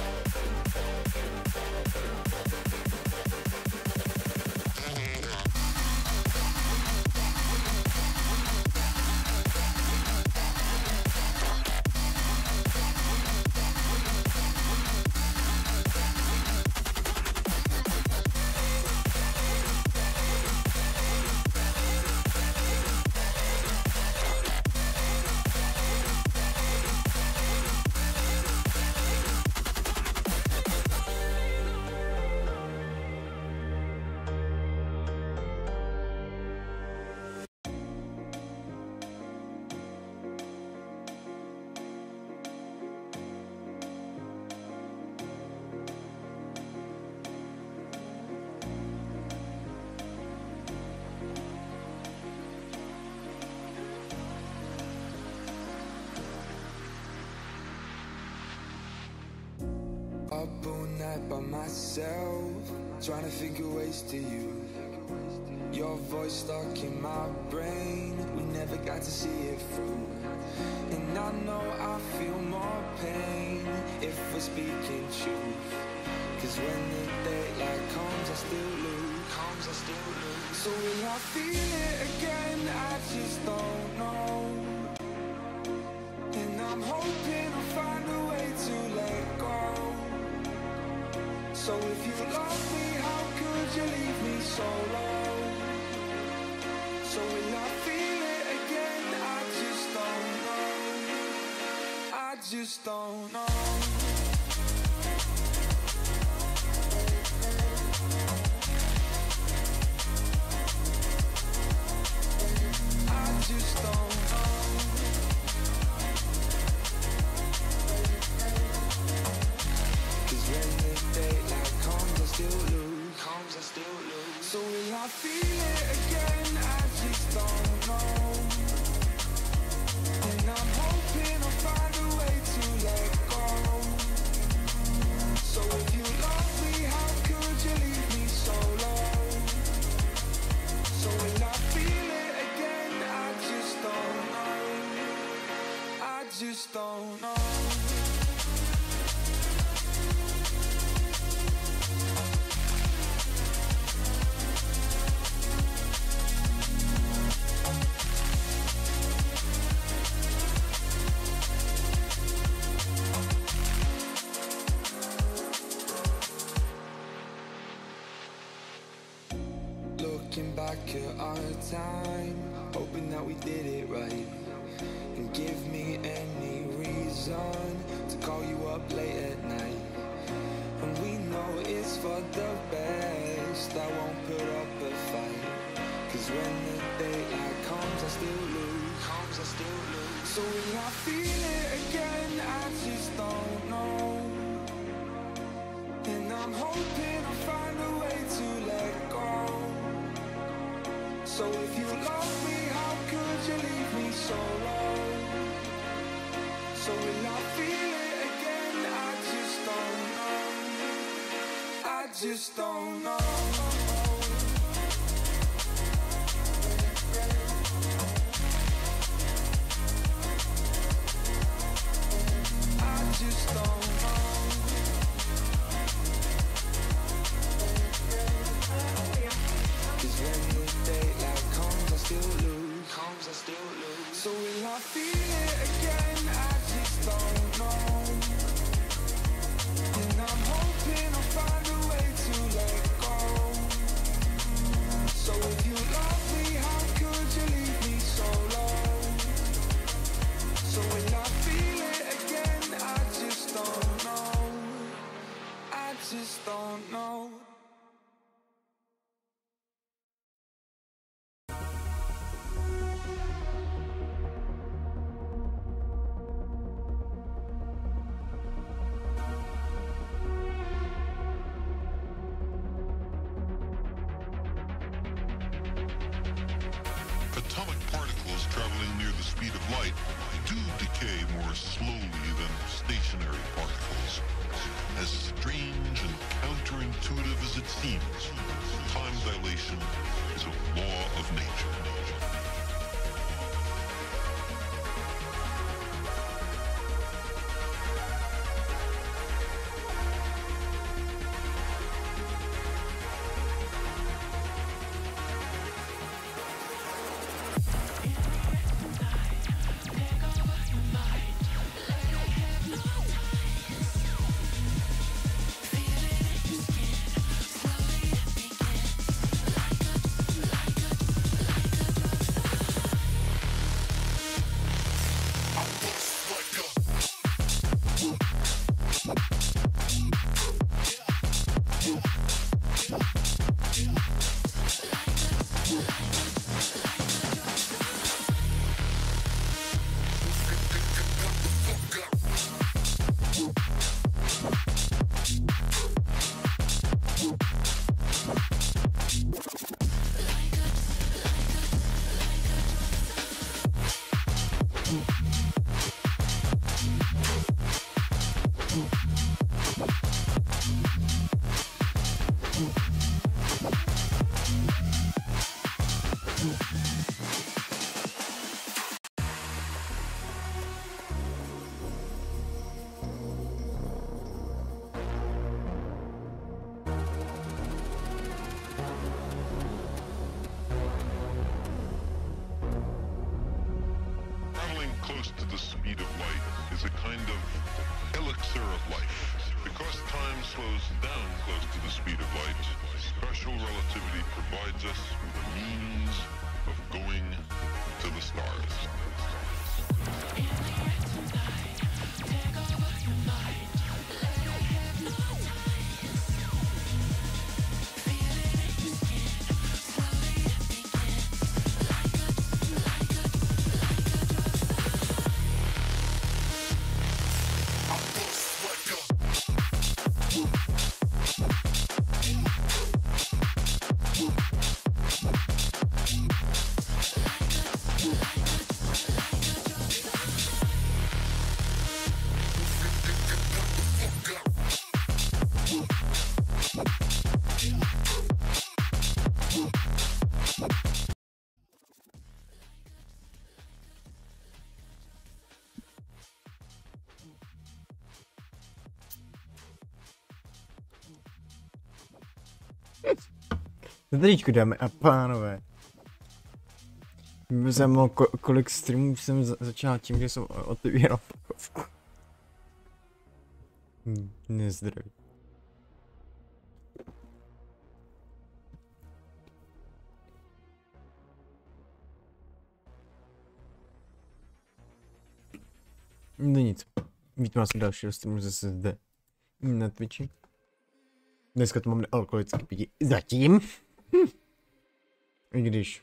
Up all night by myself, trying to figure ways to you. Your voice stuck in my brain, we never got to see it through. And I know I feel more pain if we're speaking truth. Cause when the daylight comes, I still lose. So will I feel it again? I just don't know. And I'm hoping I'll find a way to let go. So if you love me, how could you leave me so low? So will I feel it again? I just don't know. I just don't know. I just don't know. Cause when the daylight comes, I still lose. So will I feel it again? I just don't know. And I'm hoping I'll find a way to let go. So if you love me, how could you leave me so low? So will I feel it again? I just don't know. I just don't know. Looking back at our time, hoping that we did it right. And give me any reason to call you up late at night. And we know it's for the best, I won't put up a fight. Cause when the daylight comes, I still lose. So will I feel it again? I just don't know. And I'm hoping I'll find a way to let go. So if you love me, how could you leave me so low? So will I feel it again? I just don't know. I just don't know. I just don't know. Cause when the daylight comes, I still lose. So will I feel it again? I just don't know. And I'm hoping I'll find a way to let go. So if you love me, how could you leave me so low? So will I feel it again? I just don't know. I just don't know. Atomic particles traveling near the speed of light do decay more slowly than stationary particles. As strange and counterintuitive as it seems, time dilation is a law of nature. close to the speed of light is a kind of elixir of life. Because time slows down close to the speed of light, special relativity provides us with a means of going to the stars. Zdravíčku, dámy a pánové. Za mnou kolik streamů jsem začal tím, že jsem otevíral pachovku. Nezdraví. No nic. Vítám vás u dalšího streamu zase zde na Twitchi. Dneska to mám nealkoholický pití. Zatím. I když.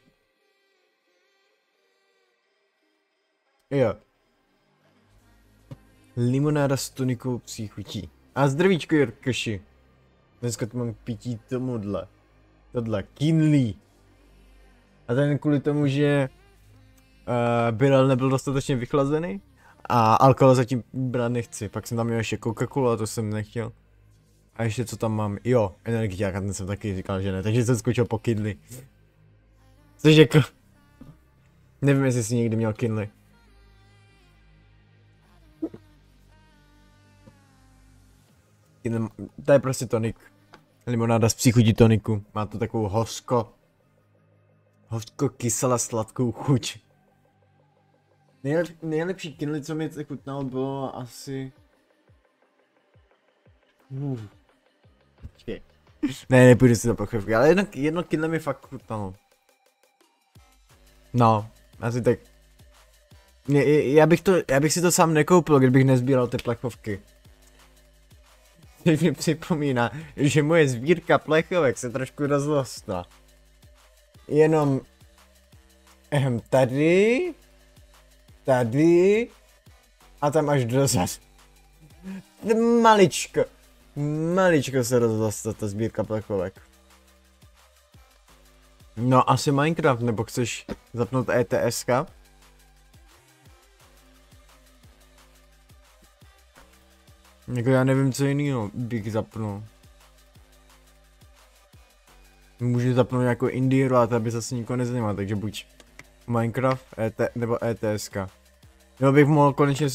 Jo. Limonáda s tonikou psí chutí. A zdravíčko, Jirkoši. Dneska tu mám pití tomuhle. Tohle, Kinley. A ten kvůli tomu, že Birel nebyl dostatečně vychlazený. A alkohol zatím brát nechci. Pak jsem tam měl ještě Coca-Cola, a to jsem nechtěl. A ještě co tam mám? Jo, energiák, a ten jsem taky říkal, že ne. Takže jsem skočil po Kinley. Což jako... Nevím, jestli jsi někdy měl Kinley. To je prostě tonik. Limonáda z psí chutí toniku. Má to takovou hořko kyselé sladkou chuť. Nejlepší Kinley, co mi chutnalo, bylo asi... Ne, nepůjdu si do pochovky, ale jedno Kinley mi fakt chutnalo. No, asi tak. Já bych si to sám nekoupil, kdybych nezbíral ty plechovky. Teď mi připomíná, že moje sbírka plechovek se trošku rozrostla. Jenom... Tady... A tam až dozad. Maličko se rozrostla ta sbírka plechovek. No asi Minecraft, nebo chceš zapnout ETSK? Jako já nevím, co jiného bych zapnul. Můžu zapnout nějakou indie hru, a to by zase nikoho nezajímalo, takže buď Minecraft, nebo ETSK. Jo, bych mohl konečně...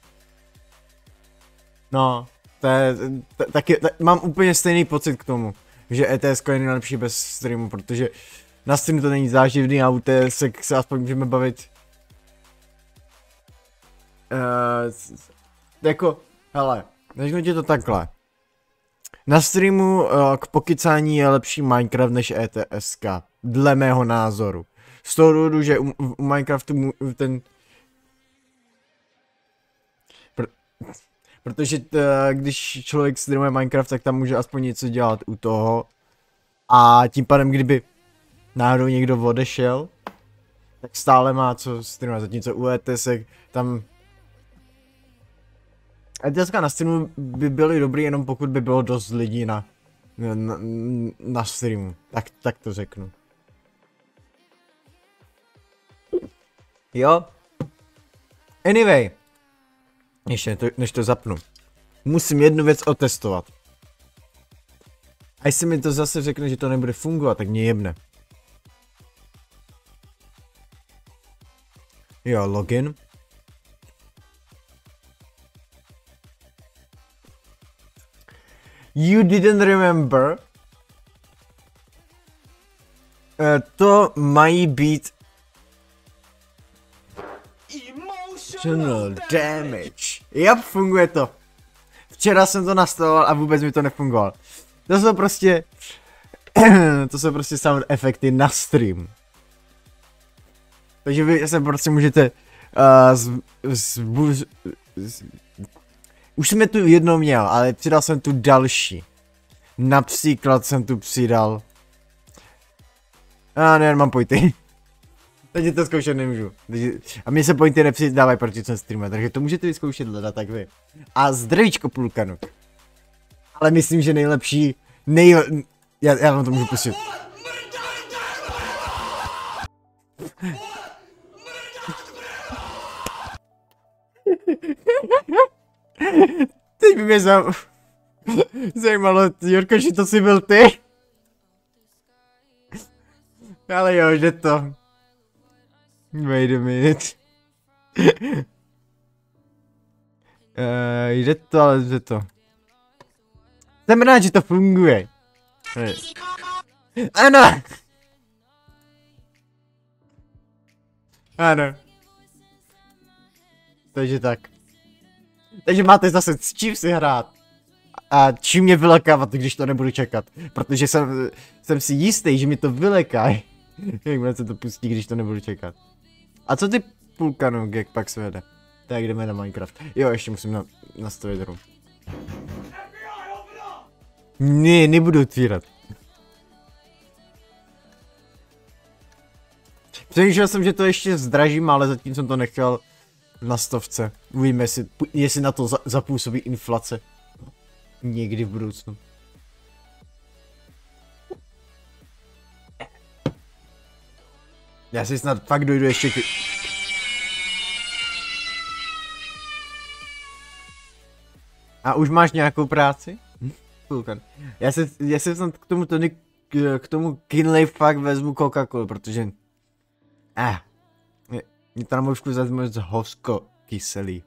No, taky mám úplně stejný pocit k tomu, že ETSK je nejlepší bez streamu, protože na streamu to není záživný a u TSK se aspoň můžeme bavit. Jako, hele, řeknu ti to takhle. Na streamu k pokecání je lepší Minecraft než ETSK, dle mého názoru. Z toho důvodu, že u Minecraftu ten... Protože když člověk streamuje Minecraft, tak tam může aspoň něco dělat u toho. A tím pádem, kdyby náhodou někdo odešel, tak stále má co streamovat, zatímco u ETS tam... ETS na streamu by byly dobrý, jenom pokud by bylo dost lidí na streamu. Tak to řeknu. Jo? Anyway. Ještě než to zapnu. Musím jednu věc otestovat. A jestli mi to zase řekne, že to nebude fungovat, tak mě jebne. Jo, login. You didn't remember. To mají být... Additional damage. Jop, funguje to. Včera jsem to nastavoval a vůbec mi to nefungovalo. To jsou prostě... to jsou prostě sound efekty na stream. Takže vy se prostě můžete... už jsem je tu jednou měl, ale přidal jsem tu další. Například jsem tu přidal... ne, mám pointy. Takže to zkoušet nemůžu. A mně se pointy nepřidávají, protože jsem streamer, takže to můžete vyzkoušet hledat tak vy. A zdravíčko půlkanu. Ale myslím, že nejlepší... Já vám to můžu pustit. Teď by mě zajímalo, Jorko, že to si byl ty. Ale jo, jde to. Wait a minute. Jde to, ale jde to. Jsem rád, že to funguje. Ano! Ano. Takže tak. Takže máte zase s čím si hrát. A čím mě vylekávat, když to nebudu čekat. Protože jsem si jistý, že mi to vyleká. Jak se to pustí, když to nebudu čekat. A co ty půlkanu, jak pak se vede? Tak jdeme na Minecraft. Jo, ještě musím nastavit room. Ne, nebudu otvírat. Přemýšlel jsem, že to ještě zdražím, ale zatím jsem to nechal na 100. Uvidíme, jestli na to zapůsobí inflace. Někdy v budoucnu. Já si snad fakt dojdu ještě k... A už máš nějakou práci? Já se snad k tomu Kinley fakt vezmu Coca-Colu, protože... Mě tam možku vezmu z hořko kyselý.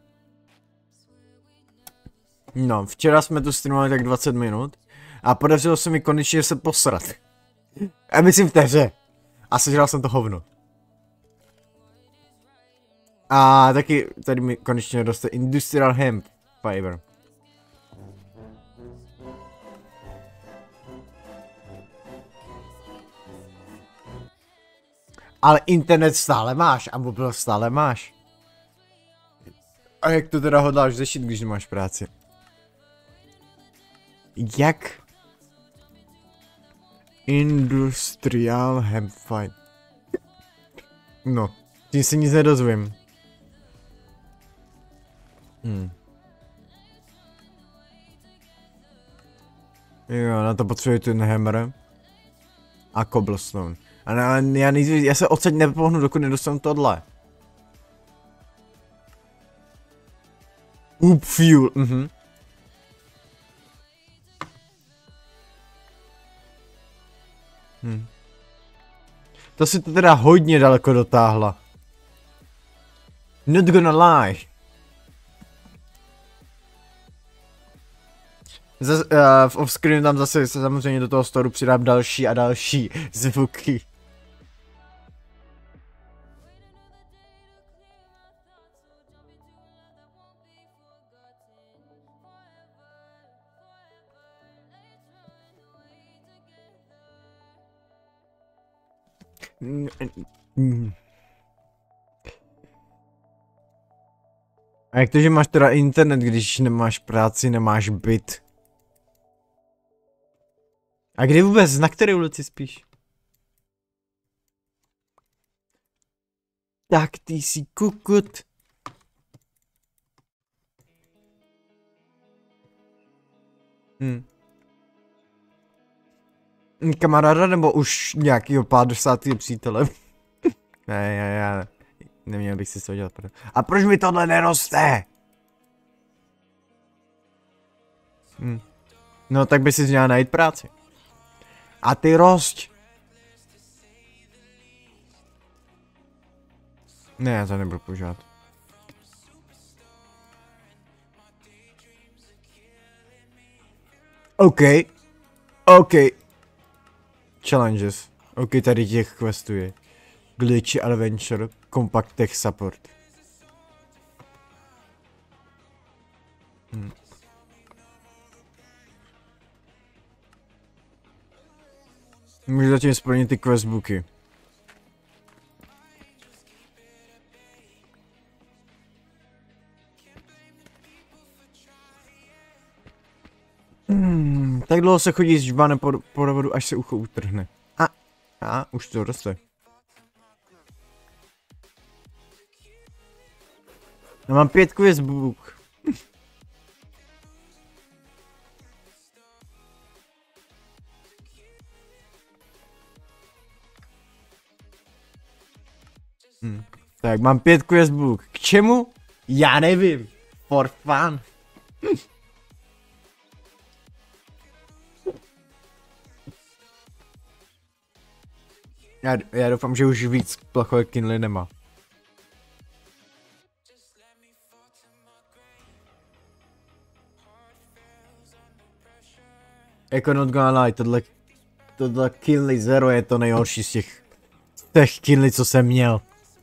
No, včera jsme tu streamovali tak 20 minut a podařilo se mi konečně se posrat. A myslím v té hře. A sežral jsem to hovno. A taky tady mi konečně roste Industrial Hemp Fiber. Ale internet stále máš a mobil stále máš. A jak to teda hodláš řešit, když nemáš práci? Jak? Industrial Hemp Fiber. No, tím se nic nedozvím. Jo, na to potřebuji ten hammer. A cobblestone. A já se odsaď nepohnu, dokud nedostanu tohle. Fuel, To si to teda hodně daleko dotáhla. Not gonna lie. V offscreenu tam zase samozřejmě do toho storu přidám další a další zvuky. A jak to, že máš teda internet, když nemáš práci, nemáš byt? A kde vůbec? Na které ulici spíš? Tak ty jsi kukut. Kamaráda nebo už nějakýho 50. přítele? Ne, já neměl bych si to dělat. A proč mi tohle neroste? No tak by si měla najít práci. A ty rosť. Ne, já to nebudu používat. OK. Challenges. OK, tady těch questů je. Glitch Adventure, Compact Tech Support. Můžu zatím splnit ty questbooky. Tak dlouho se chodí s žbánem po vodu, až se ucho utrhne. Už to roste. Já mám 5 questbook. Tak, mám 5 questbook. K čemu? Já nevím. For fun. Já doufám, že už víc plachové Kinley nemá. Jako not gonna lie, tohle Kinley Zero je to nejhorší z těch Kinley, co jsem měl.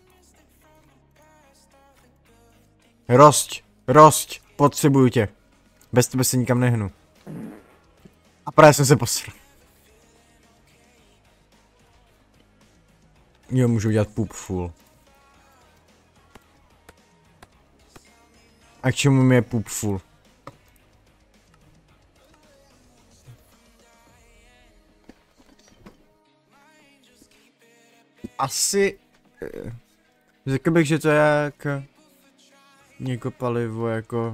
Rosť, potřebuju tě. Bez tebe se nikam nehnu. A právě jsem se posral. Jo, můžu udělat poop full. A k čemu mi je poop full? Asi... Řekl bych, že to je jak... Jako palivo,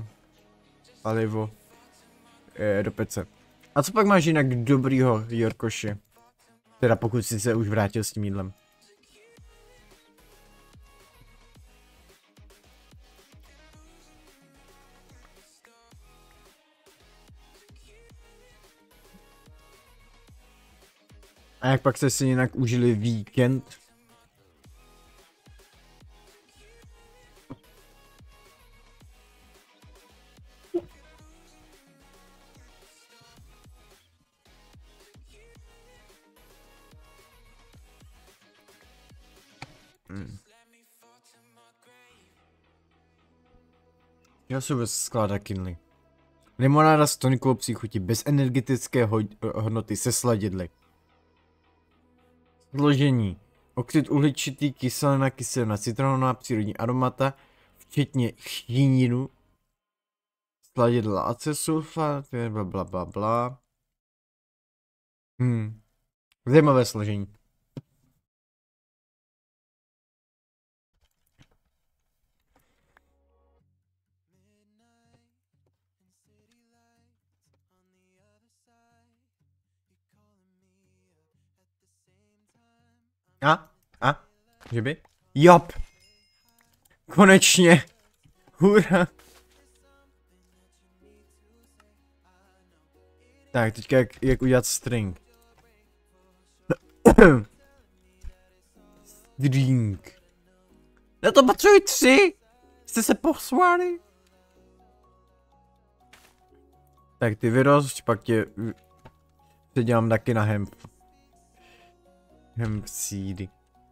do pece. A co pak máš jinak dobrýho, Jorkoši? Teda pokud jsi se už vrátil s tím jídlem. A jak pak jste si jinak užili víkend? Já se vůbec skládá Kinley. Limonáda s tonikou psí chutí bez energetické hodnoty se sladidly. Složení. Oxid uhličitý, kyselina, citronová, přírodní aromata, včetně chýninu, sladidla acesulfat, blablabla. Zajímavé složení. Že by? Jop! Konečně! Hurá! Tak, teďka jak udělat string. String. Na to potřebuji 3! Jste se posvali? Tak ty vyrost, pak tě dělám taky na hemp. Hemp seedy.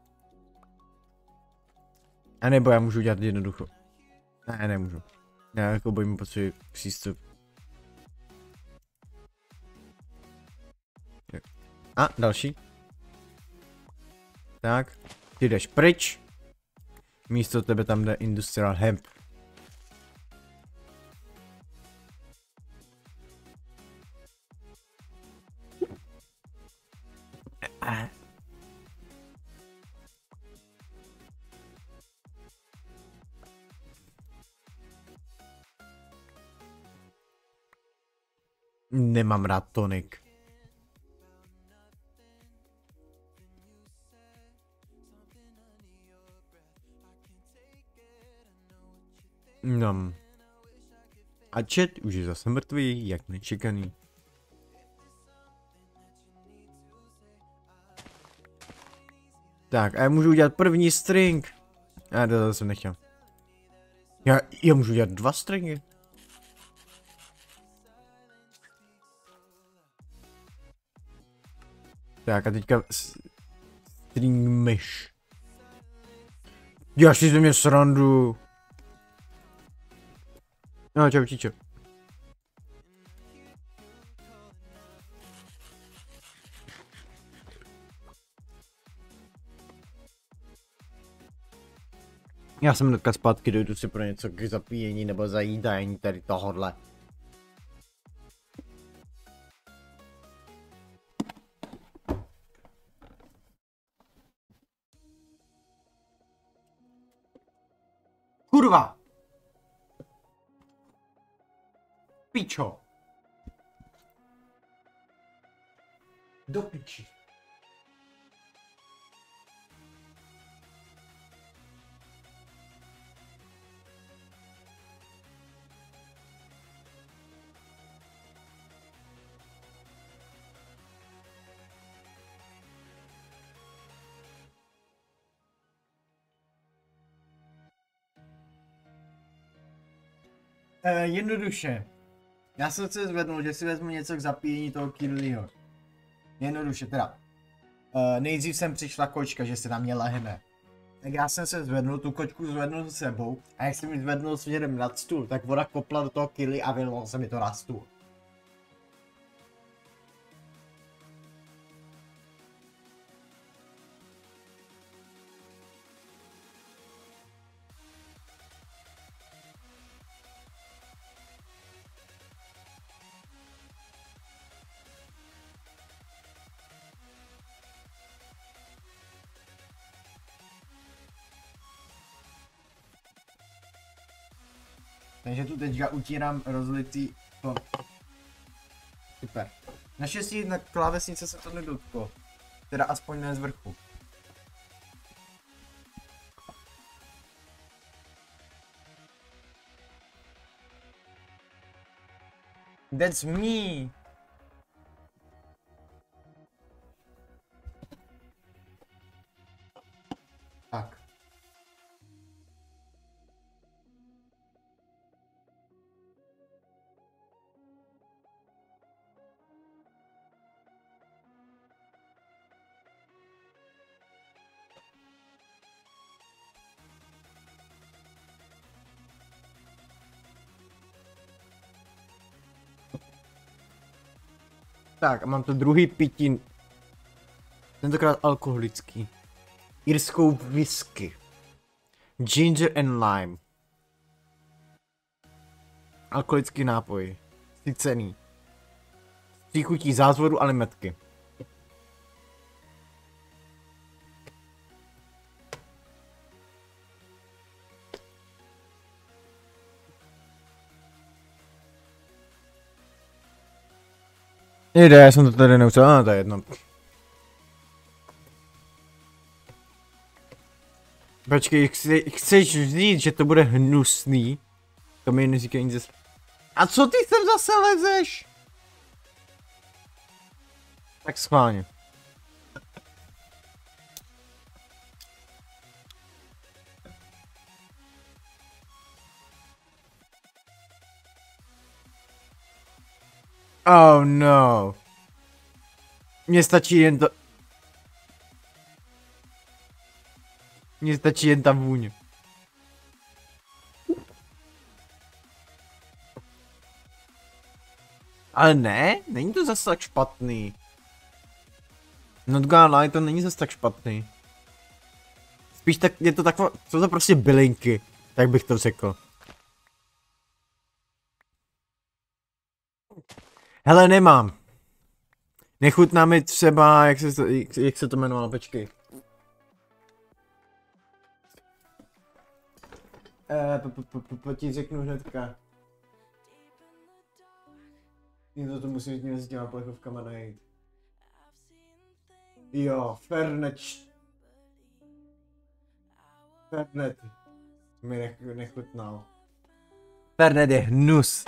A nebo já můžu udělat jednoducho. Ne, nemůžu. Já jako bojím potřebuji přístup. A, další. Tak, ty jdeš pryč. Místo tebe tam jde industrial hemp. Nemám rád tonik. A chat už je zase mrtvý, jak nečekaný. Tak, a já můžu udělat první string. To jsem nechtěl. Já můžu udělat 2 stringy. Tak a teďka string mesh. Děláš si ze mě srandu. No čau čičo. Já jsem hnedka zpátky, dojdu si pro něco k zapíjení nebo zajídání tady tohodle. Kurva! Pičo! Do piči. Jednoduše. Já jsem se zvednul, že si vezmu něco k zapíjení toho Kirliho. Jednoduše teda. Nejdřív jsem přišla kočka, že se na mě lehne. Tak já jsem se zvednul, tu kočku zvednul s sebou a jak jsem ji zvednul směrem nad stůl, tak voda kopla do toho Kirli a vylilo se mi to na stůl. Takže tu teďka utírám rozlitý to. Super. Naštěstí na klávesnice se to nedotklo. Teda aspoň ne z vrchu. That's me. Tak. Tak a mám to druhý pití. Tentokrát alkoholický. Irskou whisky. Ginger and lime. Alkoholický nápoj. Sycený. S příchutí zázvoru a limetky. Jde, já jsem to tady neučil, to je jedno. Počkej, chceš říct, že to bude hnusný? To mi neříká nic. A co ty sem zase lezeš? Tak schválně. Oh no. Mně stačí jen to. Mně stačí jen ta vůně. Ale ne, není to zase tak špatný. Not gonna lie, to není zase tak špatný. Spíš tak je to takové, jsou to prostě bylinky, tak bych to řekl. Hele, nemám. Nechutná mi třeba, jak se to jmenovalo, počkej. Ti řeknu hnedka. Někdo to musí mít s těma plechovkama najít. Jo, Fernet. Fernet. Mi nechutnal. Fernet je hnus.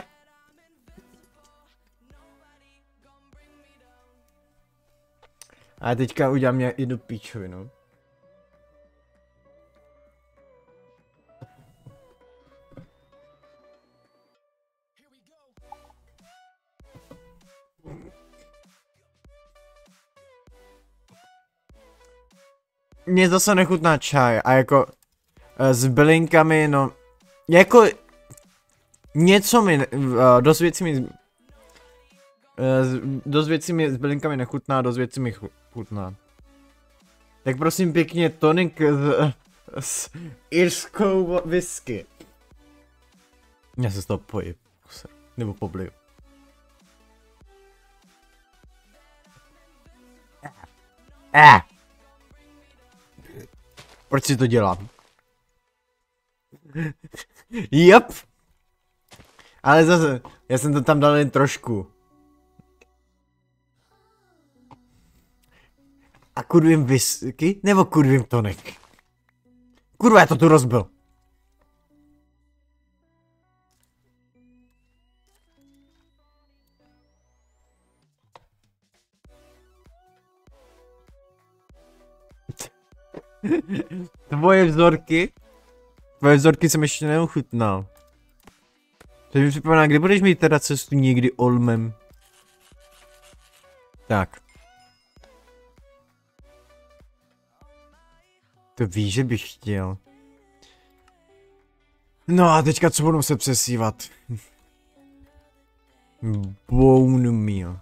A teďka udělám jednu píčovinu. Mně zase nechutná čaj a jako s bylinkami, no jako něco mi, dost věcí mi s bylinkami nechutná, dost věcí mi chutná. Tak prosím pěkně, tonik S irskou whisky. Já se z toho pojím. Nebo pobliju. Proč si to dělám? Jop. Ale zase, já jsem to tam dal jen trošku. A kurvím whisky, nebo kurvím tonik? Kurva, já to tu rozbil. Tvoje vzorky jsem ještě neuchutnal. To mi připomíná, kdy budeš mít teda cestu někdy Olmem? Tak. To víš, že bych chtěl. No a teďka co budu se přesívat? Bone meal.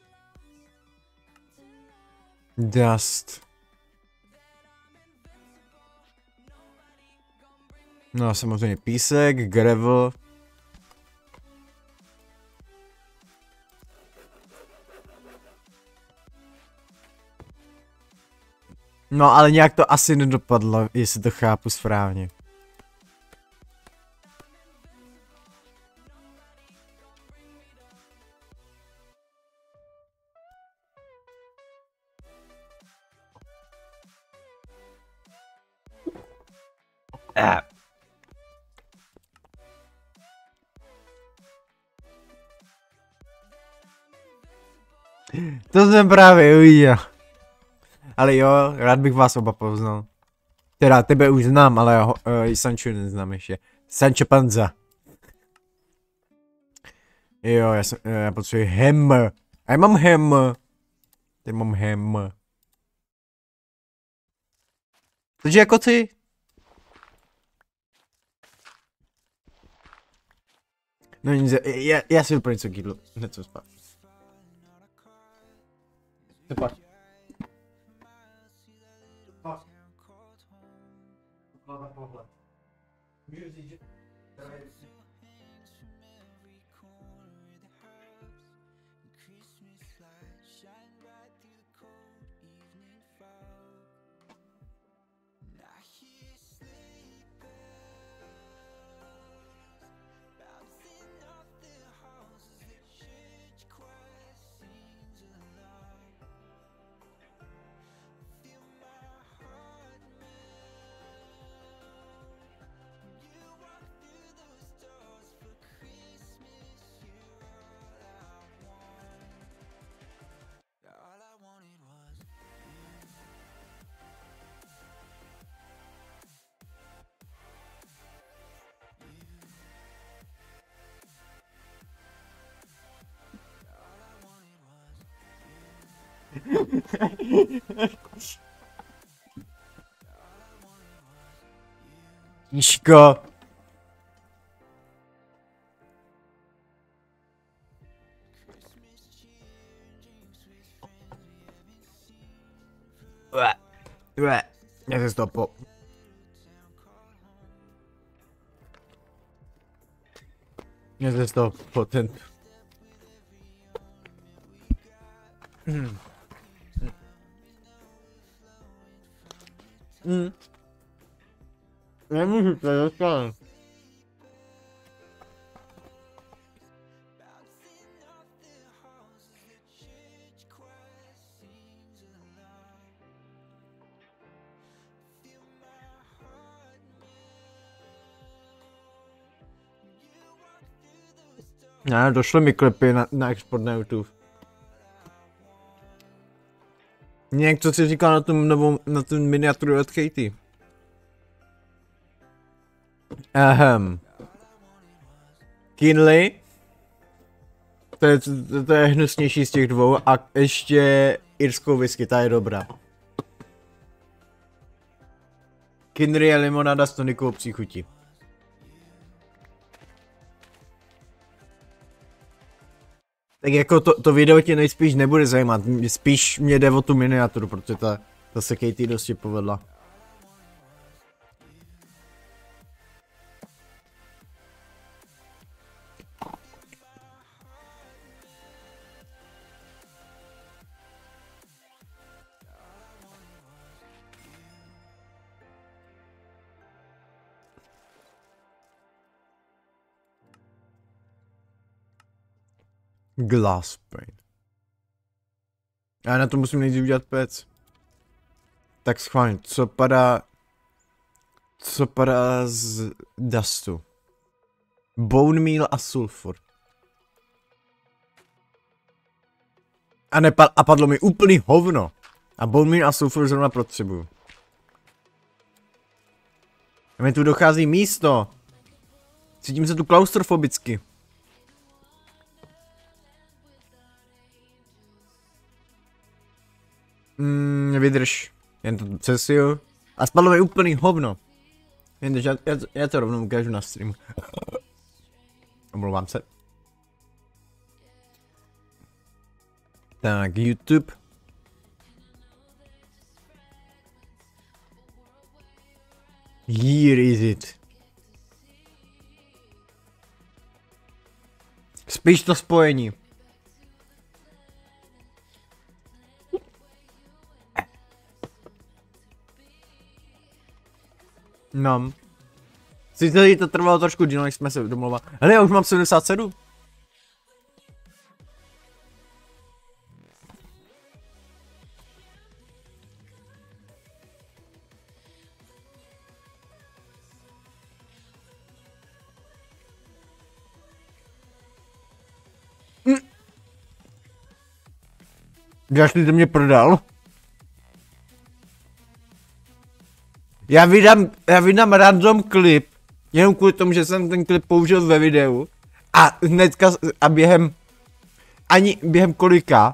Dust. No a samozřejmě písek, gravel. No ale nějak to asi nedopadlo, jestli to chápu správně. To jsem právě uviděl. Ale jo, rád bych vás oba poznal. Teda tebe už znám, ale Sancho neznám ještě. Sancho Panza. Jo, já potřebuji hem. A já mám hem. Teď mám hem. Takže jako ty. No nic, já si úplně něco kýdlu. Něco spát. Spát. Tíško. Já se stopo. Já se stopo ten. Nemůžu to dostat. Ne, došly mi klipy na export na YouTube. Nějak co si říkal na tu miniaturu od Katie. Kinley. To je hnusnější z těch dvou a ještě irskou whisky, ta je dobrá. Kinley je limonáda s tonikou příchutí. Tak jako to video tě nejspíš nebude zajímat, spíš mě jde o tu miniaturu, protože ta se Katie dosti povedla. Glass paint. Já na to musím nejdřív udělat pec. Tak schválně, co padá z dustu? Bone meal a sulfur. A padlo mi úplný hovno. A bone meal a sulfur zrovna potřebuju. A mi tu dochází místo. Cítím se tu klaustrofobicky. Vydrž. Jen to cesil. A spadlo mi úplný hovno. Jen já to rovnou ukážu na streamu. Omlouvám se. Tak, YouTube. Here is it. Spíš to spojení. No. Sice to trvalo trošku díl, než jsme se domluvali. Hele, já už mám 77. Jak jsi to mě prodal? Já vydám random klip, jenom kvůli tomu, že jsem ten klip použil ve videu. A hnedka, a během kolika?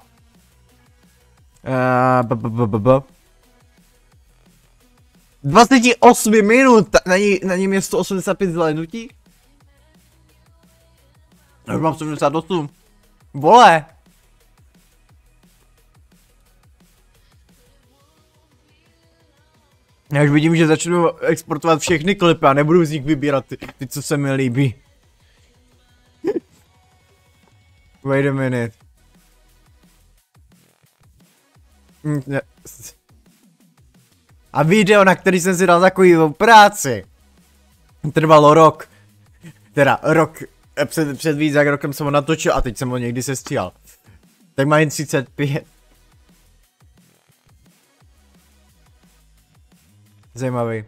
28 minut, na ní je 185 zhlédnutí? Já už mám 78. Vole! Já už vidím, že začnu exportovat všechny klipy a nebudu z nich vybírat ty co se mi líbí. Wait a minute. A video, na který jsem si dal takovou práci, trvalo rok. Teda rok, před víc jak rokem jsem ho natočil a teď jsem ho někdy sestříhal. Tak má jen 35. Zajímavý.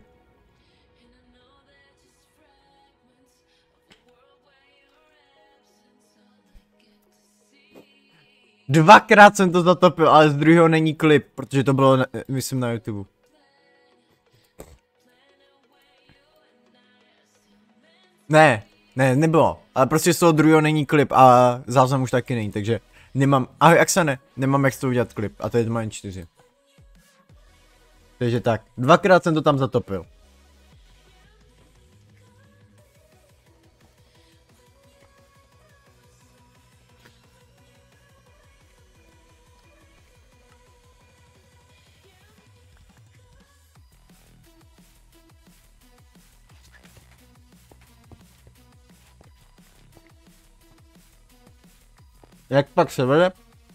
Dvakrát jsem to zatopil, ale z druhého není klip, protože to bylo, myslím, na YouTube. Ne, nebylo, ale prostě z toho druhého není klip a záznam už taky není, takže nemám, ahoj Aksane, nemám jak z toho udělat klip a to je jen 4. Takže tak, dvakrát jsem to tam zatopil. Jak pak se vede?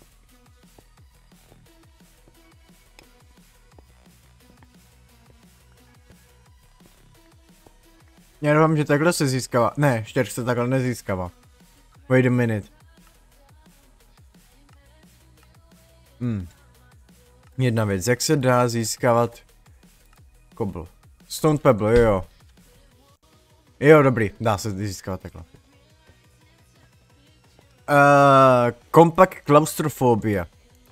Já doufám, že takhle se získává. Ne, štěrk se takhle nezískává. Wait a minute. Jedna věc, jak se dá získávat kobl? Stone Pebble, jo. Jo, dobrý, dá se získávat takhle. Compact Claustrophobia.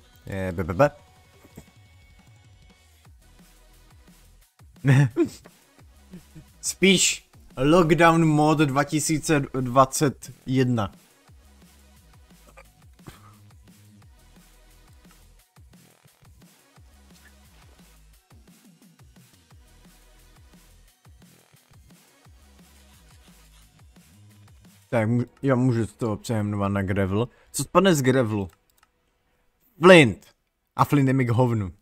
Spíš Lockdown Mod 2021. Tak, já můžu z toho přejmenovat na gravel. Co spadne z gravelu? Flint. A Flint je mi k hovnu.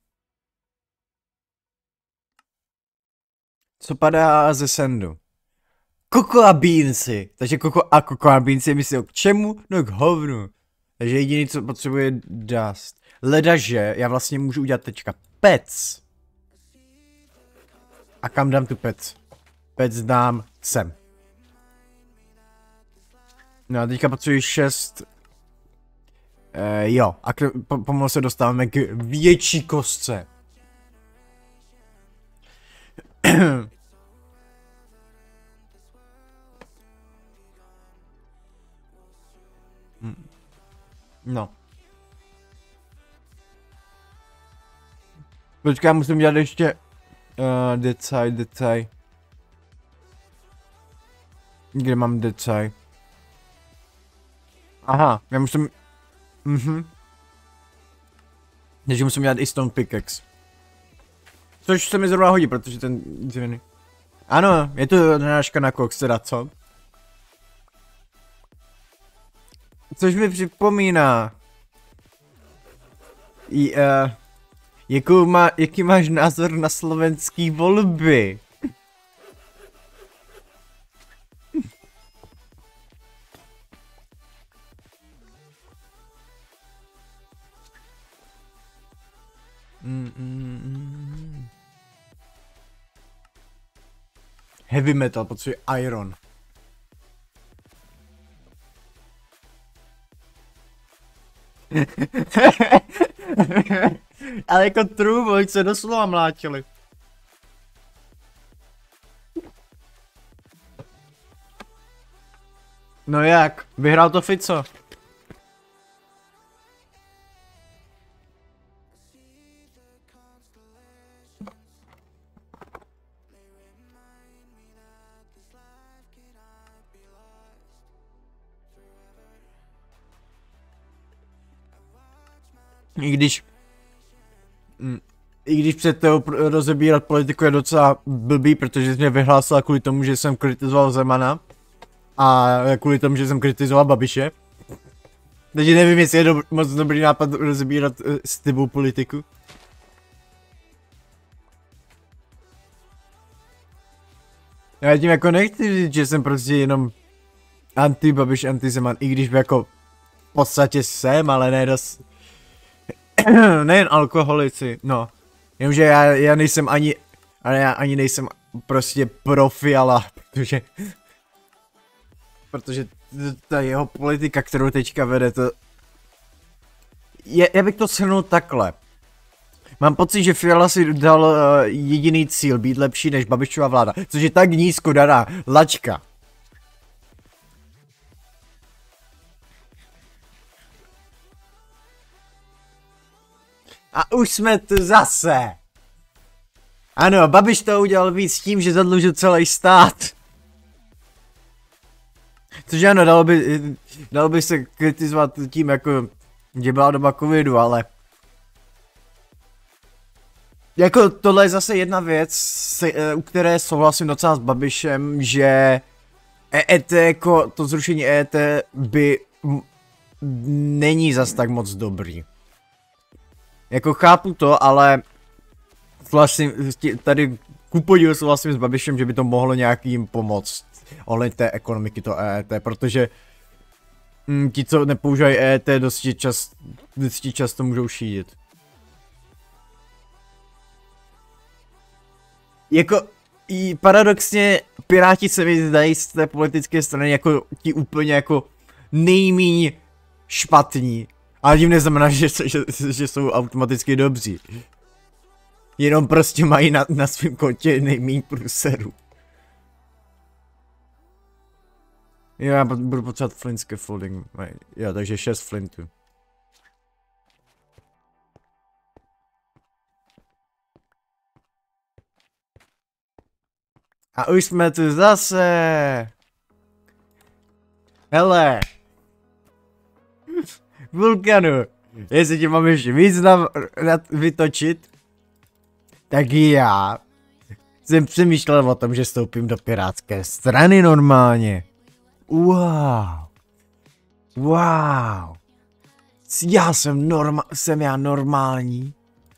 Co padá ze sandu? Cocoa beansy. Takže cocoa beansy myslí k čemu? No k hovnu. Takže jediný, co potřebuje dust. Ledaže, já vlastně můžu udělat teďka pec. A kam dám tu pec? Pec dám sem. No a teďka potřebuji 6 Jo, a pomalu se dostáváme k větší kostce. No. Počkej, musím dělat ještě decaj. Kde mám decaj? Aha, já musím... Takže musím dělat i stone pickaxe. Což se mi zrovna hodí, protože ten dřevěný. Ano, je to narážka na koks, teda co? Což mi připomíná. Jaký máš názor na slovenský volby? Heavy metal, potřebuje iron. Ale jako true, se doslova mlátili. No jak? Vyhrál to Fico. I když před toho rozebírat politiku je docela blbý, protože jsi mě vyhlásila kvůli tomu, že jsem kritizoval Zemana. A kvůli tomu, že jsem kritizoval Babiše. Takže nevím, jestli je moc dobrý nápad rozebírat s tebou politiku. Já tím jako nechci říct, že jsem prostě jenom anti-Babiš, anti-Zeman, i když jako v podstatě jsem, ale ne dost... Nejen alkoholici, no. Jenomže já nejsem ani... Ale já ani nejsem prostě pro Fiala, protože ta jeho politika, kterou teďka vede, to... Já bych to shrnul takhle. Mám pocit, že Fiala si dal jediný cíl, být lepší než Babišova vláda, což je tak nízko daná laťka. A už jsme tu zase. Ano, Babiš to udělal víc tím, že zadlužil celý stát. Což ano, dalo by se kritizovat tím, jako, že byla doba covidu, ale... Jako tohle je zase jedna věc, u které souhlasím docela s Babišem, že EET, jako to zrušení EET by není zas tak moc dobrý. Jako chápu to, ale vlastně tady ku podivu souhlasím s Babišem, že by to mohlo nějak jim pomoct ohledně té ekonomiky, to EET, protože ti, co nepoužívají EET, dosti často můžou šídit. Jako, i paradoxně, Piráti se mi zdají z té politické strany jako ti úplně jako nejméně špatní. Ale tím neznamená, že jsou automaticky dobří. Jenom prostě mají na svém kontě nejméně průserů. Já budu potřebovat flint scaffolding. Jo, takže 6 flintů. A už jsme tu zase. Hele. Vulkanu, jestli tě mám ještě víc vytočit, tak já jsem přemýšlel o tom, že vstoupím do pirátské strany normálně. Wow. Wow. Jsem já normální.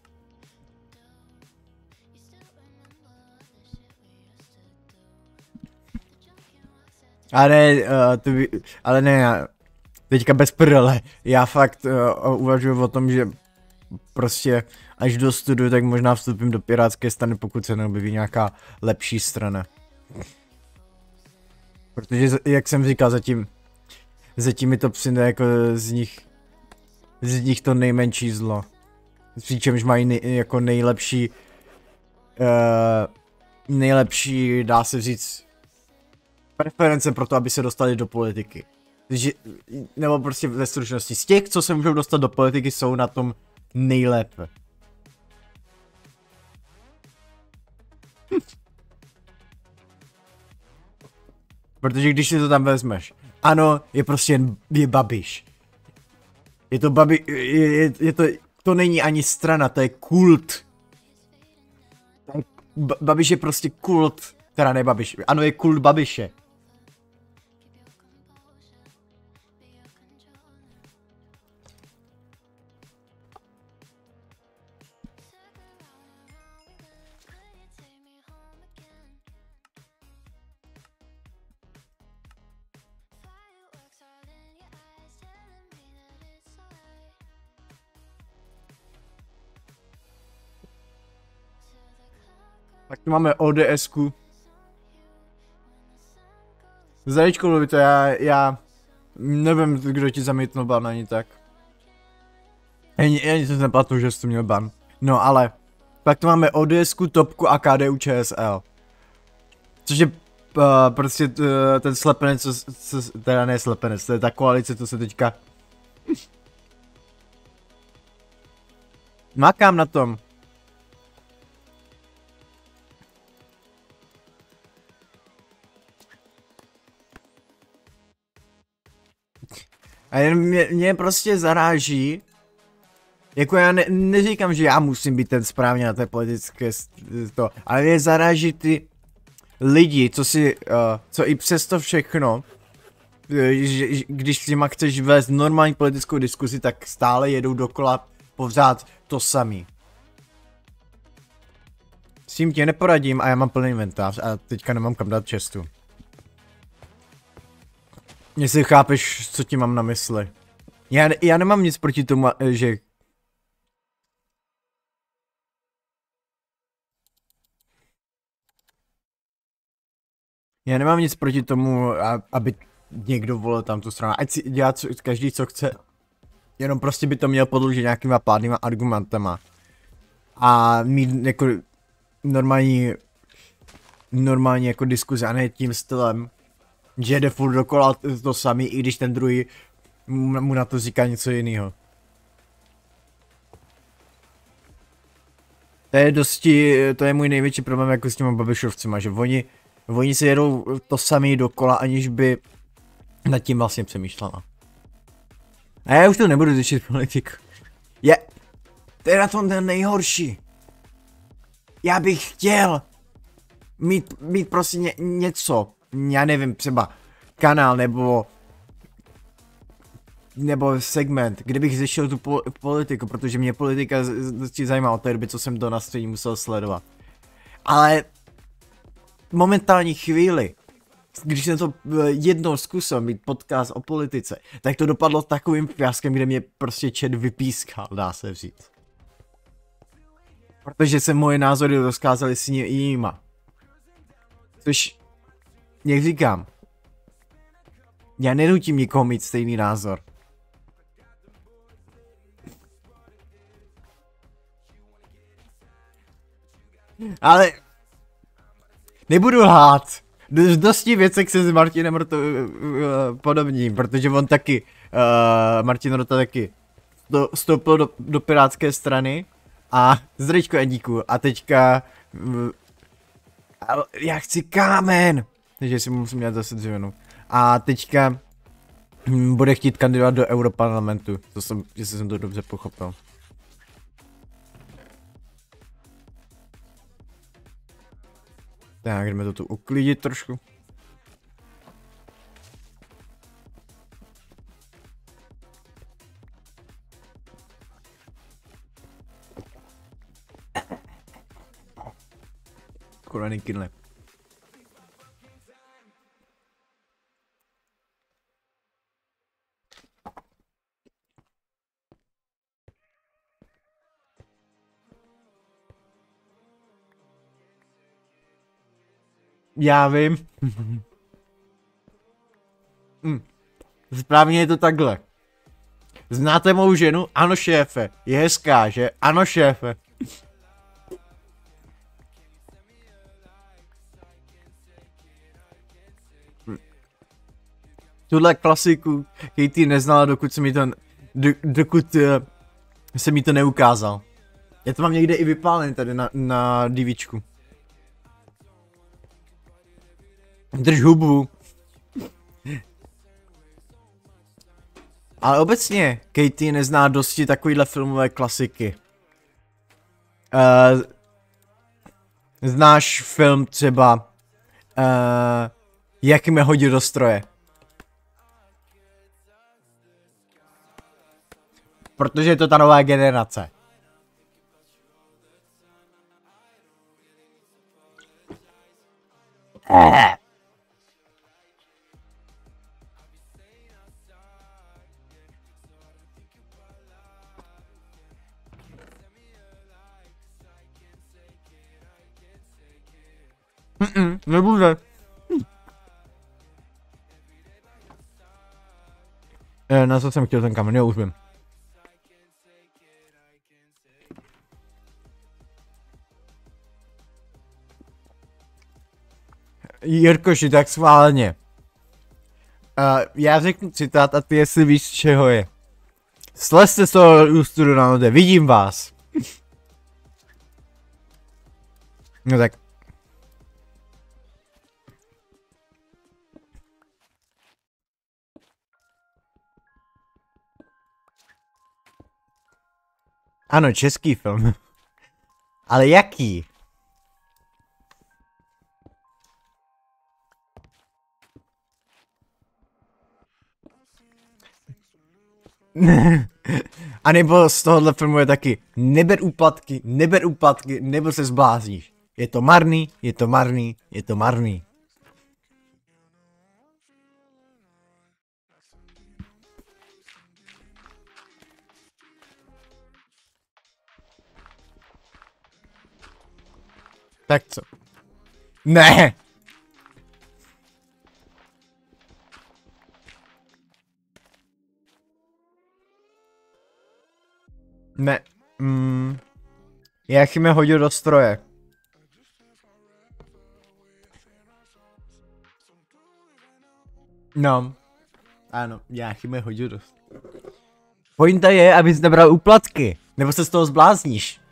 Ale ne, teďka bez prdele, já fakt uvažuji o tom, že prostě až dostuduju, tak možná vstupím do pirátské strany, pokud se neobjeví nějaká lepší strana. Protože, jak jsem říkal, zatím mi to přijde jako z nich z nich to nejmenší zlo. Přičemž mají jako nejlepší, dá se říct, preference pro to, aby se dostali do politiky. Nebo prostě ve stručnosti, z těch, co se můžou dostat do politiky, jsou na tom nejlépe. Protože když si to tam vezmeš, ano, je prostě je Babiš. Je to to není ani strana, to je kult. Babiš je prostě kult, teda ne Babiš, ano, je kult Babiše. Tak tu máme ODSku. Zajíčko, to já nevím, kdo ti zamítnul ban ani tak. Ani se nepamatuju, že jsi to měl ban. No ale, pak tu máme ODSku, Topku a KDU ČSL. Což je prostě ten slepenec, teda ne slepenec, to je ta koalice, co se teďka... Makám na tom. A jen mě prostě zaráží, jako já neříkám, že já musím být ten správně na té politické to, ale mě zaráží ty lidi, co i přesto všechno, když s nima chceš vést normální politickou diskusi, tak stále jedou dokola pořád to samý. S tím tě neporadím a já mám plný inventář a teďka nemám kam dát čestu. Jestli chápeš, co ti mám na mysli. Já nemám nic proti tomu, že... Já nemám nic proti tomu, aby někdo volil tam tu stranu. Ať si dělá každý, co chce. Jenom prostě by to měl podložit nějakýma pádnýma argumentama. A mít jako normální jako diskuze, a ne tím stylem, že jde furt dokola to samý, i když ten druhý mu na to říká něco jiného. To je můj největší problém jako s těma Babišovcima, že oni si jedou to samý dokola, aniž by nad tím vlastně přemýšlela. A já už to nebudu řešit politiku. To je na tom ten nejhorší. Já bych chtěl mít prostě něco, já nevím, třeba kanál nebo segment, kde bych řešil tu politiku, protože mě politika dosti zajímá od té doby, co jsem to na střední musel sledovat. Ale momentální chvíli, když jsem to jednou zkusil mít podcast o politice, tak to dopadlo takovým fiaskem, kde mě prostě chat vypískal, dá se říct. Protože se moje názory rozkázaly s jinýma. Což, jak říkám, já nenutím nikoho mít stejný názor. Ale nebudu lhát. Dosti věcek se s Martinem podobním, protože on taky, Martin Rota taky vstoupil do pirátské strany a zdravečko Edíku a teďka já chci kámen, takže si musím dělat zase dřevěnou. A teďka bude chtít kandidovat do Europarlamentu, jestli jsem to dobře pochopil. Tak, jdeme to tu uklidit trošku. Koraný kydle. Já vím. Správně je to takhle. Znáte mou ženu? Ano, šéfe. Je hezká, že? Ano, šéfe. Tuhle klasiku Katie neznala, dokud se mi to, dokud se mi to neukázal. Já to mám někde i vypálený tady na DVčku. Drž hubu. Ale obecně Katie nezná dosti takovýhle filmové klasiky. Znáš film třeba Jak mě hodit do stroje? Protože je to ta nová generace. Nebude. Na co jsem chtěl ten kamen, jo, už vím. Jirkoši, tak schválně. Já řeknu citát a ty jestli víš, z čeho je. Slezte z toho ústudu na node, vidím vás. No tak. Ano, český film. Ale jaký? A nebo z tohohle filmu je taky neber úplatky, nebo se zblázníš. Je to marný, je to marný, je to marný. Tak co? Ne! Ne. Jak mě hodil do stroje. No. Ano, já mě hodil do stroje. Pointa je, abys nebral úplatky. Nebo se z toho zblázníš.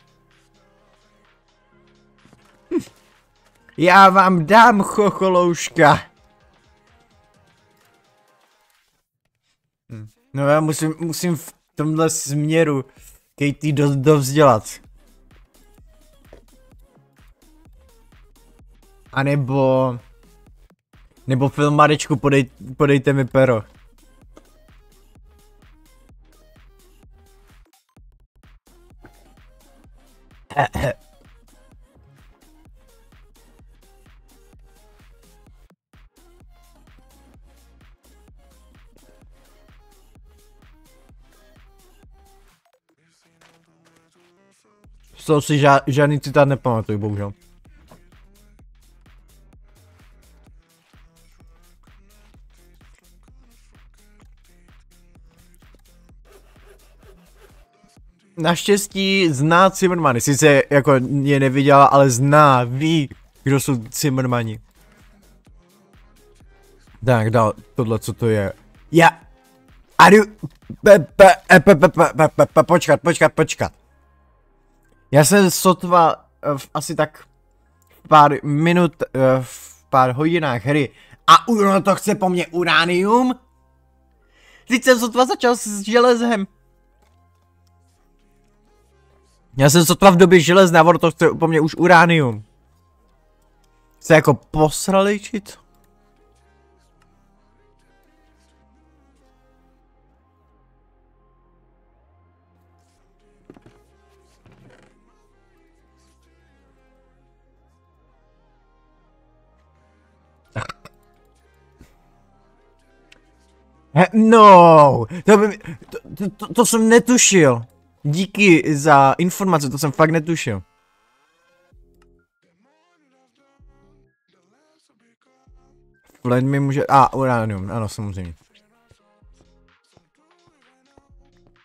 Já vám dám chocholouška. No já musím v tomhle směru Katie dovzdělat. A nebo film Marečku, podejte mi pero. Z toho si žádný citát nepamatuju, bohužel. Naštěstí zná Zimmermany, sice jako je neviděla, ale ví, kdo jsou Zimmermani. Tak dál, tohle co to je. Já... Počkat. Já jsem sotva asi tak pár minut, v pár hodinách hry a ono to chce po mně uránium? Teď jsem sotva začal s železem. Já jsem sotva v době železné a ono to chce po mně už uránium. Se jako posrali či co? No, to jsem netušil. Díky za informace, to jsem fakt netušil. Flint mi může... uranium, ano, samozřejmě.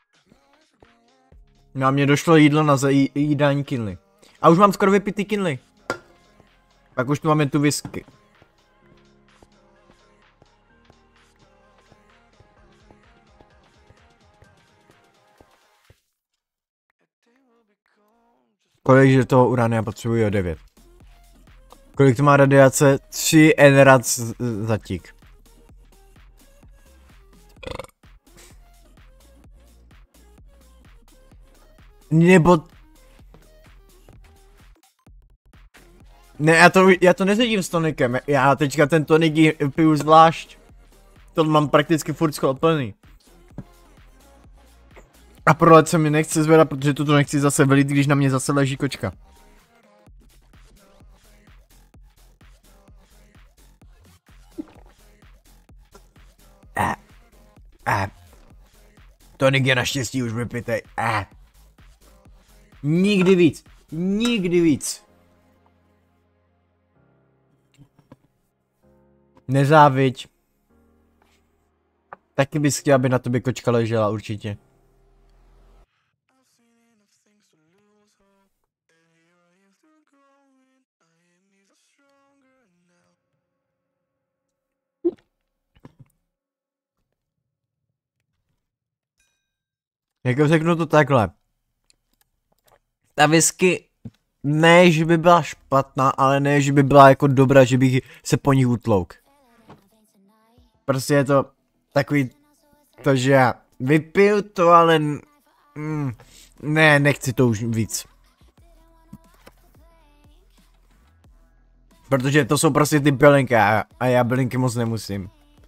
No a mně došlo jídlo na jídání kinly. A už mám skoro vypitý kinly. Pak už tu máme tu whisky. Kolik je toho urania potřebuji o 9? Kolik to má radiace? 3 enrad zatík. Nebo... Ne, já to nesedím s tonikem, já teďka ten tonik piju zvlášť. To mám prakticky furt sklopený. A prolet se mi nechce zvedat, protože to nechci zase vylit, když na mě zase leží kočka. Tonik je naštěstí už vypitej. Nikdy víc. Nikdy víc. Nezáviď. Taky bys chtěl, aby na tobě kočka ležela, určitě. Jako řeknu to takhle. Ta whisky, ne, že by byla špatná, ale ne, že by byla jako dobrá, že bych se po nich utlouk. Prostě je to takový, to, že já vypiju to, ale ne, nechci to už víc. Protože to jsou prostě ty bylinky a já bylinky moc nemusím.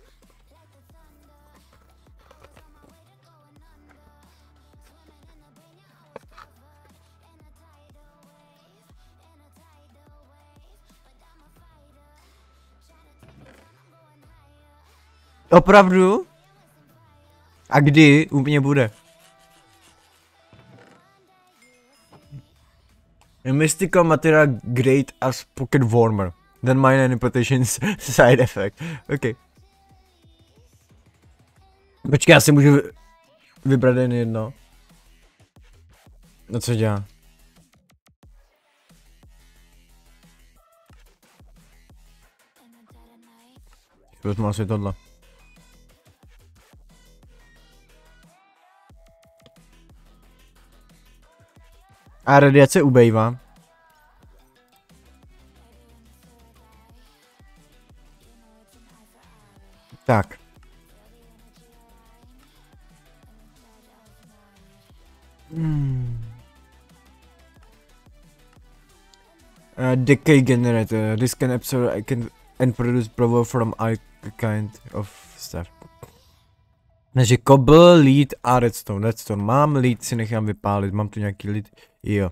Opravdu? A kdy u mě bude? A mystical material great as pocket warmer. Then mine any potations side effect. OK. Počkej, já si můžu vybrat jen jedno. No co dělá? Vezmu asi tohle. A radiace ubejvá. Tak. Decay generator. This can absorb and produce power from all kind of stuff. Takže cobble, lead a redstone. Redstone mám, lead si nechám vypálit. Mám tu nějaký lead. Jo.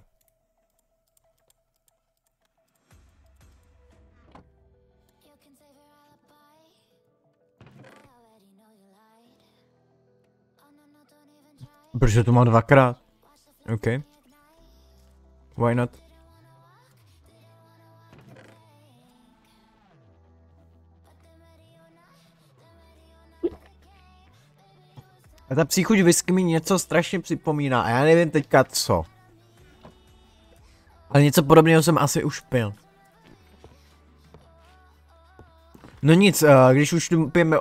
Protože to mám dvakrát. OK. Why not? A ta příchuť whisky mi něco strašně připomíná a já nevím teďka co. Ale něco podobného jsem asi už pil. No nic, když už tu pijeme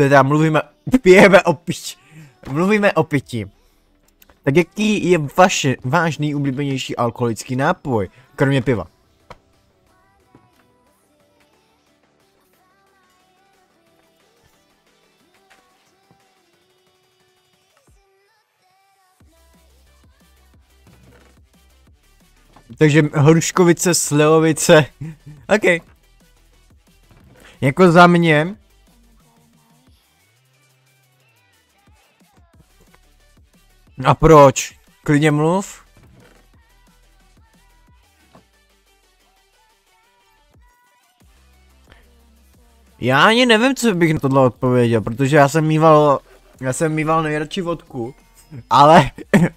mluvíme o pití. Tak jaký je váš nejoblíbenější alkoholický nápoj, kromě piva? Takže hruškovice, slivovice. OK. Jako za mě. A proč? Klidně mluv. Já ani nevím, co bych na tohle odpověděl, protože já jsem mýval nejradši vodku, ale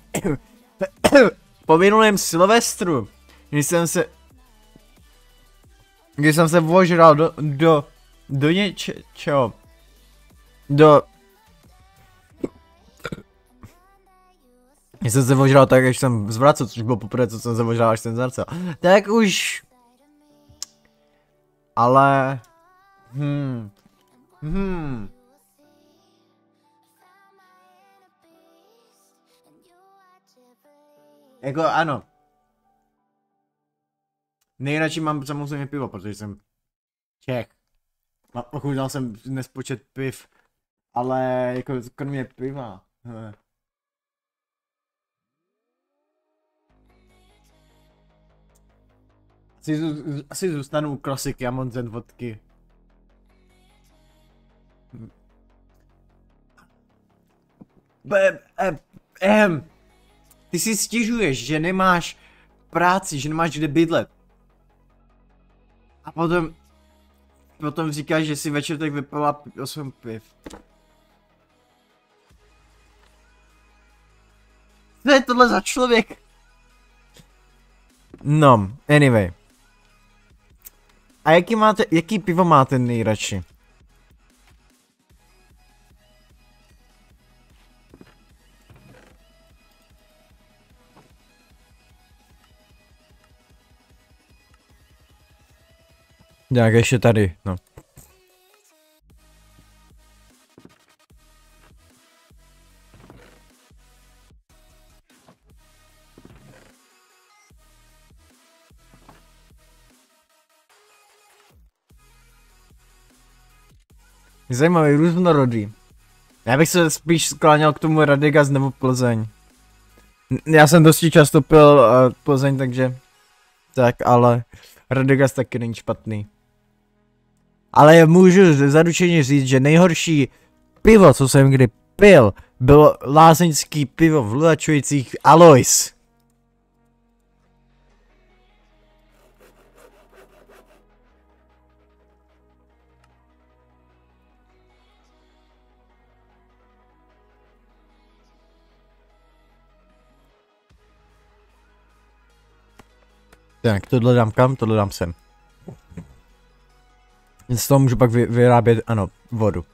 po minulém Silvestru, když jsem se vožral do něčeho, Já jsem se ožral tak, až jsem zvracel, což bylo poprvé, co jsem se ožral, až jsem zvracel. Tak už... Ale... Jako ano. Nejradši mám samozřejmě pivo, protože jsem Čech. Ochutnal jsem nespočet piv, ale jako kromě piva. Asi zůstanu u klasiky a Monzen vodky. Ty si stěžuješ, že nemáš práci, že nemáš kde bydlet. A potom říkáš, že si večer tak vypila 8 piv. Co je tohle za člověk? No, anyway. A jaký pivo máte nejradši? Jak ještě tady, no. Zajímavý, různorodý. Já bych se spíš skláněl k tomu Radegast nebo Plzeň. Já jsem dosti často pil Plzeň, takže... Tak, ale Radegast taky není špatný. Ale můžu zaručeně říct, že nejhorší pivo, co jsem kdy pil, bylo lázeňský pivo v Luhačovicích Alois. Tak, tohle dám kam, tohle dám sem. Z toho můžu pak vyrábět, ano, vodu.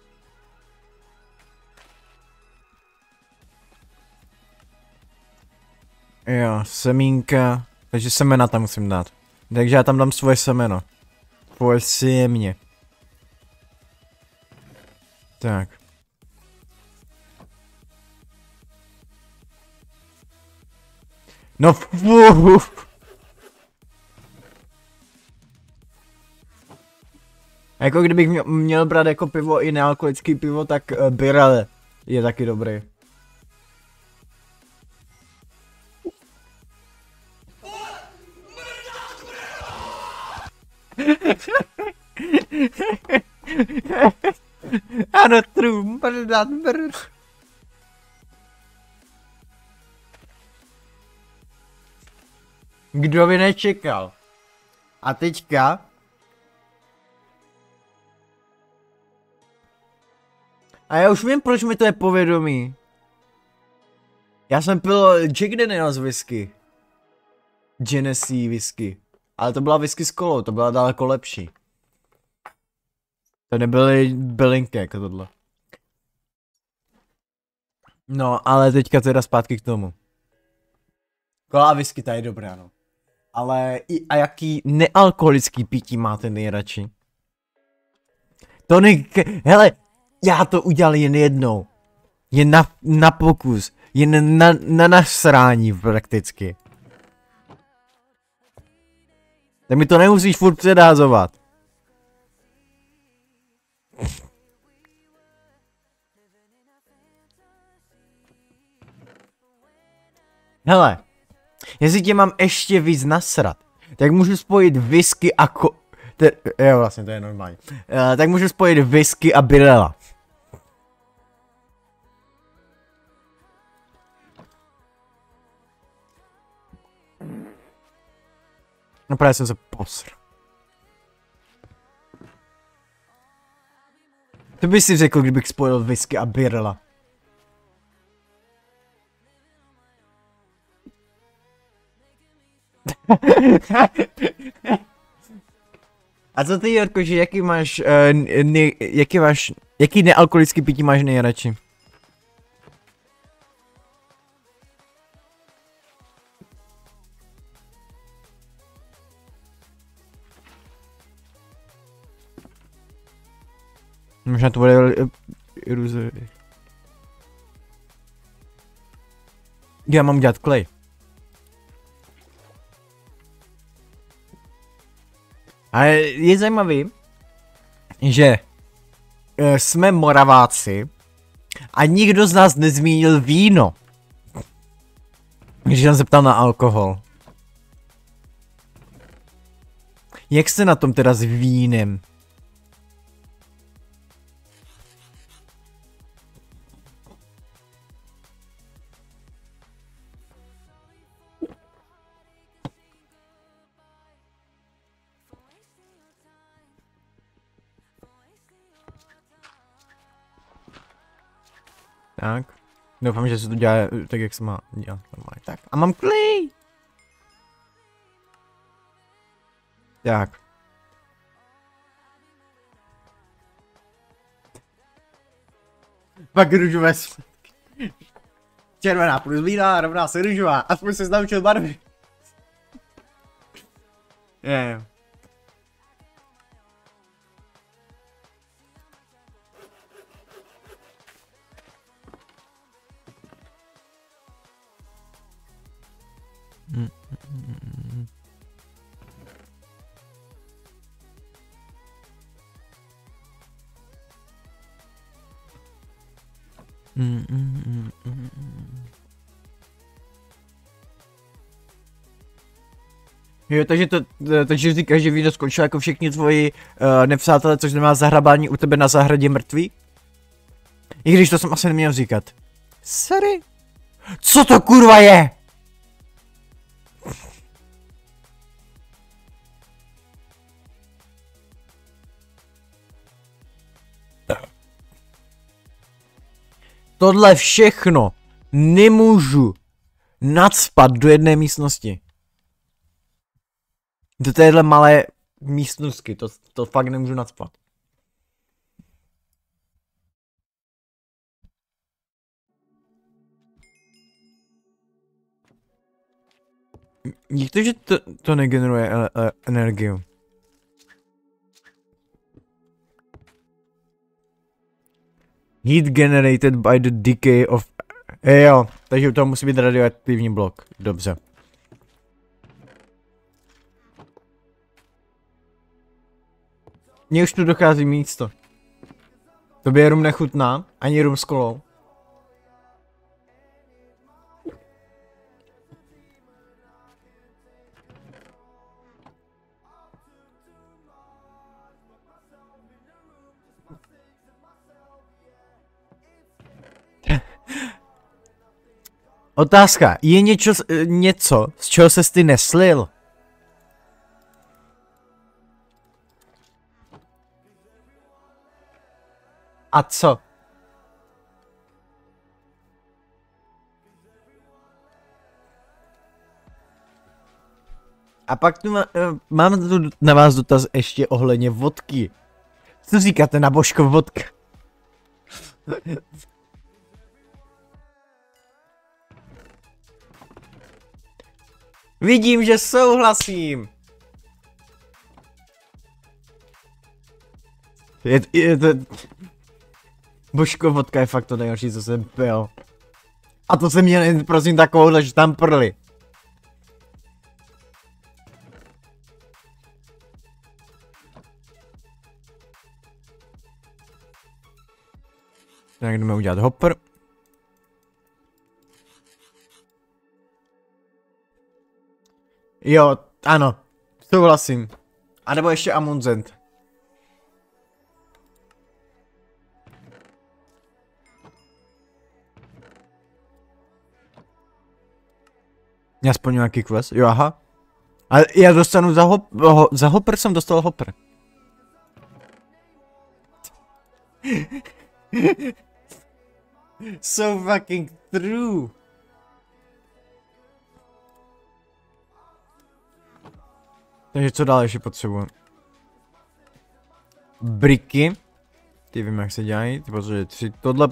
Jo, semínka, takže semena tam musím dát. Takže já tam dám svoje semeno. Svoje sémě. Tak. No fuh. Jako kdybych měl brát jako pivo i nealkoholický pivo, tak Birale je taky dobrý. Ano, true, Kdo by nečekal? A teďka... A já už vím, proč mi to je povědomí. Já jsem pil Jack Daniels whisky. Genesee whisky. Ale to byla whisky s kolou, to byla daleko lepší. To nebyly bylinky jako tohle. No, ale teďka teda zpátky k tomu. Kola whisky, ta je dobrá, no. Ale a jaký nealkoholický pití máte nejradši? Tonik, hele, já to udělal jen jednou. Jen na pokus. Jen na nasrání prakticky. Tak mi to nemusíš furt předházovat. Hele, jestli tě mám ještě víc nasrat, tak můžu spojit whisky a jo, vlastně to je normální. Tak můžu spojit whisky a Birela. No právě jsem se posr. To bys si řekl, kdybych spojil whisky a Birela. A co ty, Jorko, že jaký nealkoholický pití máš nejradši? Možná to bude iluze. Já mám dělat klej. Ale je zajímavý, že jsme Moraváci a nikdo z nás nezmínil víno. Když jsem se ptal na alkohol. Jak jste na tom teda s vínem? Tak. Doufám, že se to dělá tak, jak se má dělat. Tak. A mám klej! Tak. Pak růžové smetky. Červená plus bílá rovná se růžová. Aspoň se naučil barvy. Je. Jo, takže říkáš, že víno skončilo jako všichni tvoji nepřátelé, což znamená zahrabání u tebe na zahradě mrtví? I když to jsem asi neměl říkat. Sorry. Co to kurva je? Tohle všechno nemůžu nacpat do jedné místnosti. Do téhle malé místnosti, to fakt nemůžu nacpat. Jak to, že to negeneruje energii? Heat generated by the decay of... Jo, takže to musí být radioaktivní blok. Dobře. Mně už tu dochází místo. Tobě rum nechutná, ani rum s kolou. Otázka, je něco, z čeho ses ty neslil? A co? A pak tu mám tu na vás dotaz ještě ohledně vodky. Co říkáte na Božko vodka? Vidím, že souhlasím. Božko vodka je fakt to nejhorší, co jsem pil. A to jsem měl prosím takovouhle, že tam prli. Tak jdeme udělat hopper. Jo, ano, souhlasím. A nebo ještě Amundsen. Já splňu nějaký quest, jo aha. A já dostanu za hopper jsem dostal hopper. So fucking true. Takže co dál ještě potřebuji? Briky. Ty vím, jak se dělají. Ty potřebuješ tři tohle.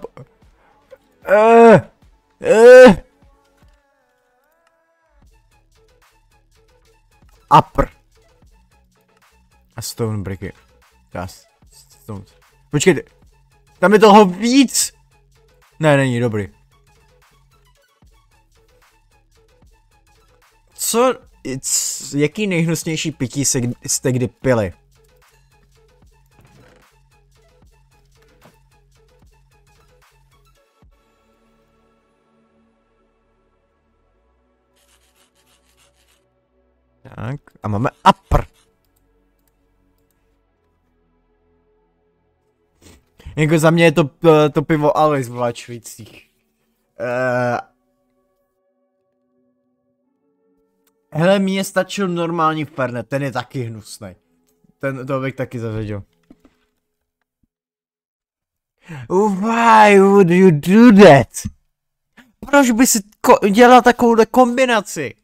Upper. A stone briky. Stone. Počkejte. Tam je toho víc! Ne, není dobrý. Jaký nejhnusnější pití jste kdy pili? Tak, a máme upper. Jako za mě je to pivo Always v Vlačovicích. Hele, mně stačil normální Fernet, ten je taky hnusný. To bych taky zařadil. Why would you do that? Proč by si dělal takovouhle kombinaci?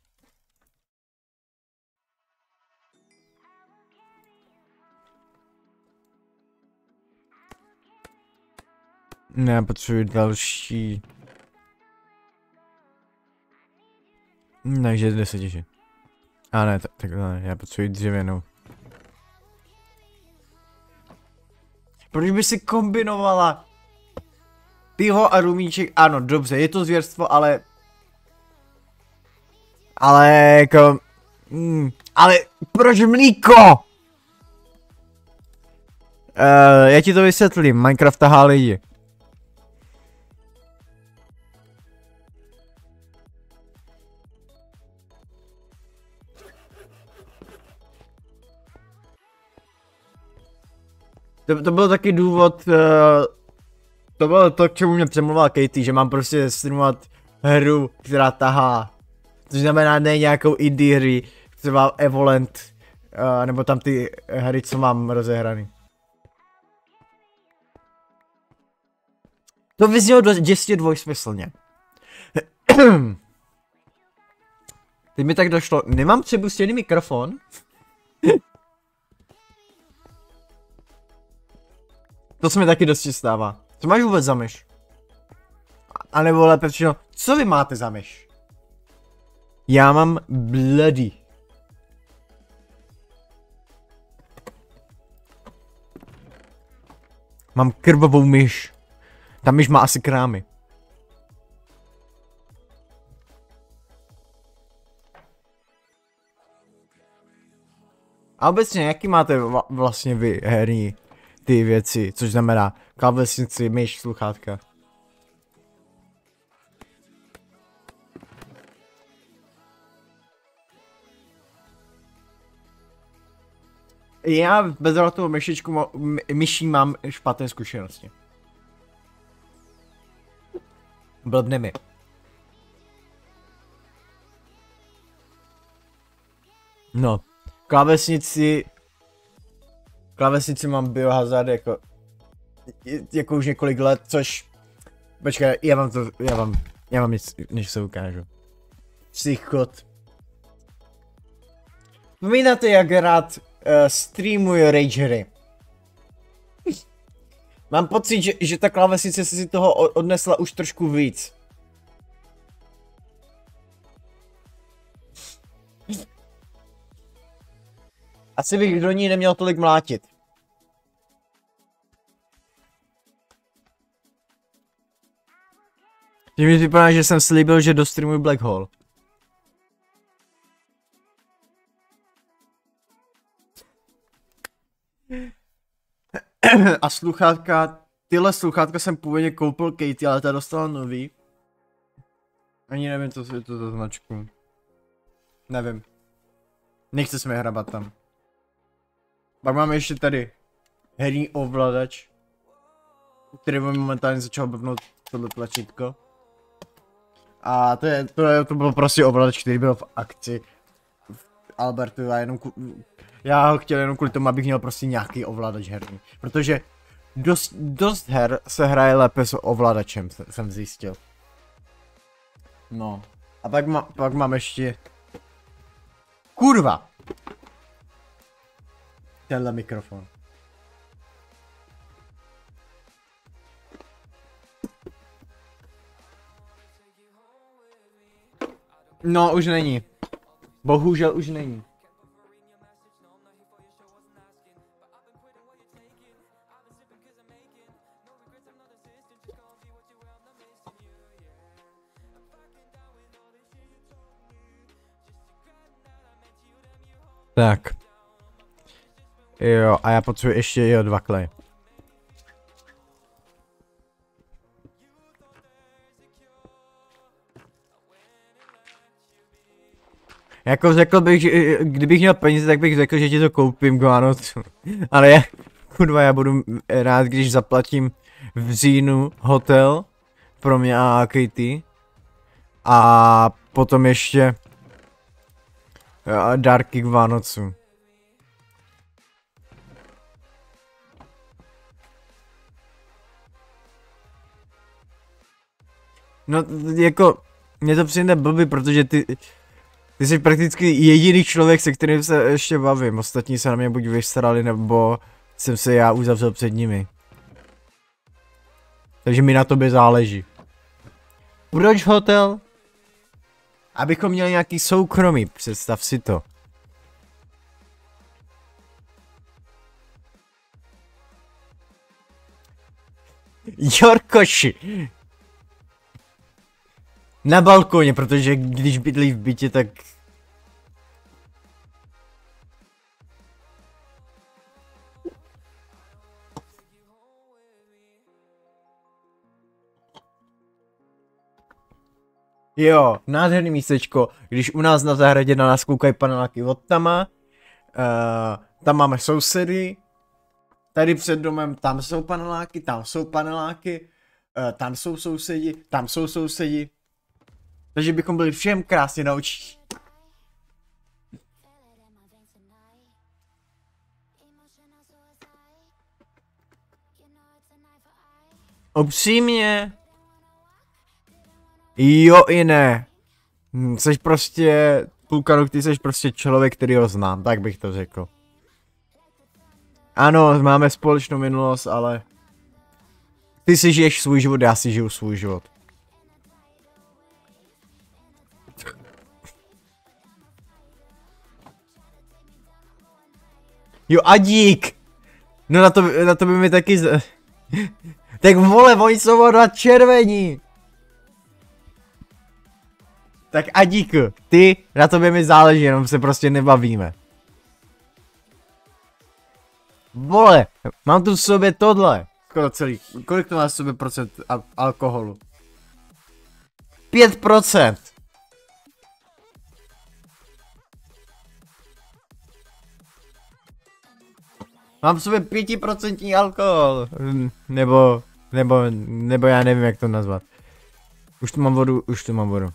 Ne, potřebuji další. Takže 10 těží. A ne, tak ne, já potřebuji dřevěnou. Proč by si kombinovala pivo a rumíček? Ano, dobře, je to zvěrstvo, ale... Ale jako... ale proč mlíko? Já ti to vysvětlím, Minecraft tahá lidi. To byl taky důvod, to bylo to, k čemu mě přemluvila Katie, že mám prostě streamovat hru, která tahá. Což znamená ne nějakou indie hry, třeba Evolent, nebo tam ty hry, co mám rozehraný. To vyznělo děsně dvojsmyslně. Teď mi tak došlo, nemám přebustěný mikrofon? To se mi taky dosti stává. Co máš vůbec za myš? A nebo lépe řečeno, co vy máte za myš? Já mám Bloody. Mám krvavou myš. Ta myš má asi krámy. A obecně, jaký máte vlastně vy herní ty věci, což znamená klávesnici, myš, sluchátka? Já bez toho myší mám špatné zkušenosti. Blbne mi. No, klávesnici mám Biohazard jako už několik let, což... Počkej, já vám nic, než se ukážu. Psychot. Vzpomínáte, jak rád streamuju rage hry? Mám pocit, že ta klávesnice si toho odnesla už trošku víc. Asi bych do ní neměl tolik mlátit. Že mi vypadá, že jsem slíbil, že dostreamuji Black Hole. A sluchátka, tyhle sluchátka jsem původně koupil Katie, ale ta dostala nový. Ani nevím, co je to za značku. Nevím. Nechce se mi hrabat tam. Pak máme ještě tady herní ovladač, který mi momentálně začal blbnout tohle tlačítko. A to byl prostě ovladač, který byl v akci v Albertu a já ho chtěl jenom kvůli tomu, abych měl prostě nějaký ovladač herní. Protože dost her se hraje lépe s ovladačem, jsem zjistil. No. A pak mám ještě... Kurva! Tenhle mikrofon. No, už není. Bohužel už není. Tak. Jo, a já potřebuji ještě 2 kleje. Jako řekl bych, že kdybych měl peníze, tak bych řekl, že ti to koupím k Vánocu. Ale já, kurva, já budu rád, když zaplatím v říjnu hotel pro mě a Katie. A potom ještě dárky k Vánocu. No, jako, mě to přijde blbý, protože ty jsi prakticky jediný člověk, se kterým se ještě bavím. Ostatní se na mě buď vystarali, nebo jsem se já uzavřel před nimi. Takže mi na tobě záleží. Proč hotel? Abychom měli nějaký soukromí, představ si to. Jorkoši! Na balkóně, protože když bydlí v bytě, tak... Jo, nádherný místečko, když u nás na zahradě na nás koukají paneláky od Tama, tam máme sousedy, tady před domem tam jsou paneláky, tam jsou paneláky, tam jsou sousedi, tam jsou sousedi. Takže bychom byli všem krásně na očích. Upřímně. Jo i ne. Jseš prostě, Pulkanu, ty jsi prostě člověk, který ho znám, tak bych to řekl. Ano, máme společnou minulost, ale... Ty si žiješ svůj život, já si žiju svůj život. Jo, Adík! No na to by mi taky Tak vole, oni jsou oba červení! Tak Adík, ty, na tobě mi záleží, jenom se prostě nebavíme. Vole, mám tu v sobě tohle. Skoro celý, kolik to má v sobě procent alkoholu? 5%. Mám v sobě 5% alkohol. Nebo já nevím, jak to nazvat. Už tu mám vodu,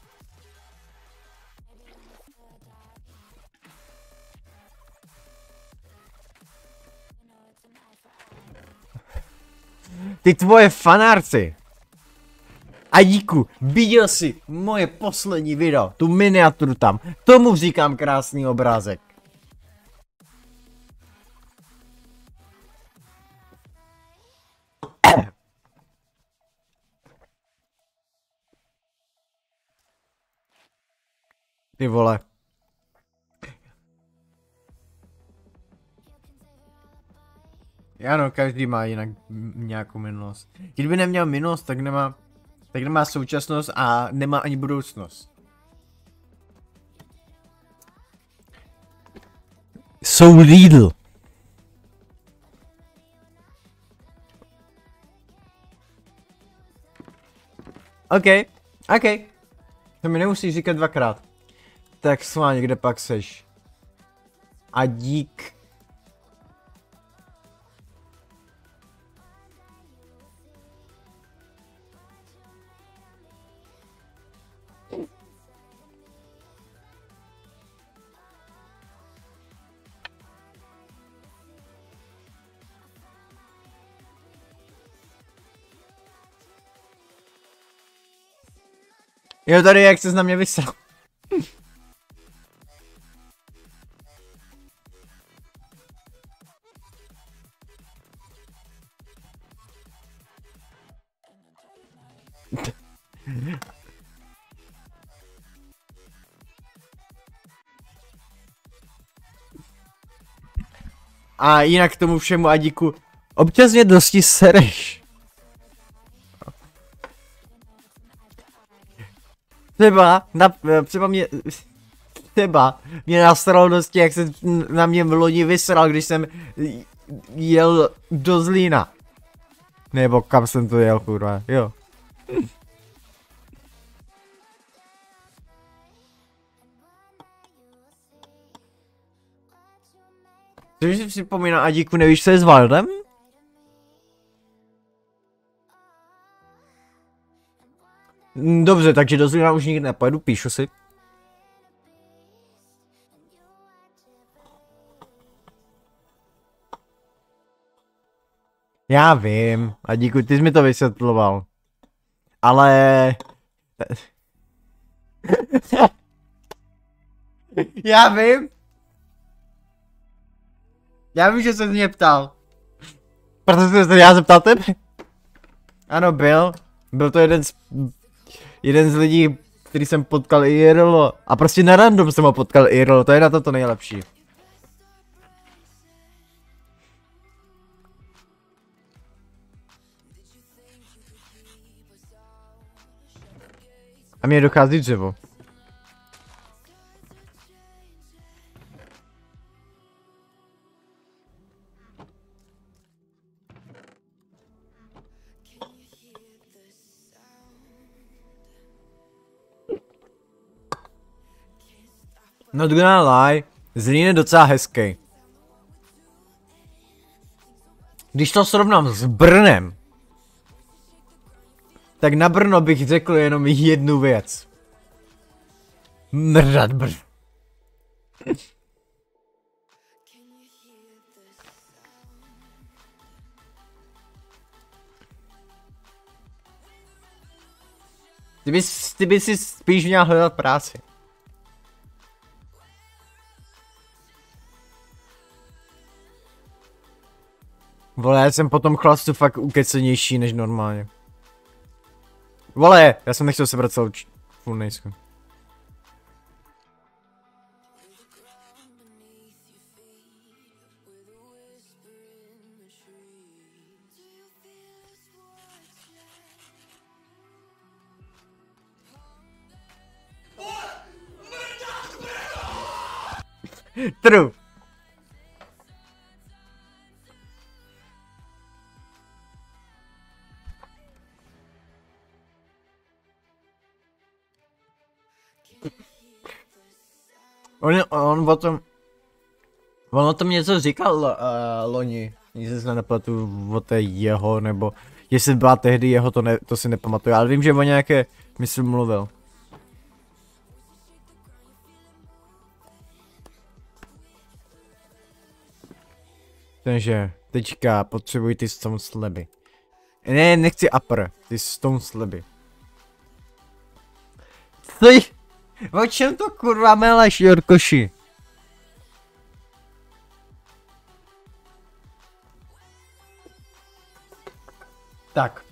Ty tvoje fanárci. A díku, viděl jsi moje poslední video, tu miniaturu tam. Tomu říkám krásný obrázek. Ty vole. Ano, každý má jinak nějakou minulost. Kdyby neměl minulost, tak nemá současnost a nemá ani budoucnost. Jsou Lidl. OK. To mi nemusíš říkat dvakrát. Tak sváně, kde pak seš? A dík. Jo, tady jak ses na mě vysral. A jinak k tomu všemu, Adíku, občas mě dosti sereš. Třeba mě... Třeba mě nasralo dosti, jak se na mě v loni vysral, když jsem jel do Zlína. Nebo kam jsem to jel, kurva, jo. Což si připomíná, Adíku, nevíš, co je s Wildem? Dobře, takže do Zlína už nikdy nepojedu, píšu si. Já vím, Adíku, ty jsi mi to vysvětloval. Ale... Já vím. Já vím, že se mě ptal. Protože jsem se já zeptal tebe? Ano, byl. Byl to jeden z lidí, který jsem potkal IRL. A prostě na random jsem ho potkal IRL, to je na to nejlepší. A mně dochází dřevo. Not gonna lie, Zlín je docela hezký. Když to srovnám s Brnem, tak na Brno bych řekl jenom jednu věc. Mrdat Brno. Ty bys si spíš měl hledat práci. Vole, já jsem potom chlastu fakt ukecenější než normálně. Vole, já jsem nechtěl sebrat celou full nejsku. True. On o tom něco říkal loni, jestli se nepletu o té jeho, nebo jestli byla tehdy jeho, to si nepamatuju, ale vím, že o nějaké myslím mluvil. Takže teďka potřebuji ty stone slaby. Ne, nechci upper, ty stone slaby. O čem to kurva meleš, Jorkoši? Tak.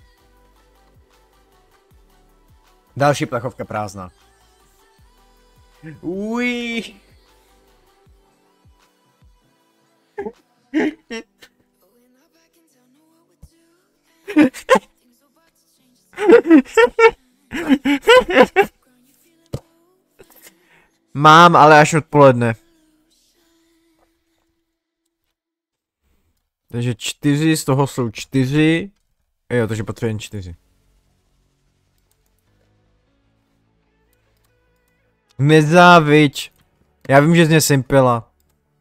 Další plechovka prázdná. Uj. Mám, ale až odpoledne. Takže 4, z toho jsou 4. Jo, takže potřebujeme 4. Nezáviď. Já vím, že z mě simpila.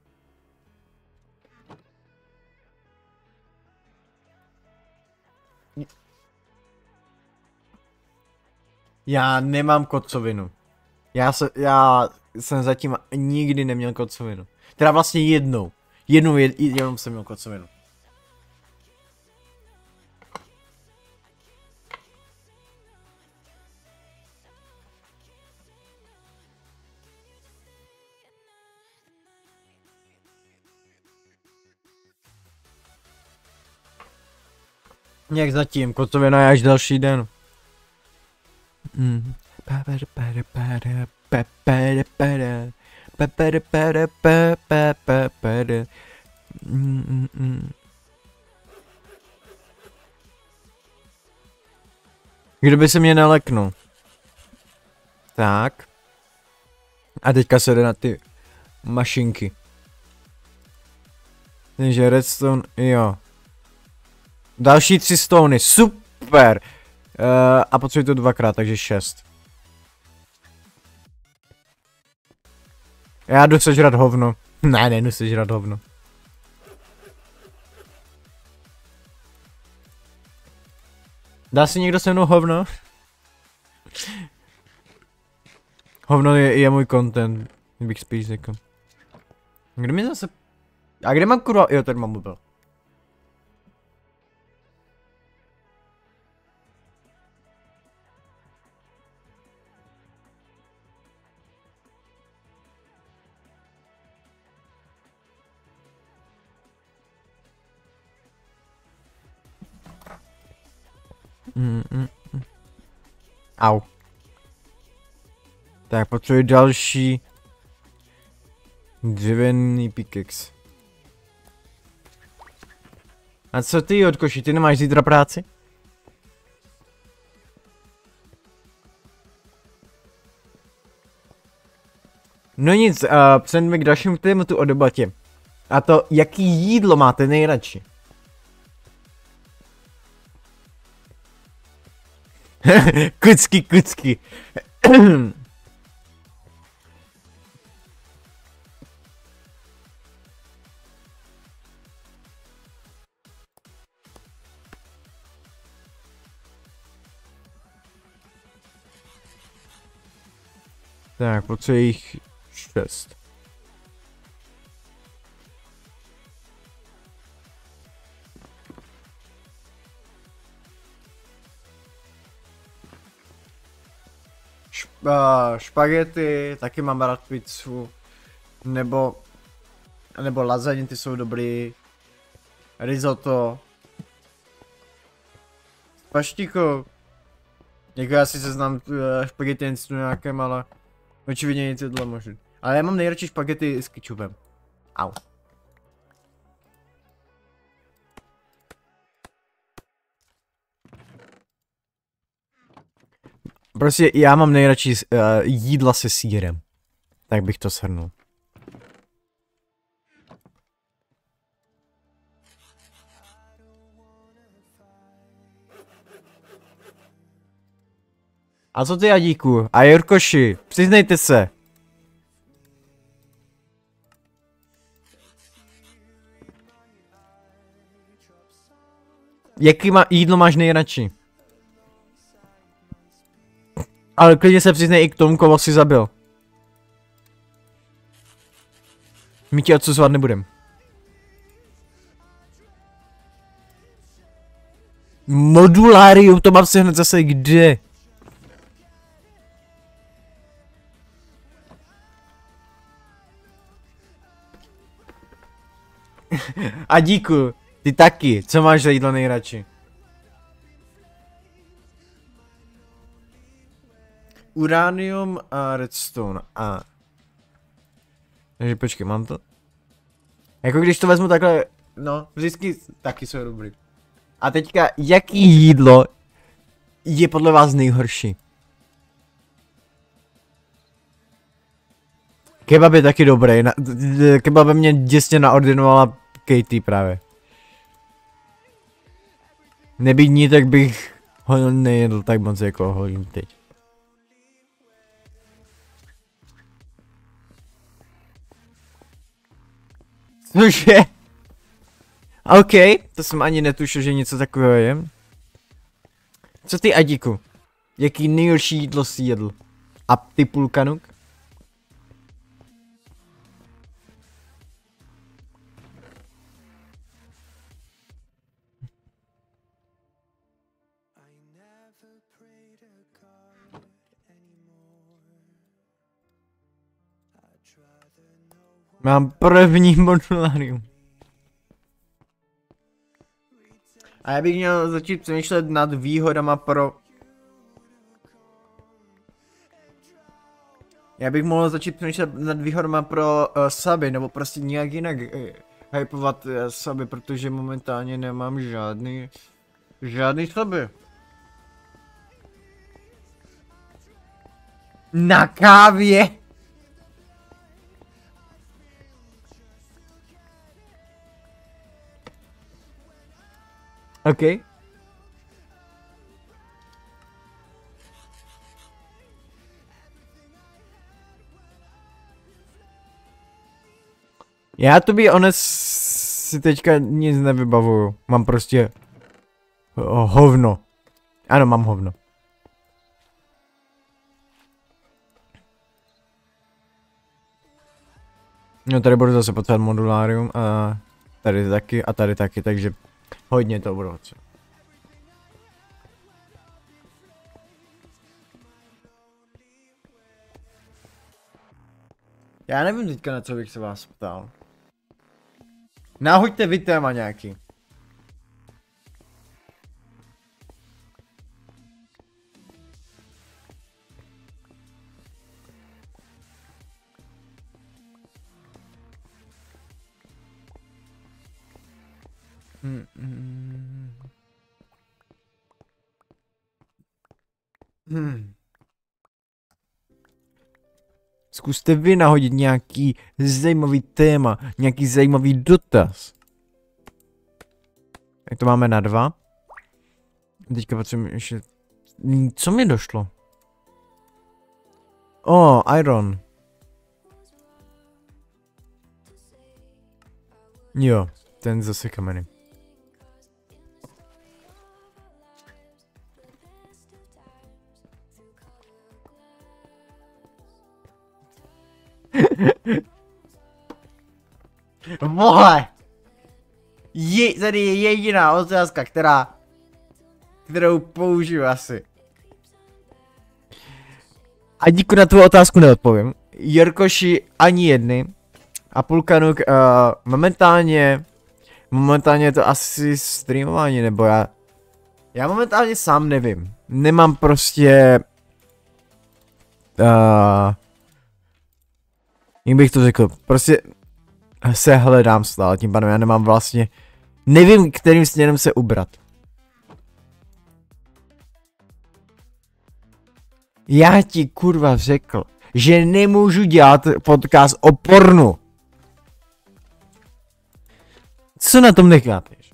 Já nemám kocovinu. Já jsem zatím nikdy neměl kocovinu. Teda vlastně jednou. Jednou jsem měl kocovinu. Jak zatím, kocovina je až další den. Kdo by se mě neleknul? Tak. A teďka se jde na ty mašinky. Takže redstone, jo. Další 3 stony, super! A potřebuji to 2krát, takže 6. Já jdu sežrat hovno. Ne, nejdu sežrat hovno. Dá si někdo se mnou hovno? Hovno je můj content, bych spíš řekl. Kde mi zase... A kde mám kurva? Jo, tady mám mobil. Au. Tak, potřebuji další dřevěný pickaxe. A co ty, Jodkoši, ty nemáš zítra práci? No nic, přejdeme k dalšímu tématu o debatě. A to, jaký jídlo máte nejradši? Kucky, kucky. Tak, potřebuji jich 6. Špagety, taky mám rád pizzu. Nebo lasagne, ty jsou dobrý. Risotto. Paštíko. Jako já si seznám špagety jen s nějakém, ale očividně nic tohle možný. Ale já mám nejradši špagety s kečupem. Au. Prostě já mám nejradši jídla se sýrem. Tak bych to shrnul. A co ty, Jadíku? A Jorkoši, přiznejte se. Jaký jídlo máš nejradši? Ale klidně se přiznej i k tomu, koho jsi zabil. My ti odsuzovat nebudem. Modulárium, to mám si hned zase kde? A díku, ty taky, co máš za jídlo nejradši? Uranium a redstone a... Takže počkej, mám to? Jako když to vezmu takhle, no, vždycky taky jsou dobrý. A teďka, jaký jídlo je podle vás nejhorší? Kebab je taky dobrý, kebab mě děsně naordinovala Katie právě. Nebýt ní, tak bych ho nejedl tak moc jako ho jím teď. Cože? OK, to jsem ani netušil, že něco takového je. Co ty, Adíku? Jaký nejhorší jídlo jsi jedl? A ty, Pulkanuk? Mám první modulárium. A já bych měl začít přemýšlet nad výhodama pro... Já bych mohl začít přemýšlet nad výhodama pro suby, nebo prostě nějak jinak hypovat suby, protože momentálně nemám žádný suby. Na kávě! OK. Já to by honest si teďka nic nevybavuju. Mám prostě hovno. Ano, mám hovno. No tady budu zase potřebovat modulárium a tady taky, takže hodně to budu potřebovat. Já nevím teďka, na co bych se vás ptal. Nahoďte vy téma nějaký. Zkuste vy nahodit nějaký zajímavý téma, nějaký zajímavý dotaz. Jak to máme na 2? Teďka potřebujeme ještě... Co mi došlo? Iron. Jo, ten zase kameny. Vole! Tady je jediná otázka, kterou použiju asi. A díku na tu otázku neodpovím. Jirkoši ani jedny. A Pulkanuk, momentálně je to asi streamování, nebo já momentálně sám nevím. Nemám prostě... jak bych to řekl, prostě se hledám stále, tím pádem já nemám vlastně, nevím, kterým směrem se ubrat. Já ti kurva řekl, že nemůžu dělat podcast o pornu. Co na tom nechápeš?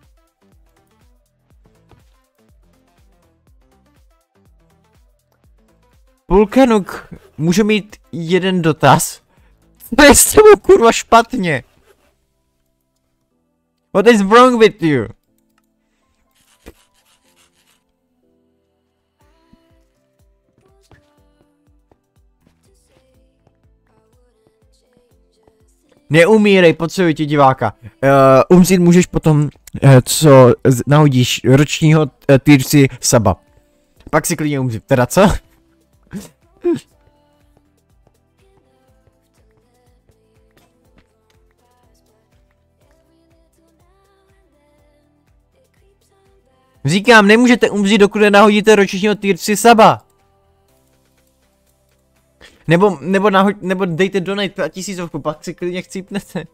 Pulkanuk, můžu mít jeden dotaz? To je s tebou kurva špatně. What is wrong with you? Neumírej, potřebuji ti diváka. Umřít můžeš potom, co nahodíš ročního týrci saba. Pak si klidně umřít, teda co? Říkám, nemůžete umřít, dokud nenahodíte ročního týrci saba. Nebo dejte donate 1000, pak si klidně chcípnete.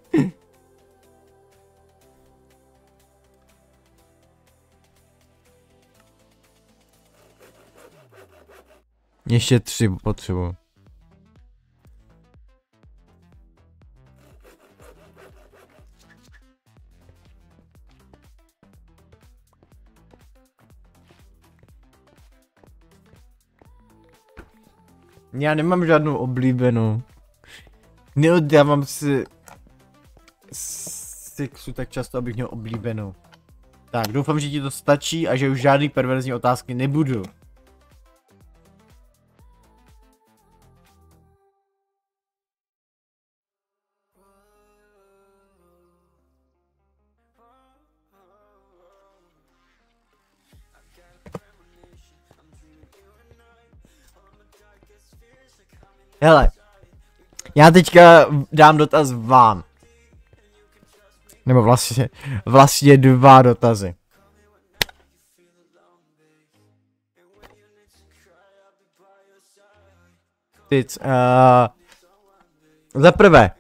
Ještě 3 potřebuji. Já nemám žádnou oblíbenou. Neoddávám si sexu tak často, abych měl oblíbenou. Tak, doufám, že ti to stačí a že už žádný perverzní otázky nebudu. Hele, já teďka dám dotaz vám. Nebo vlastně 2 dotazy. Za prvé,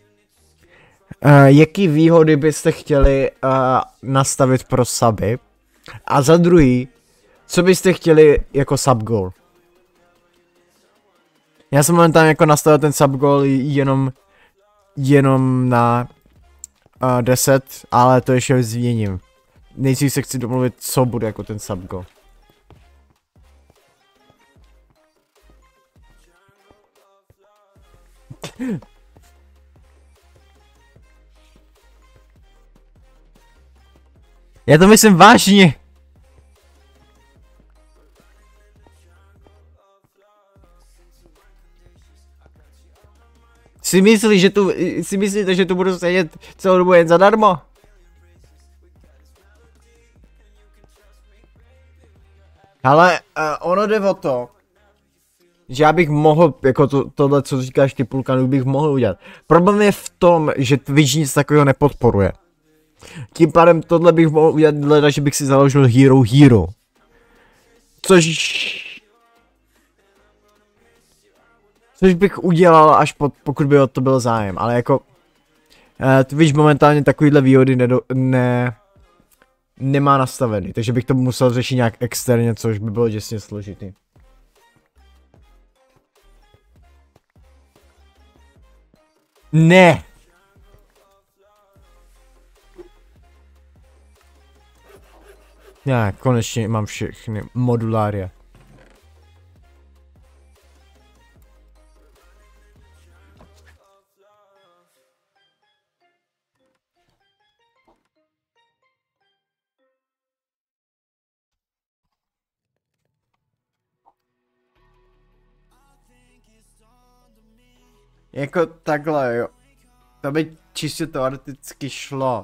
jaký výhody byste chtěli nastavit pro suby? A za druhý, co byste chtěli jako sub goal? Já jsem momentálně jako nastavil ten sub goal jenom na 10, ale to ještě změním. nejdřív se chci domluvit, co bude jako ten subgo. Já to myslím vážně. Si myslíte, že tu budu sedět celou dobu jen zadarmo? Ale ono jde o to, že já bych mohl, jako tohle, co říkáš ty půlkanu, bych mohl udělat. Problém je v tom, že Twitch nic takového nepodporuje. Tím pádem tohle bych mohl udělat, leda, že bych si založil Hero. Což bych udělal, až pokud by o to byl zájem, ale jako Twitch momentálně takovýhle výhody nemá nastavený, takže bych to musel řešit nějak externě, což by bylo děsně složitý. Ne! Já konečně mám všechny modulária. Jako takhle, jo. To by čistě teoreticky šlo.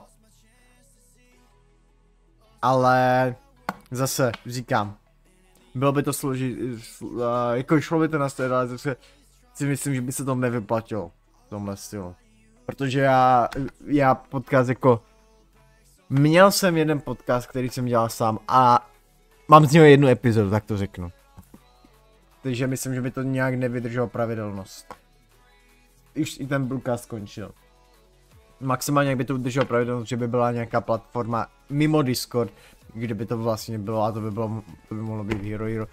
Ale zase říkám, bylo by to složit, jako šlo by to nastavit, ale zase si myslím, že by se to nevyplatilo v tomhle stylu. Protože já podcast jako, měl jsem jeden podcast, který jsem dělal sám a mám z něho jednu epizodu, tak to řeknu. Takže myslím, že by to nějak nevydrželo pravidelnost. Už i ten Bluecast skončil. Maximálně jak by to udrželo pravidelnost, že by byla nějaká platforma mimo Discord, kde by to vlastně bylo a to by mohlo být Hero.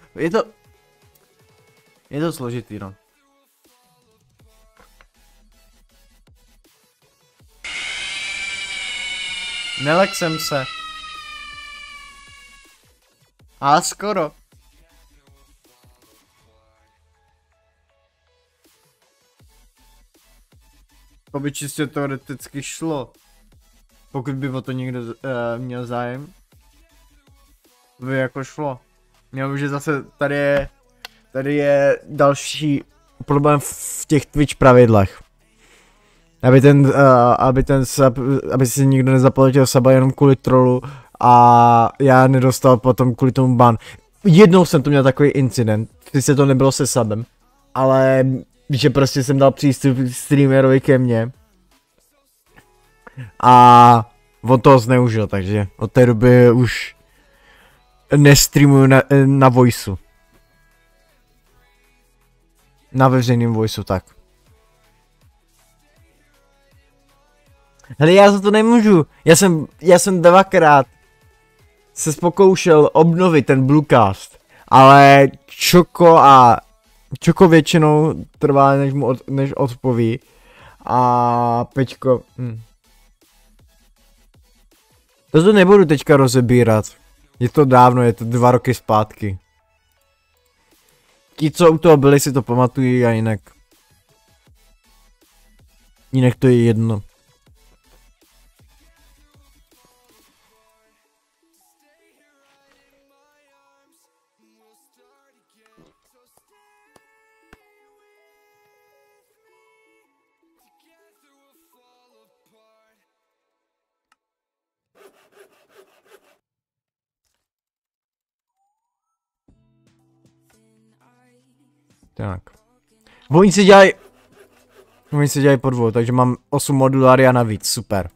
Je to složitý, no. Nelek jsem se. A skoro. To by čistě teoreticky šlo. Pokud by o to někdo měl zájem. To by jako šlo. Že zase tady je další problém v těch Twitch pravidlech. Aby si nikdo nezaplatil suba jenom kvůli trollu a já nedostal potom kvůli tomu ban. Jednou jsem tu měl takový incident, sice to nebylo se subem, ale že prostě jsem dal přístup streamerovi ke mně a on toho zneužil, takže od té doby už nestreamuju na voiceu. Na veřejném voiceu, tak. Hele, já za to nemůžu. Já jsem dvakrát se pokoušel obnovit ten Bluecast, ale Čoko většinou trvá, než odpoví. A Peťko... To nebudu teďka rozebírat. Je to dávno, je to 2 roky zpátky. Ti, co u toho byli, si to pamatují a jinak... Jinak to je jedno. Tak. Oni si dělají po 2, takže mám 8 modulária navíc, super.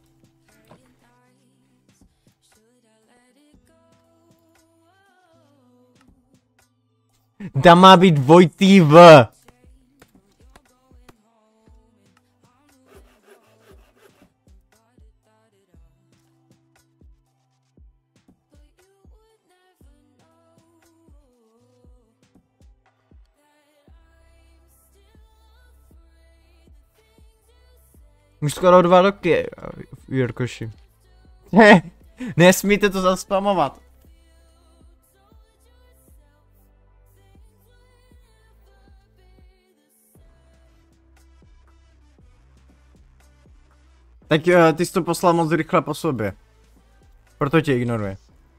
Tam má být dvojitý V. Už skoro 2 roky, Jirkoši. Nesmíte to zaspamovat. Tak ty jsi to poslal moc rychle po sobě. Proto tě ignoruje.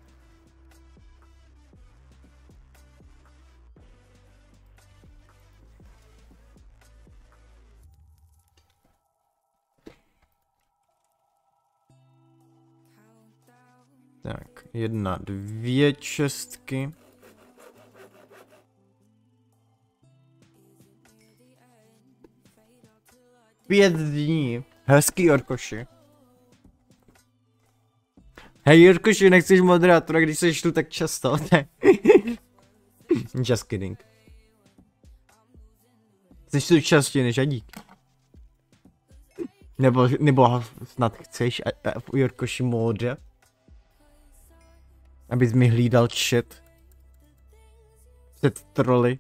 Tak, 1, 2 čestky. Pět dní. Hezký, Jorkoši. Hej, Jorkoši, nechceš moderátora, když seš tu tak často, ne? Just kidding. Jsi tu častěji než Adík. Nebo snad chceš, Jorkoši, módě? Abys mi hlídal chat. Před troly.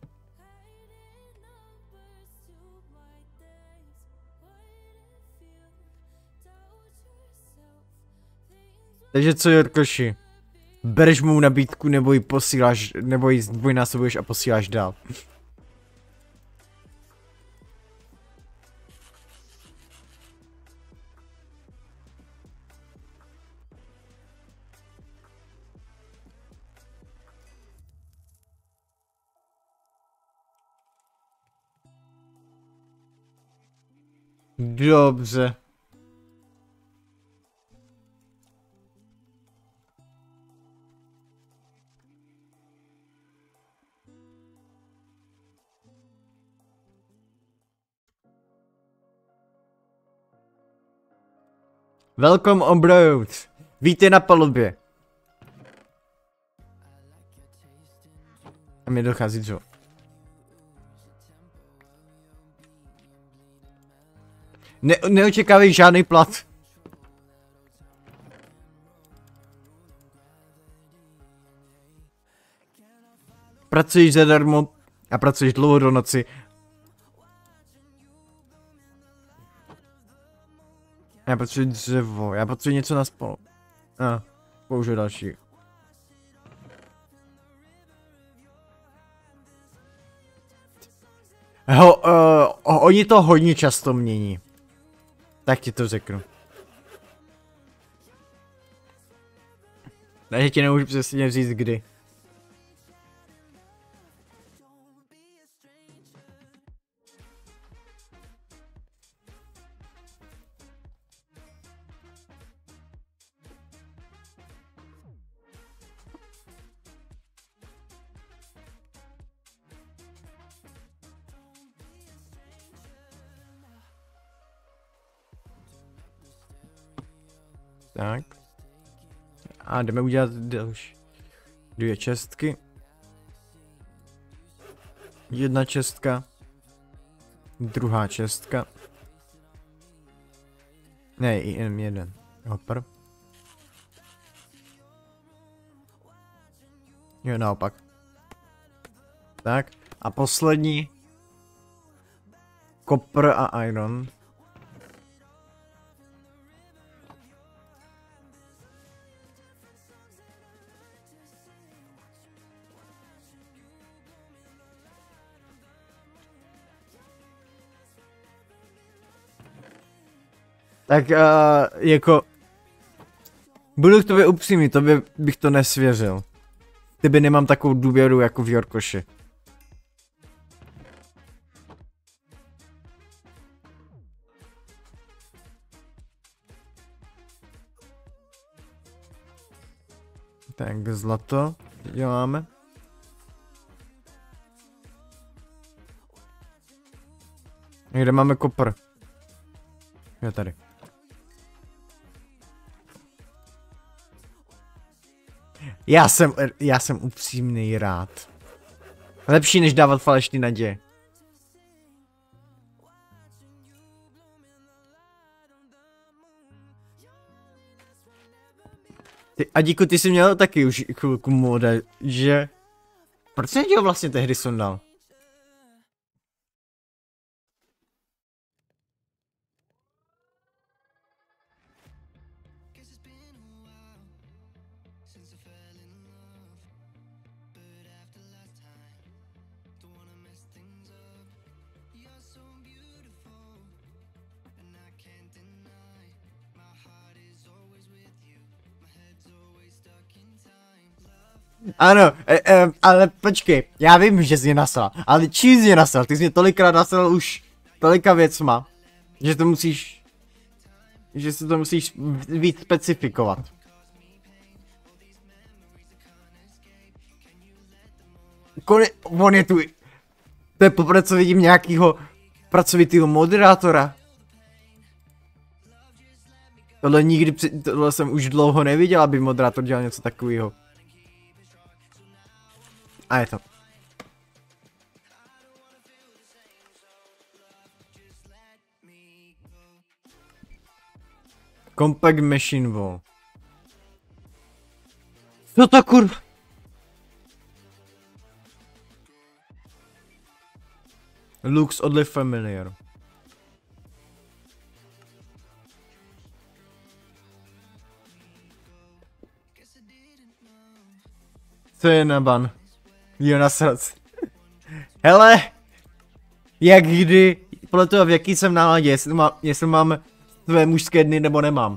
Takže co, Jorkoši? Bereš mou nabídku, nebo ji posíláš, nebo ji zdvojnásobuješ a posíláš dál? Dobře. Welcome on board. Vítej na palubě. A mi dochází co? Neočekávej žádný plat. Pracuješ zadarmo a pracuješ dlouho do noci. Já potřebuji dřevo, já potřebuji něco na spolu. Použiju další. Oni to hodně často mění. Tak ti to řeknu. Takže ti nemůžu přesně říct kdy. Tak. A jdeme udělat další. 2 čestky. 1 čestka. 2 čestka. Ne, jen 1. Hopper. Jo, naopak. Tak. A poslední. Copper a iron. Tak jako... Budu k tobě upřímný, tobě bych to nesvěřil. Tebe nemám takovou důvěru jako v Jorkoši. Tak zlato děláme. Kde máme kopr? Jo, tady. Já jsem upřímný rád. Lepší než dávat falešný naděje. A díku, ty jsi měl taky už chvilku moda, že... Proč jsem tě ho vlastně tehdy sundal? Ano, ale počkej, já vím, že jsi mě nasral, ale čím jsi mě nasral? Ty jsi mě tolikrát nasral už tolika věcma, že to musíš, že si to musíš víc specifikovat. On je tu, to je poprvé, co vidím nějakýho pracovitýho moderátora. Tohle jsem už dlouho neviděl, aby moderátor dělal něco takového. A je to. Compact Machine Wall. Co to kurva? Looks oddly familiar. Co je na ban? Jo, nasrat. Hele! Jak kdy? Podle toho, v jaký jsem náladě, jestli mám své mužské dny nebo nemám.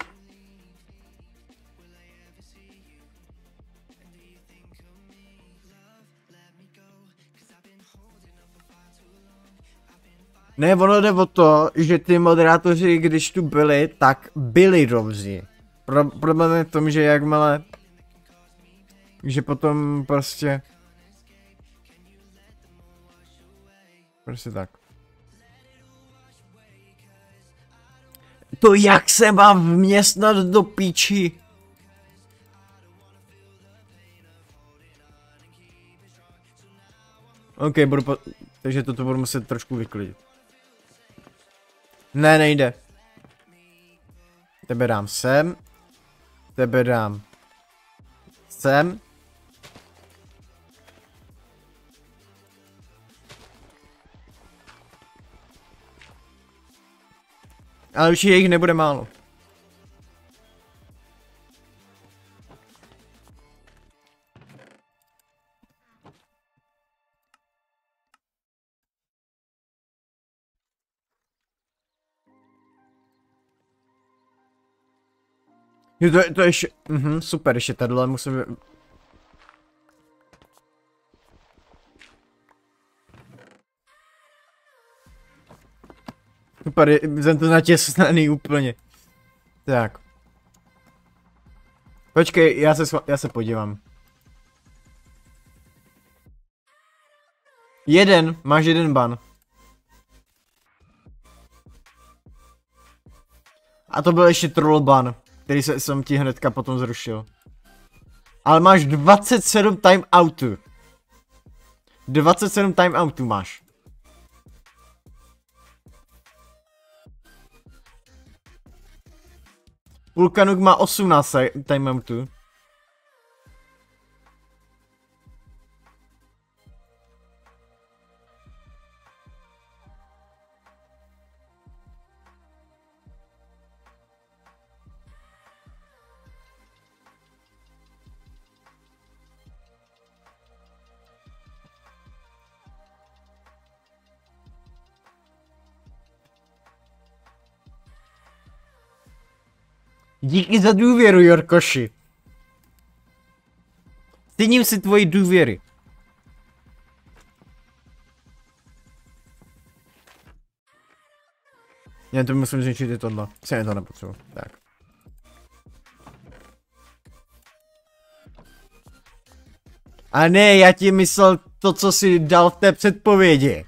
Ne, ono jde o to, že ty moderátoři, když tu byli, tak byli dobří. Problém je v tom, že jakmile... Že potom prostě... Prostě tak. To jak se mám vměstnat do píči? OK, takže toto budu muset trošku vyklidit. Ne, nejde. Tebe dám sem. Tebe dám sem. Ale už jich nebude málo. Jo, to ještě, super, ještě tadyhle musím... Super, jsem to natěsnaný úplně. Tak. Počkej, já se podívám. Máš jeden ban. A to byl ještě troll ban, který jsem ti hnedka potom zrušil. Ale máš 27 timeoutů. 27 timeoutů máš. Vulkanuk má 18 timeoutů. Díky za důvěru, Jorkoši. Cením si tvoji důvěry. Já to musím zničit i tohle. Se to nepotřebuji. Tak. A ne, já ti myslel to, co jsi dal v té předpovědi.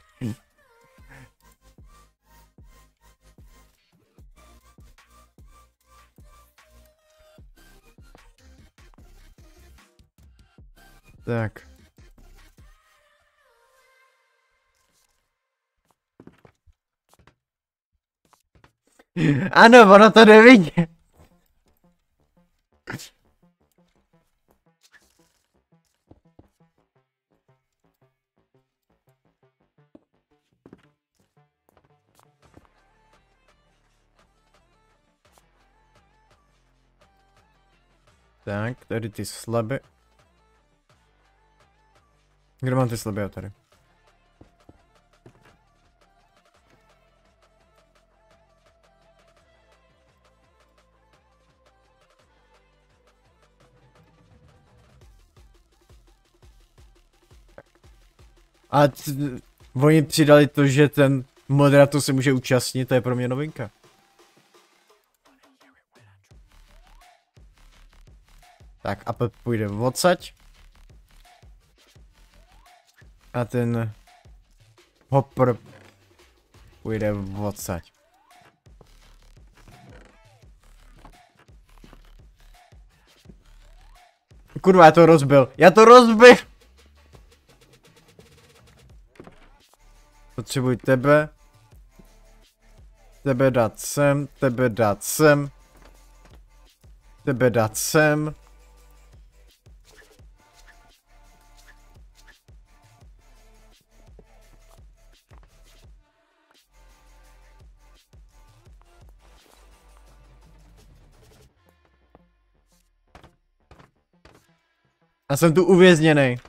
Tak. Ano, ono to jde vidět. Tak, tady ty slaby. Kde mám ty slaby, tady? A oni přidali to, že ten moderátor se může účastnit, to je pro mě novinka. Tak a pak půjde odsaď. A ten hopper půjde odsaď. Kurva, já to rozbil. Já to rozbil! Potřebuji tebe. Tebe dát sem, tebe dát sem. Tebe dát sem. A jsem tu uvězněný.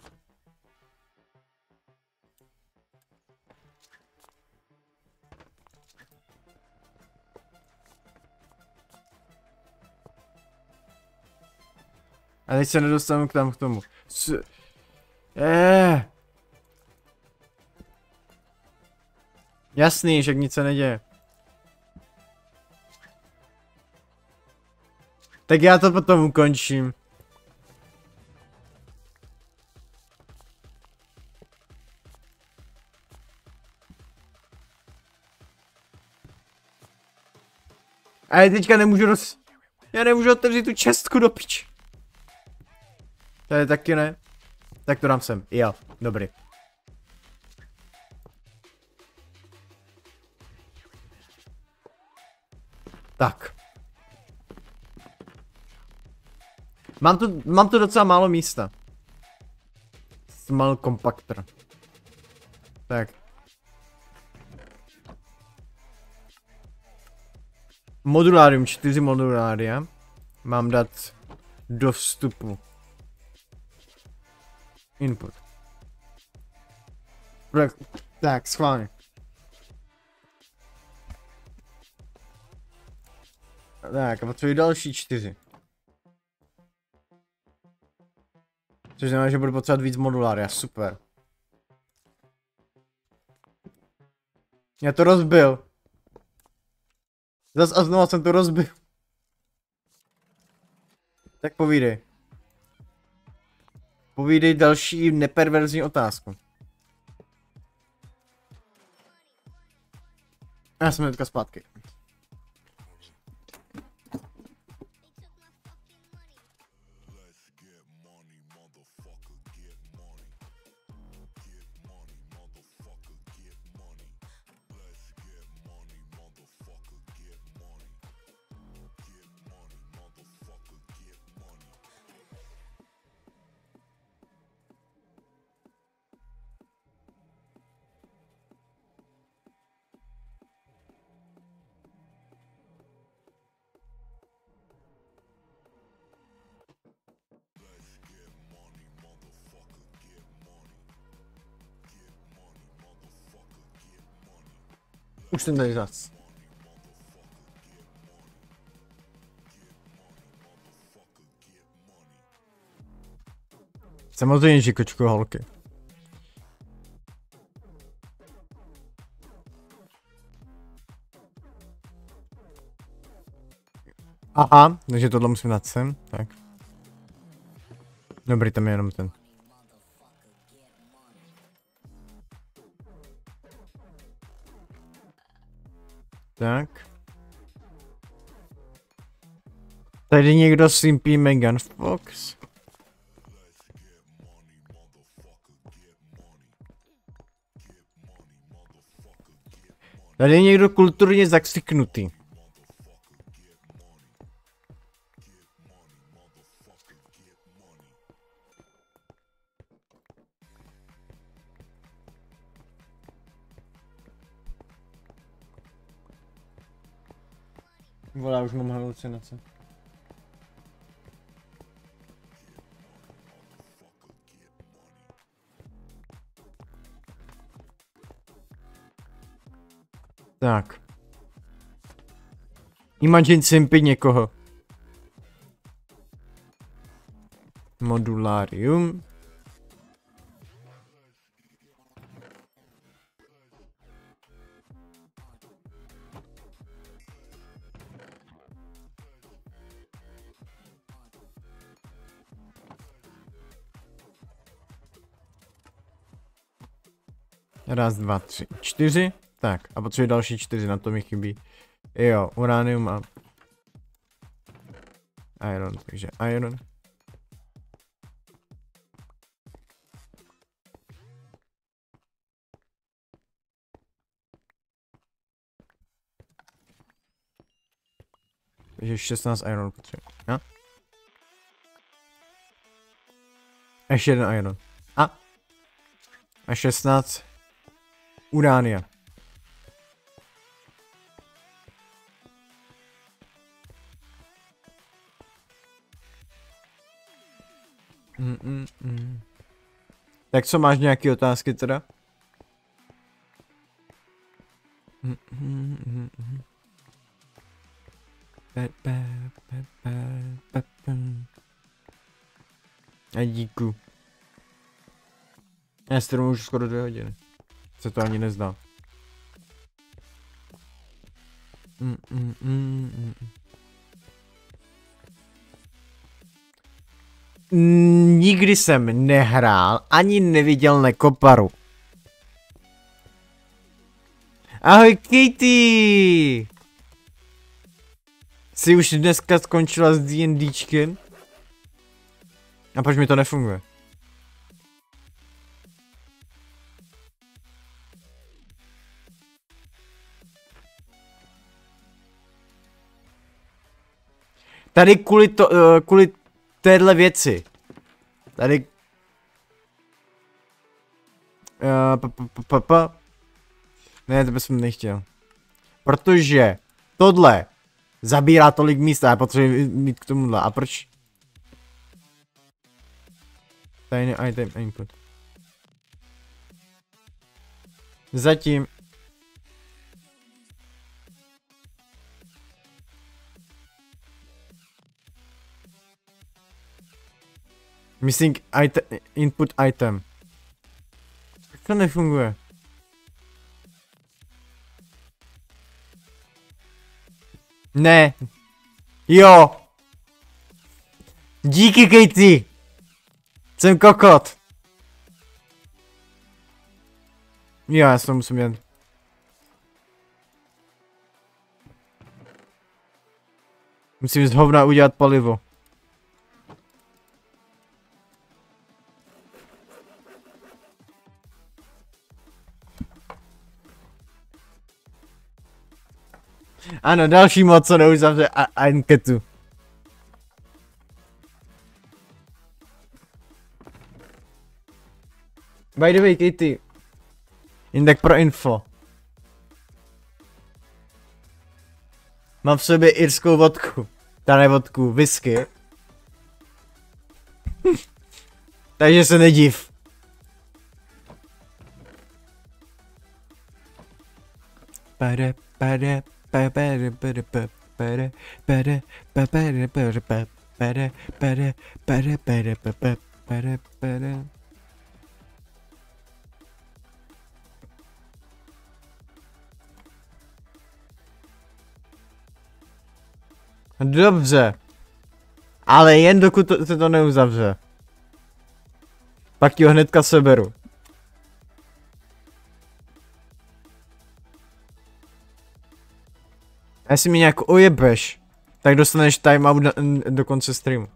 A teď se nedostanu k tomu. Jasný, že nic se neděje. Tak já to potom ukončím. A já teďka nemůžu Já nemůžu otevřít tu čestku do piči. Tady taky ne. Tak to dám sem. Jo, dobrý. Tak. Mám tu docela málo místa. Small compactor. Tak. Modulárium, 4 modulária. Mám dát do vstupu. Input. Tak, schválně. Tak, a potřebuji další 4. Což znamená, že budu potřebovat víc modulária, super. Já to rozbil. Zas a znova jsem to rozbil. Tak povídej. Povídej další neperverzní otázku. Já jsem teďka zpátky. Už jsem tady zas. Samozřejmě, že kočku holky. Aha, takže tohle musím dát sem, tak. Dobrý, tam je jenom ten. Tak. Tady někdo simpí Megan Fox. Tady je někdo kulturně zakřiknutý. Vole, už mám halucinace. Tak. Imagine simpy někoho. Modularium. Raz, dva, tři, čtyři. Tak, a potřebuji další 4, na to mi chybí. Jo, uranium a... Iron, takže iron. Takže 16 iron potřebuji, no? Ještě jeden iron. A 16 uránia. Tak co, máš nějaké otázky teda? A díku. Já streamuji už skoro 2 hodiny. Se to ani nezdá. Nikdy jsem nehrál, ani neviděl Nekoparu. Ahoj Katie! Jsi už dneska skončila s D&Dčkem? A proč mi to nefunguje? Tady kvůli téhle věci. Tady... Ne, to bych nechtěl. Protože tohle zabírá tolik místa, já potřebuji mít k tomuhle. A proč? Tiny item input. Zatím. Missing item, input item. Jak to nefunguje? Ne. Jo. Díky Katie. Jsem kokot. Jo, já se to musím jen. Musím z hovna udělat palivo. Ano, další mod, co neuzavře anketu. By the way, Katie. Jen tak pro info. Mám v sobě irskou vodku. Ta ne vodku, whisky. Takže se nediv. Dobře. Ale jen dokud se to neuzavře. Pak ti ho hnedka seberu. A jestli mi nějak ojebeš, tak dostaneš timeout do konce streamu.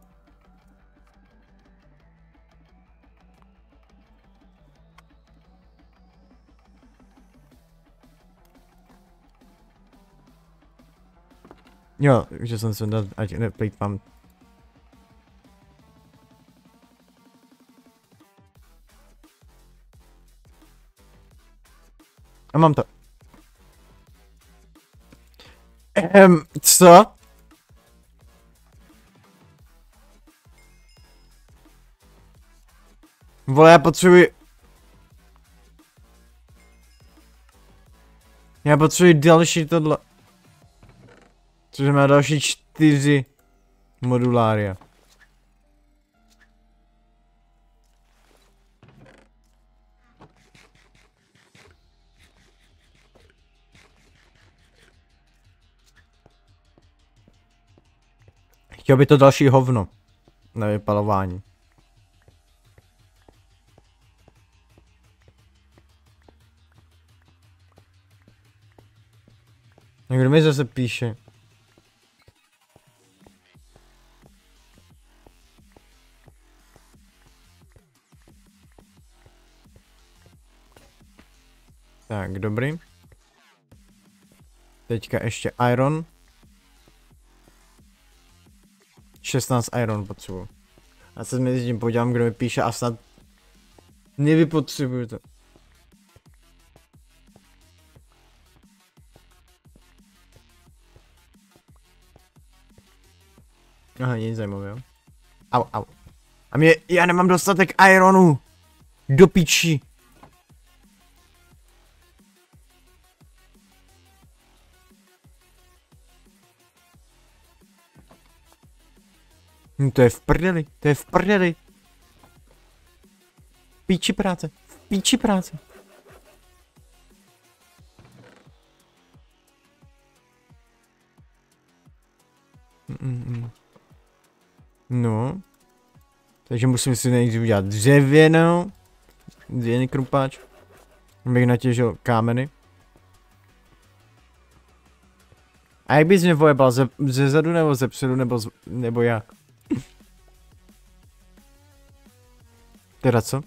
Jo, že jsem se dal, ať neplýtvám. A mám to. Co? Vole, já potřebuji... Já potřebuji další tohle. Cože má další 4 modulária. Chtěl by to další hovno na vypalování. Někdo mi zase píše. Tak, dobrý. Teďka ještě iron. 16 iron potřebuji. Já se mezi tím podívám, kdo mi píše a snad nevypotřebuju to. Aha, nic zajímavého. Au, au. A já nemám dostatek ironu. Do piči. To je v prdeli, to je v prdeli. Píči práce, píči práce. No. Takže musím si nejdřív udělat dřevěnou. Dřevěný krumpáč. Abych natěžil kámeny. A jak bys mě vojebal? Ze zadu nebo ze předu nebo jak? Teda co?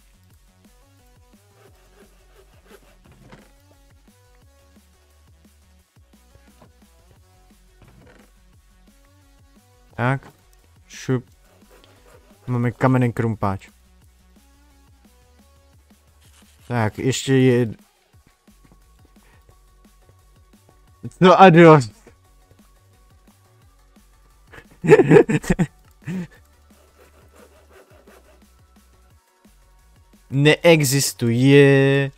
Tak. Šup. Máme kamenný krumpáč. Tak, ještě je... No a dost. Neexistuje.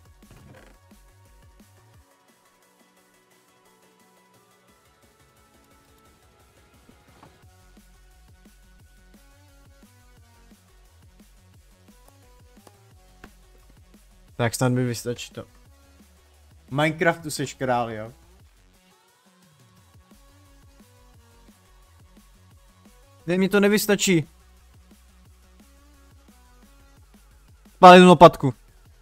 Tak snad mi vystačí to. Minecraftu seš král, jo? Ne, mi to nevystačí. Spálím lopatku.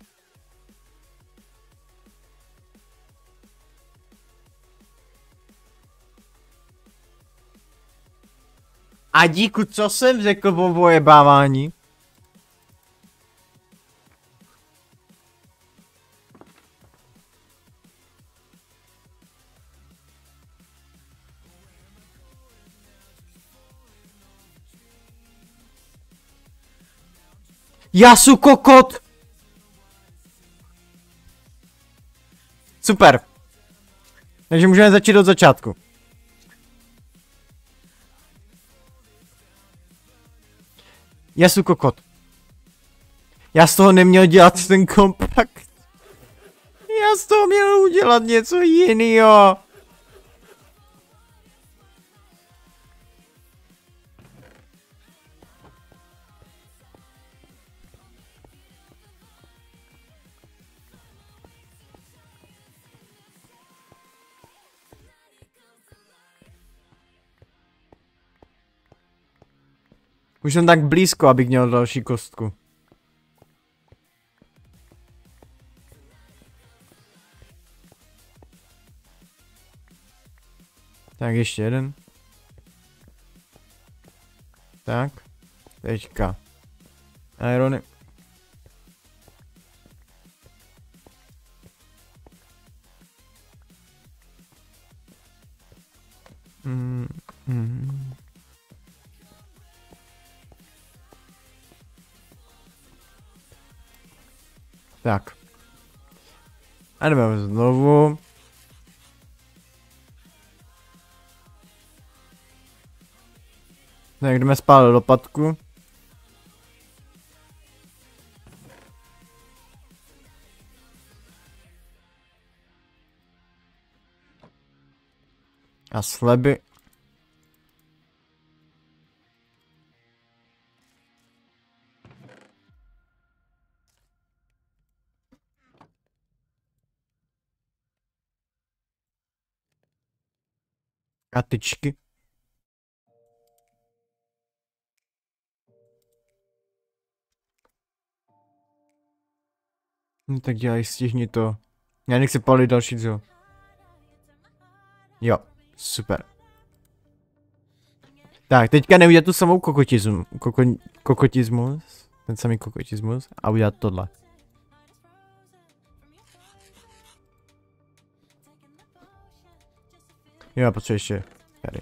A díku, co jsem řekl o vojebávání? Jasu kokot! Super. Takže můžeme začít od začátku. Jasu kokot. Já z toho neměl dělat ten kompakt. Já z toho měl udělat něco jiného. Už jsem tak blízko, abych měl další kostku. Tak ještě jeden. Tak. Teďka. Irony. Tak. A jdeme znovu. Tak jdeme spálit lopatku. A sleby. A tyčky. No tak dělej, stihni to. Já nechci palit další co. Jo, super. Tak, teďka neudělat tu samou kokotismus. Ten samý kokotismus. A udělat tohle. Jo, potřebuji ještě tady.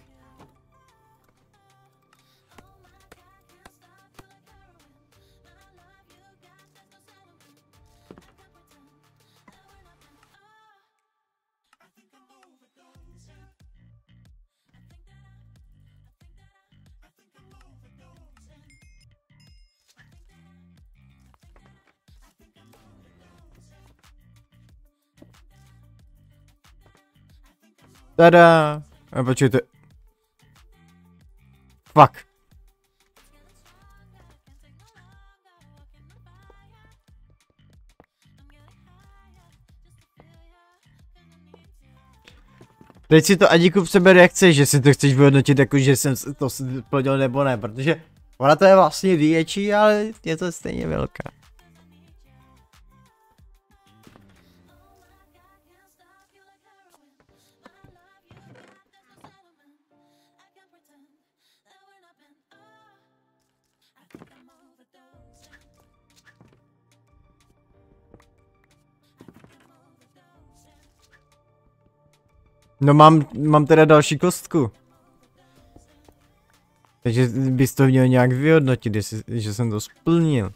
Tada! A počkejte. Fuck. Teď si to Adíku sebere jak chceš, že si to chceš vyhodnotit jako, že jsem to splnil nebo ne, protože ona to je vlastně větší, ale je to stejně velká. No mám teda další kostku. Takže bys to měl nějak vyhodnotit, že jsem to splnil.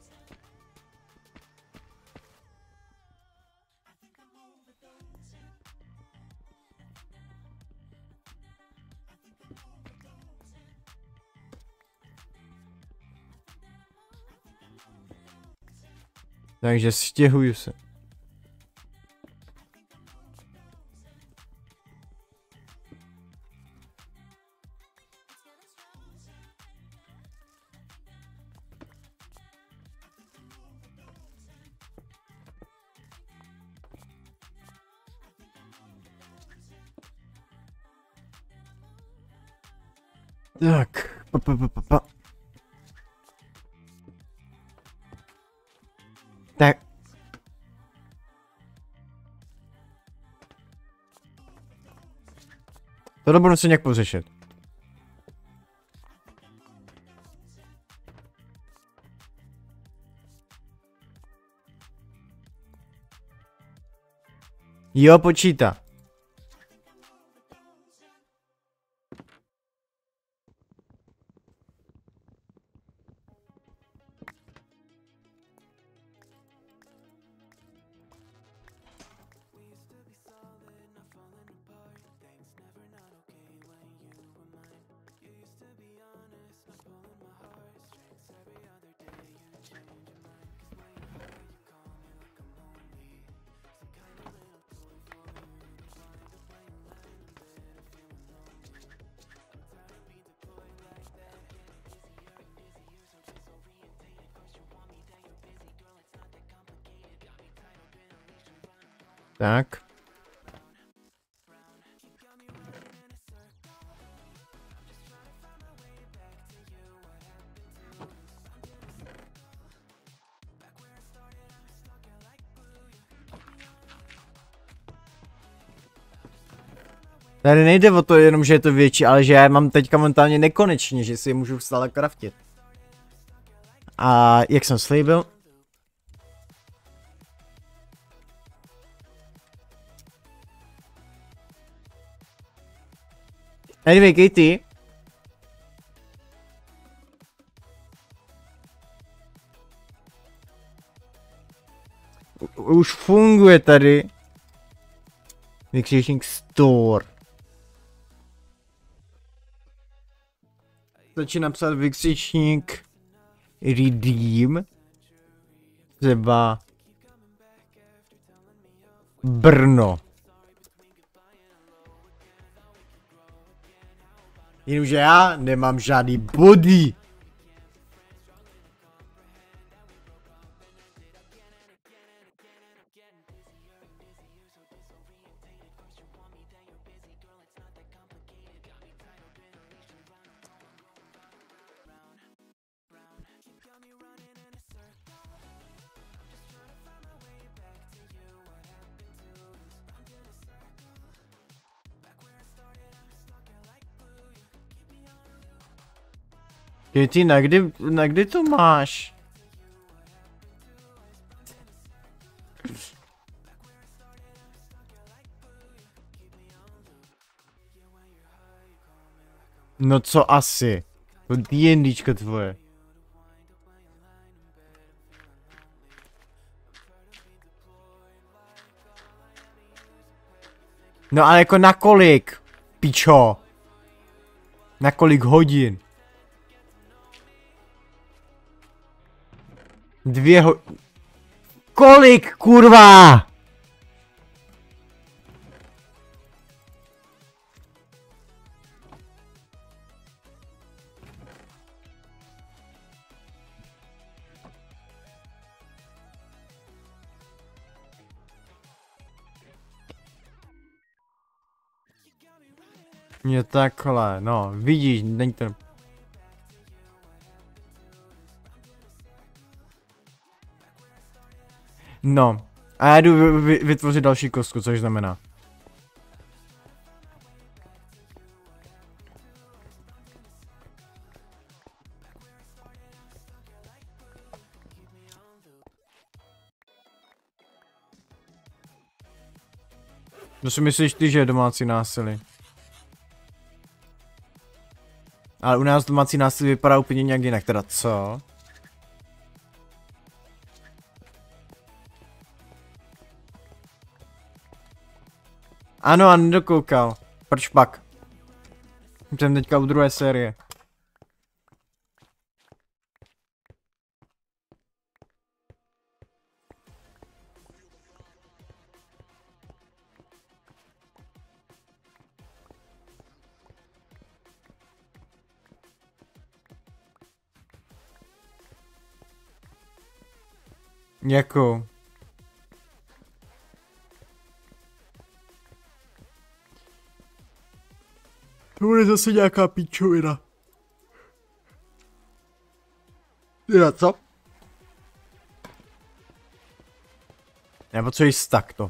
Takže stěhuju se. Tak, Tak. Tohle budu se nějak pořešit. Jo, počítá. Tak. Tady nejde o to jenom, že je to větší, ale že já mám teďka momentálně nekonečně, že si je můžu stále craftit. A jak jsem slíbil, anyway, Katie. Už funguje tady vykřičník store. Stačí napsat vykřičník redeem. Třeba Brno. Jenomže já nemám žádný body. Ty na kdy to máš? No co asi? To D&Dčko tvoje. No ale jako na kolik? Pičo. Na kolik hodin? 2 Kolik, kurva? Je takhle, no, vidíš, není to... No, a já jdu vytvořit další kostku, což znamená. Co si myslíš ty, že je domácí násilí? Ale u nás domácí násilí vypadá úplně nějak jinak, teda co? Ano, a nedokoukal. Proč pak? Jsem teďka u druhé série. Jakou? To bude zase nějaká píčovina. Já co? Nebo co jíst takto?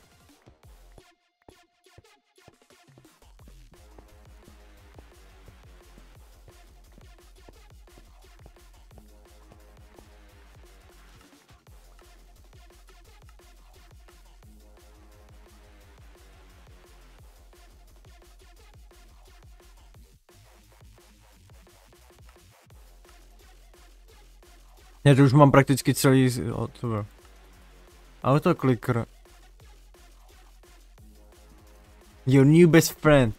Já to už mám prakticky celý hotovo. Autoclicker. Your new best friend.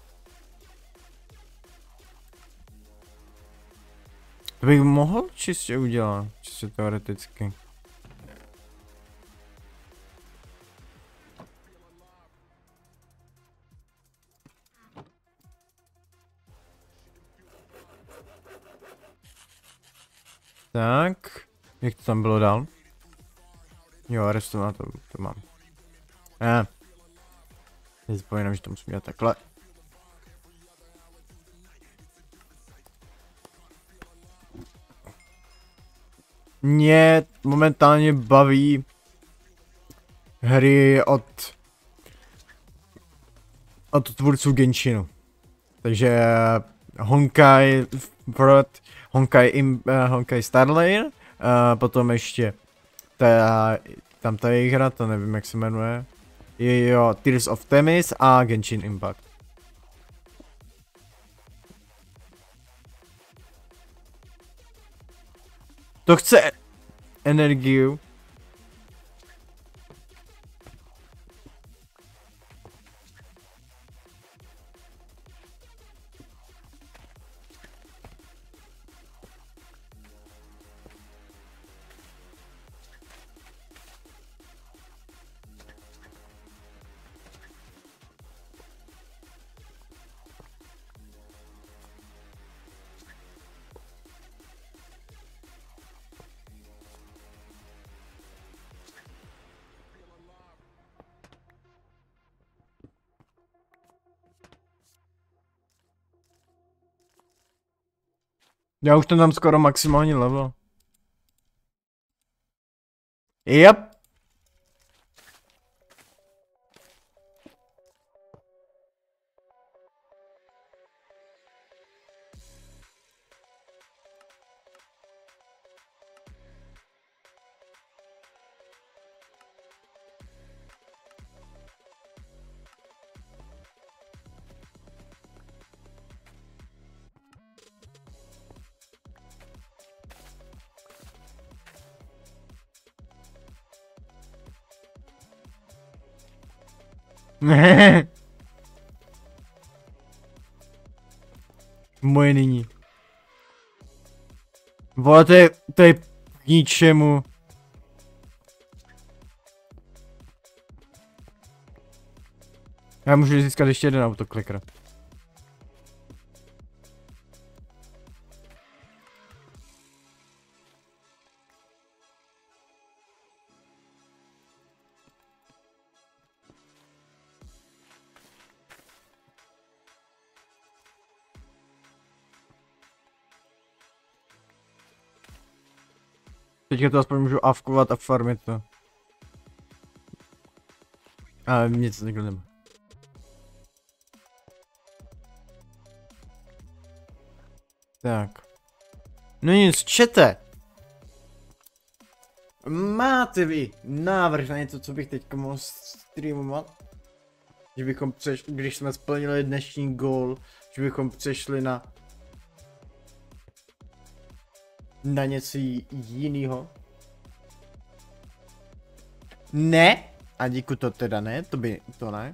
To bych mohl čistě udělat, čistě teoreticky. Tak, jak to tam bylo dál? Jo, arestovat to mám. Nezapomínám, že to musím dělat takhle. Mě momentálně baví hry od tvůrců Genshinu. Takže Honkai Honkai Star Rail, potom ještě tam ta jejich hra, to nevím jak se jmenuje. Jo, Tears of Themis a Genshin Impact. To chce energii. Já už to dám skoro maximální level. Yep. Moje nyní. Vole, to je k ničemu. Já můžu získat ještě jeden autoklikr. Teďka to aspoň můžu avkovat a farmit to. Ale nic nikdo nemá. Tak. No nic, čete! Máte vy návrh na něco, co bych teďka mohl streamovat? Že bychom přešli, když jsme splnili dnešní goal, že bychom přešli na něco jiného. Ne? A díku to teda ne, to ne.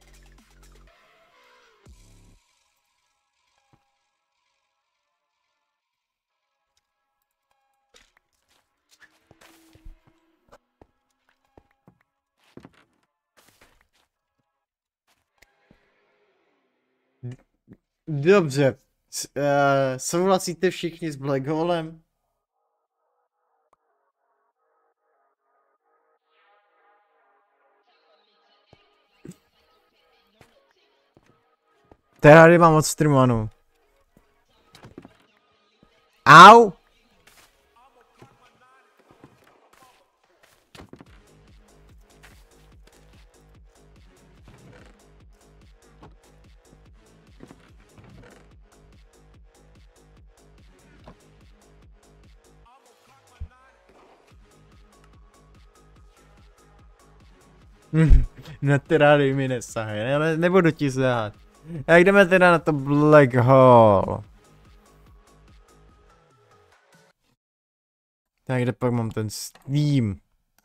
Dobře. Souhlasíte všichni s Black Holem? Terrary mám odstreamovanou. Au! Na Terrary mi nesahaj, ale nebudu ti sahat. Jak jdeme teda na to Black Hole? Tak kde pak mám ten Steam?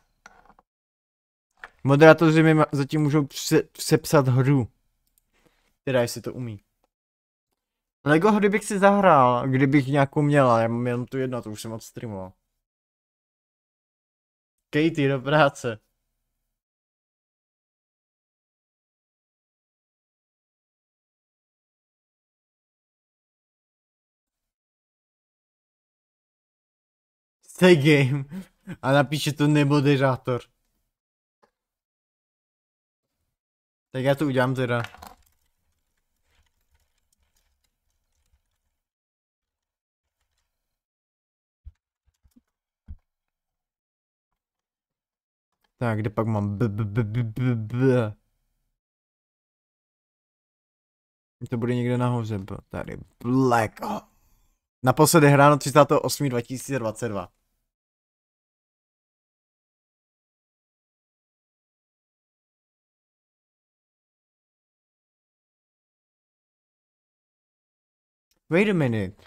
Moderátoři mi zatím můžou sepsat hru. Teda jestli to umí. Lego hry bych si zahrál, kdybych nějakou měla, já mám jenom tu jednu, to už jsem odstreamoval. Katie, do práce. Stay game. A napíše to nemoderátor. Tak já to udělám teda. Tak, kde pak mám to bude někde nahoře, tady Black. Naposledy hráno 38.2022. Wait a minute.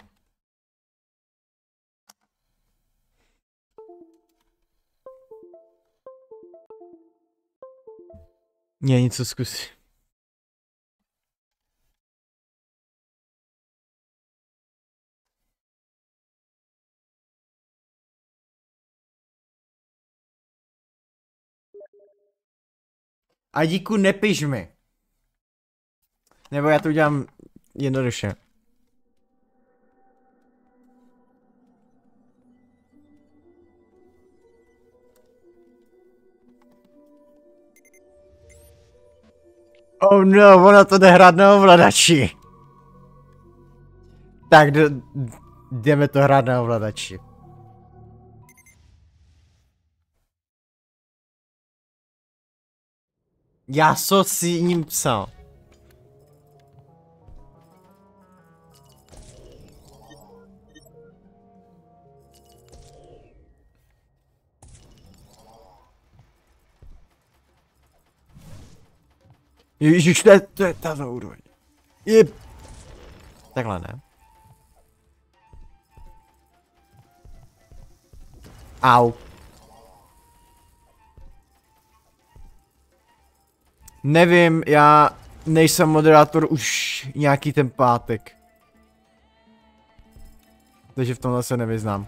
Já něco zkusím. A díku, nepiš mi. Nebo já to udělám jednoduše. Oh no, ona to jde hrát na ovladači. Tak Jdeme to hrát na ovladači. Já co si ním psal. Ježiš, to je ta úroveň. Takhle ne. Au. Nevím, já nejsem moderátor už nějaký ten pátek. Takže v tomhle se nevyznám.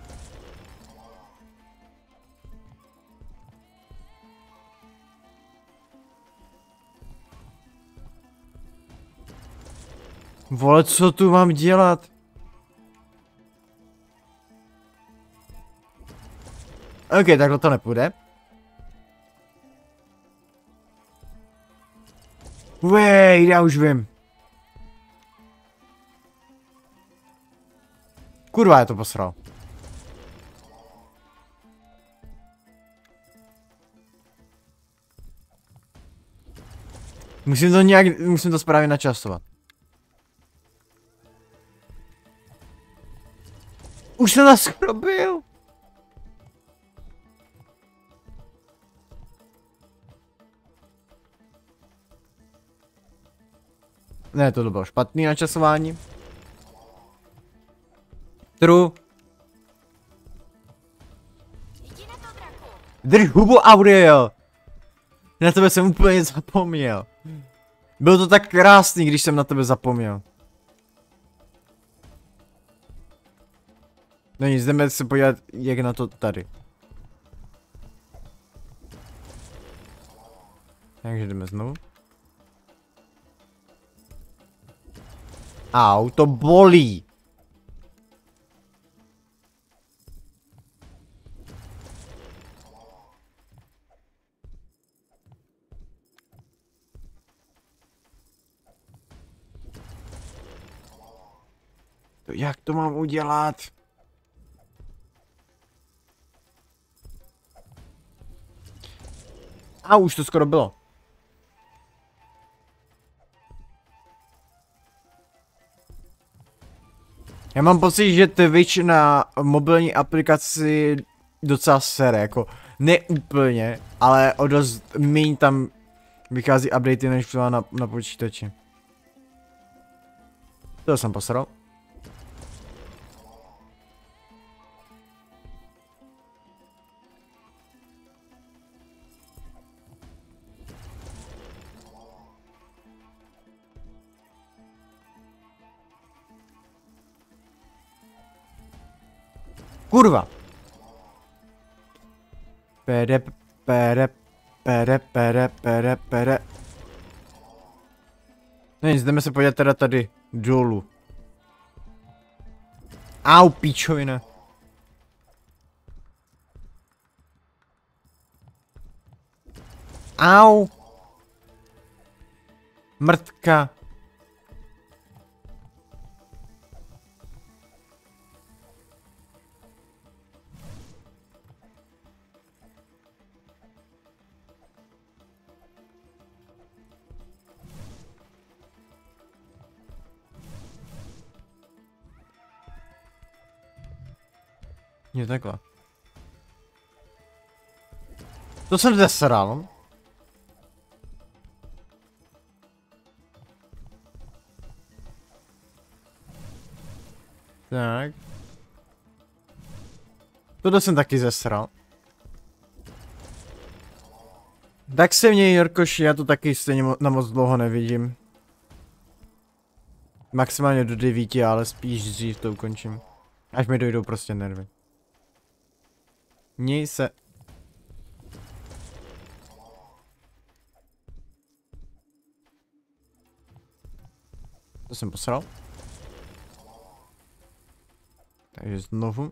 Vole, co tu mám dělat? OK, takhle to nepůjde. Wait, já už vím. Kurva, je to posral. Musím to správně načasovat. Už jsem nás skoro byl. Ne, to bylo špatný načasování. True. Drž hubu, Auriel. Na tebe jsem úplně zapomněl. Bylo to tak krásný, když jsem na tebe zapomněl. No nic, jdeme se podívat, jak na to tady. Takže jdeme znovu. Au, to bolí. Jak to mám udělat? A už to skoro bylo. Já mám pocit, že Twitch na mobilní aplikaci docela sere, jako ne úplně, ale o dost míň tam vychází updaty než na počítači. To jsem posral. Kurva. Pere. No nic, jdeme se podívat teda tady dolů. Au, píčovina. Au. Mrtka. Je takhle. To jsem zesral. Tak. Tohle jsem taky zesral. Tak se měj, Jorkoši, já to taky stejně na moc dlouho nevidím. Maximálně do 9, ale spíš dřív to ukončím. Až mi dojdou prostě nervy. Měj se. To jsem posral. Takže znovu.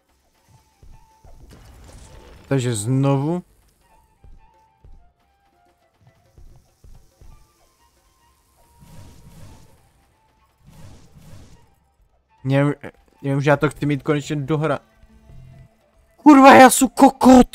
Takže znovu. Jenomže já to chci mít konečně dohra. Kurva, já jsem kokot!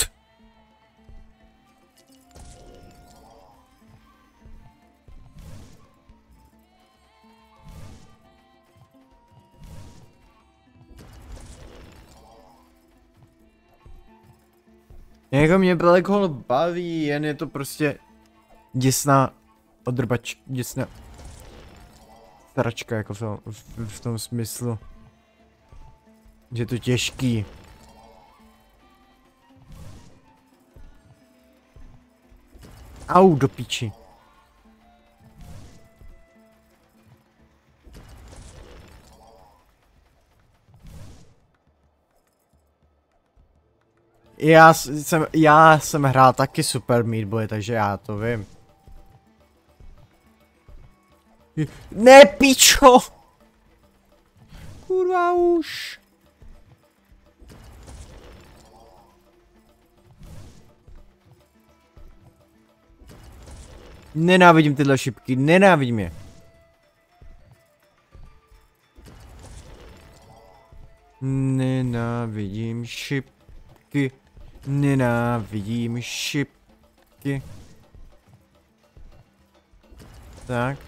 Jako mě Black Hole baví, jen je to prostě děsná děsná sračka, jako v tom smyslu, že je to těžký. Au, do piči. Já jsem hrál taky Super Meat Boy, takže já to vím. Ne, pičo! Kurva už. Nenávidím tyhle šipky, nenávidím je. Nenávidím šipky. Nenávidím šipky. Tak.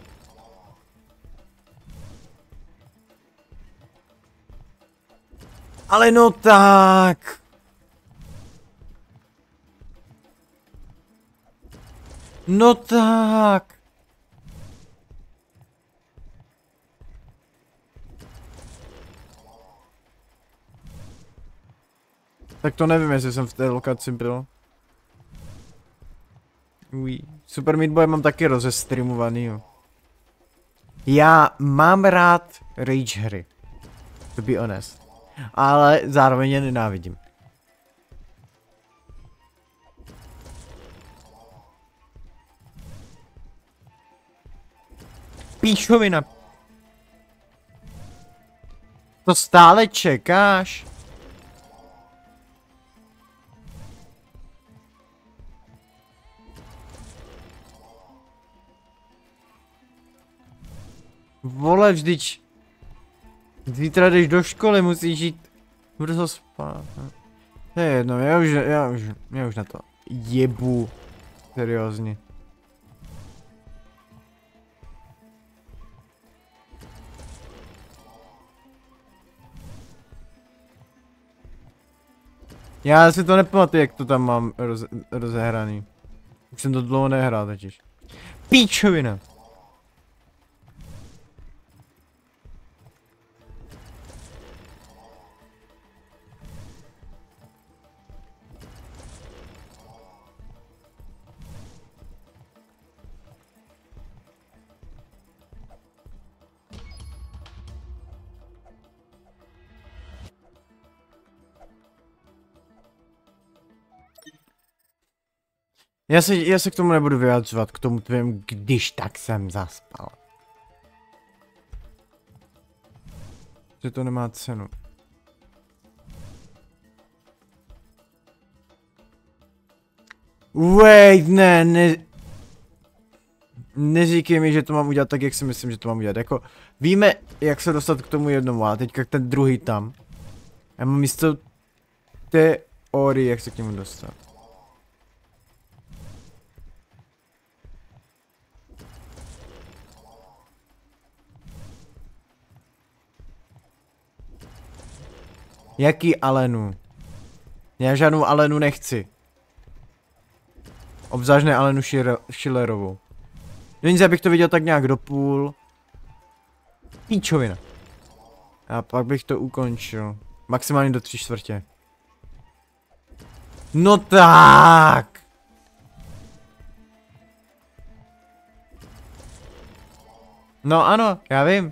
Ale no tak. No tak. Tak to nevím, jestli jsem v té lokaci byl. Super Meat Boy mám taky rozestreamovaný, jo. Já mám rád rage hry. To be honest. Ale zároveň je nenávidím. Píčovina. To stále čekáš? Vole, vždyť zítra jdeš do školy, musíš jít brzo spát. To je jedno, já už na to jebu. Seriózně. Já si to nepamatuji, jak to tam mám rozehraný. Už jsem to dlouho nehrál totiž. Píčovina! Já se k tomu nebudu vyjadřovat, k tomu tvým, když tak jsem zaspal. Že to nemá cenu. Wait, ne. Neříkej mi, že to mám udělat tak, jak si myslím, že to mám udělat. Jako, víme, jak se dostat k tomu jednomu, ale teďka ten druhý tam. Já mám místo teorii, jak se k němu dostat. Jaký Alenu? Já žádnou Alenu nechci. Obzvlášť ne Alenu Schillerovou. No nic, abych to viděl tak nějak do půl. Píčovina. A pak bych to ukončil. Maximálně do 3/4. No tak! No ano, já vím.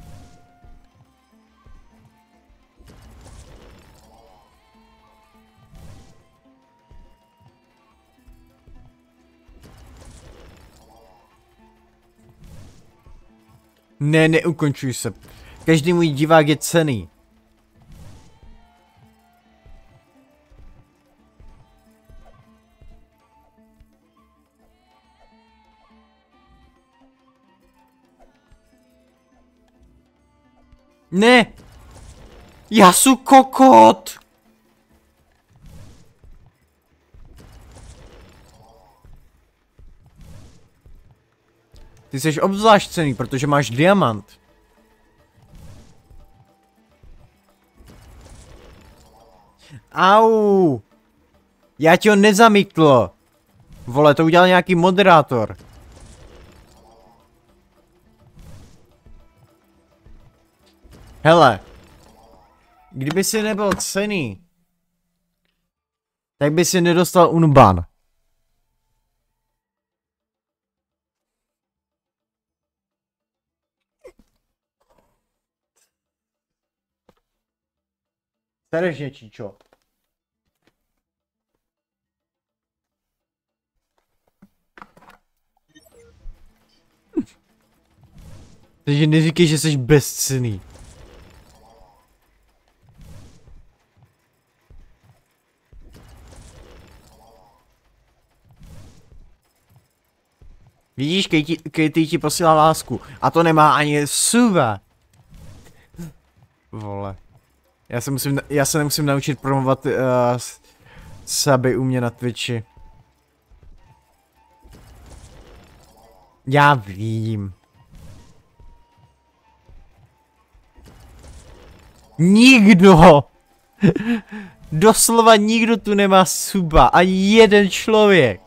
Ne, neukončuj se. Každý můj divák je cenný. Ne! Já jsem kokot! Ty jsi obzvlášť cenný, protože máš diamant. Au! Já ti ho nezamítl. Vole, to udělal nějaký moderátor. Hele. Kdyby si nebyl cenný, tak by si nedostal unban. Sereš číčo. Takže neříkej, že jsi bezcenný. Vidíš, Katie ti posílá lásku. A to nemá ani suva. Vole. Já se nemusím naučit promovat suby u mě na Twitchi. Já vím. Nikdo! Doslova nikdo tu nemá suba. Ani jeden člověk.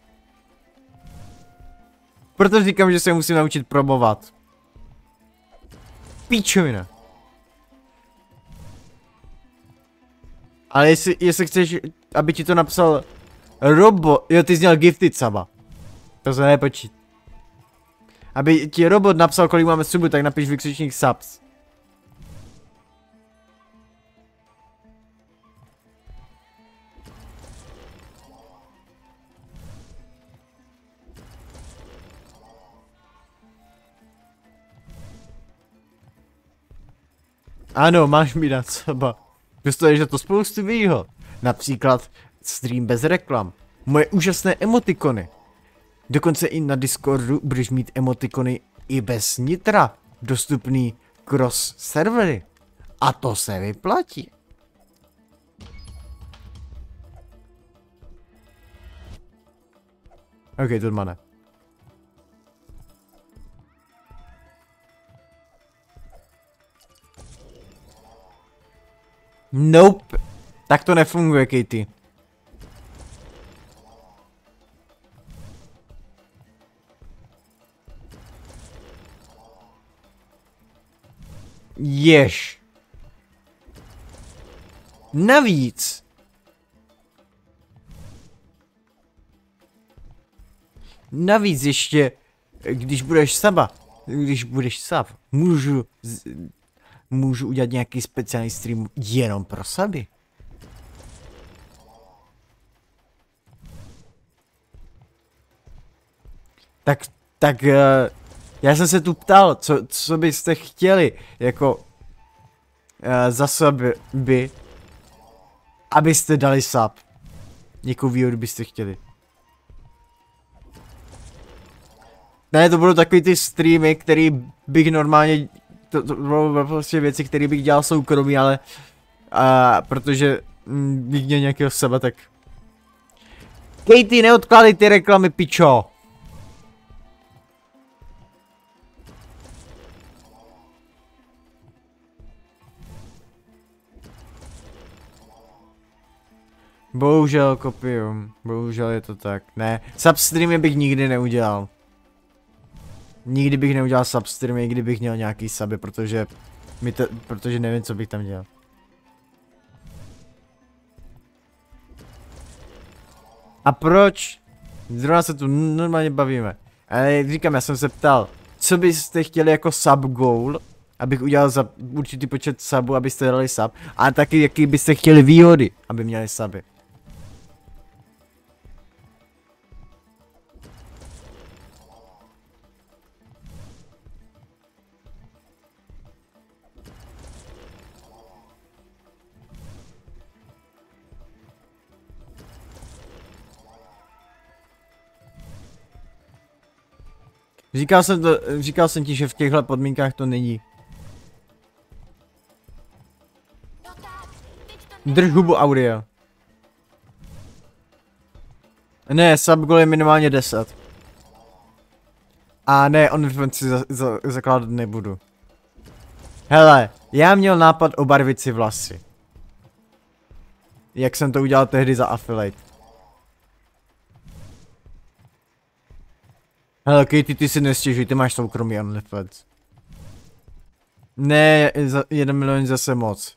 Proto říkám, že se musím naučit promovat. Píčovina. Ale jestli chceš, aby ti to napsal robot, jo, ty jsi měl gifted suba. To se nepočít. Aby ti robot napsal, kolik máme subu, tak napiš vykřičník subs. Ano, máš mi dát suba. Dostaneš za to spoustu výhod. Například stream bez reklam. Moje úžasné emotikony. Dokonce i na Discordu budeš mít emotikony i bez nitra. Dostupný cross servery. A to se vyplatí. OK, Turmane. Nope. Tak to nefunguje, Katie. Jež. Navíc. Navíc ještě, když budeš sub, můžu udělat nějaký speciální stream jenom pro suby. Tak, já jsem se tu ptal, co byste chtěli, jako, za suby, abyste dali sub. Jakou výhodu byste chtěli. Ne, to budou takový ty streamy, který bych normálně, to budou prostě věci, které bych dělal soukromí, ale, protože bych měl nějakého suba, tak. Katie, neodkládej ty reklamy, pičo. Bohužel, kopium. Bohužel je to tak. Ne, substreamy bych nikdy neudělal. Nikdy bych neudělal substreamy, kdybych měl nějaký suby, protože nevím, co bych tam dělal. A proč? Zrovna se tu normálně bavíme. Ale říkám, já jsem se ptal, co byste chtěli jako sub goal, abych udělal za určitý počet subů, abyste dali sub, a taky jaký byste chtěli výhody, aby měli suby. Říkal jsem ti, že v těchto podmínkách to není. Drž hubu, audio. Ne, subgoal je minimálně 10. A ne, OnlyFans si zakládat nebudu. Hele, já měl nápad obarvit si vlasy. Jak jsem to udělal tehdy za affiliate. Hele, Katie, ty si nestěžuj, ty máš soukromý OnlyFans. Ne, 1 milion zase moc.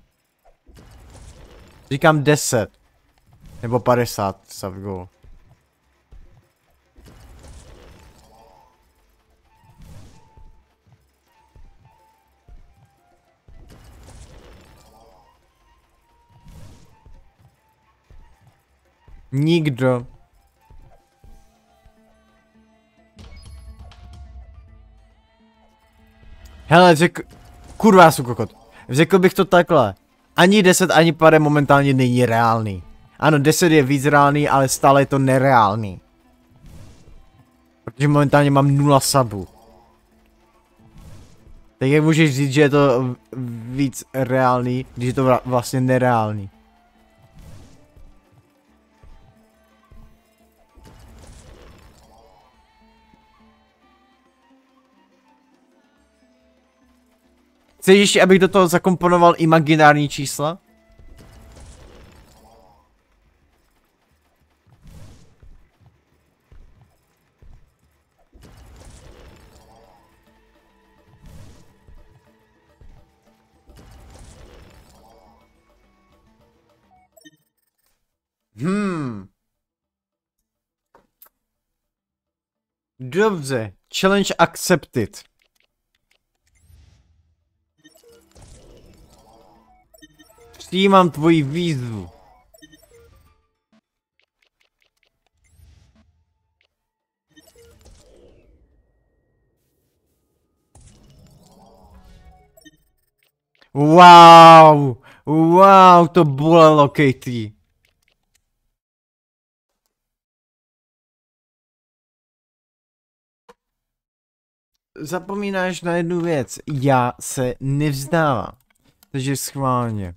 Říkám 10. Nebo 50 subgoal. Nikdo. Hele, kurva, jsou kokot. Řekl bych to takhle. Ani 10, ani pade momentálně není reálný. Ano, 10 je víc reálný, ale stále je to nereálný. Protože momentálně mám 0 subů. Tak jak můžeš říct, že je to víc reálný, když je to vlastně nereálný? Chceš ještě, abych do toho zakomponoval imaginární čísla? Dobře, challenge accepted. Přijímám tvoji výzvu. Wow, wow, to bolelo, Katie. Zapomínáš na jednu věc, já se nevzdávám, takže schválně.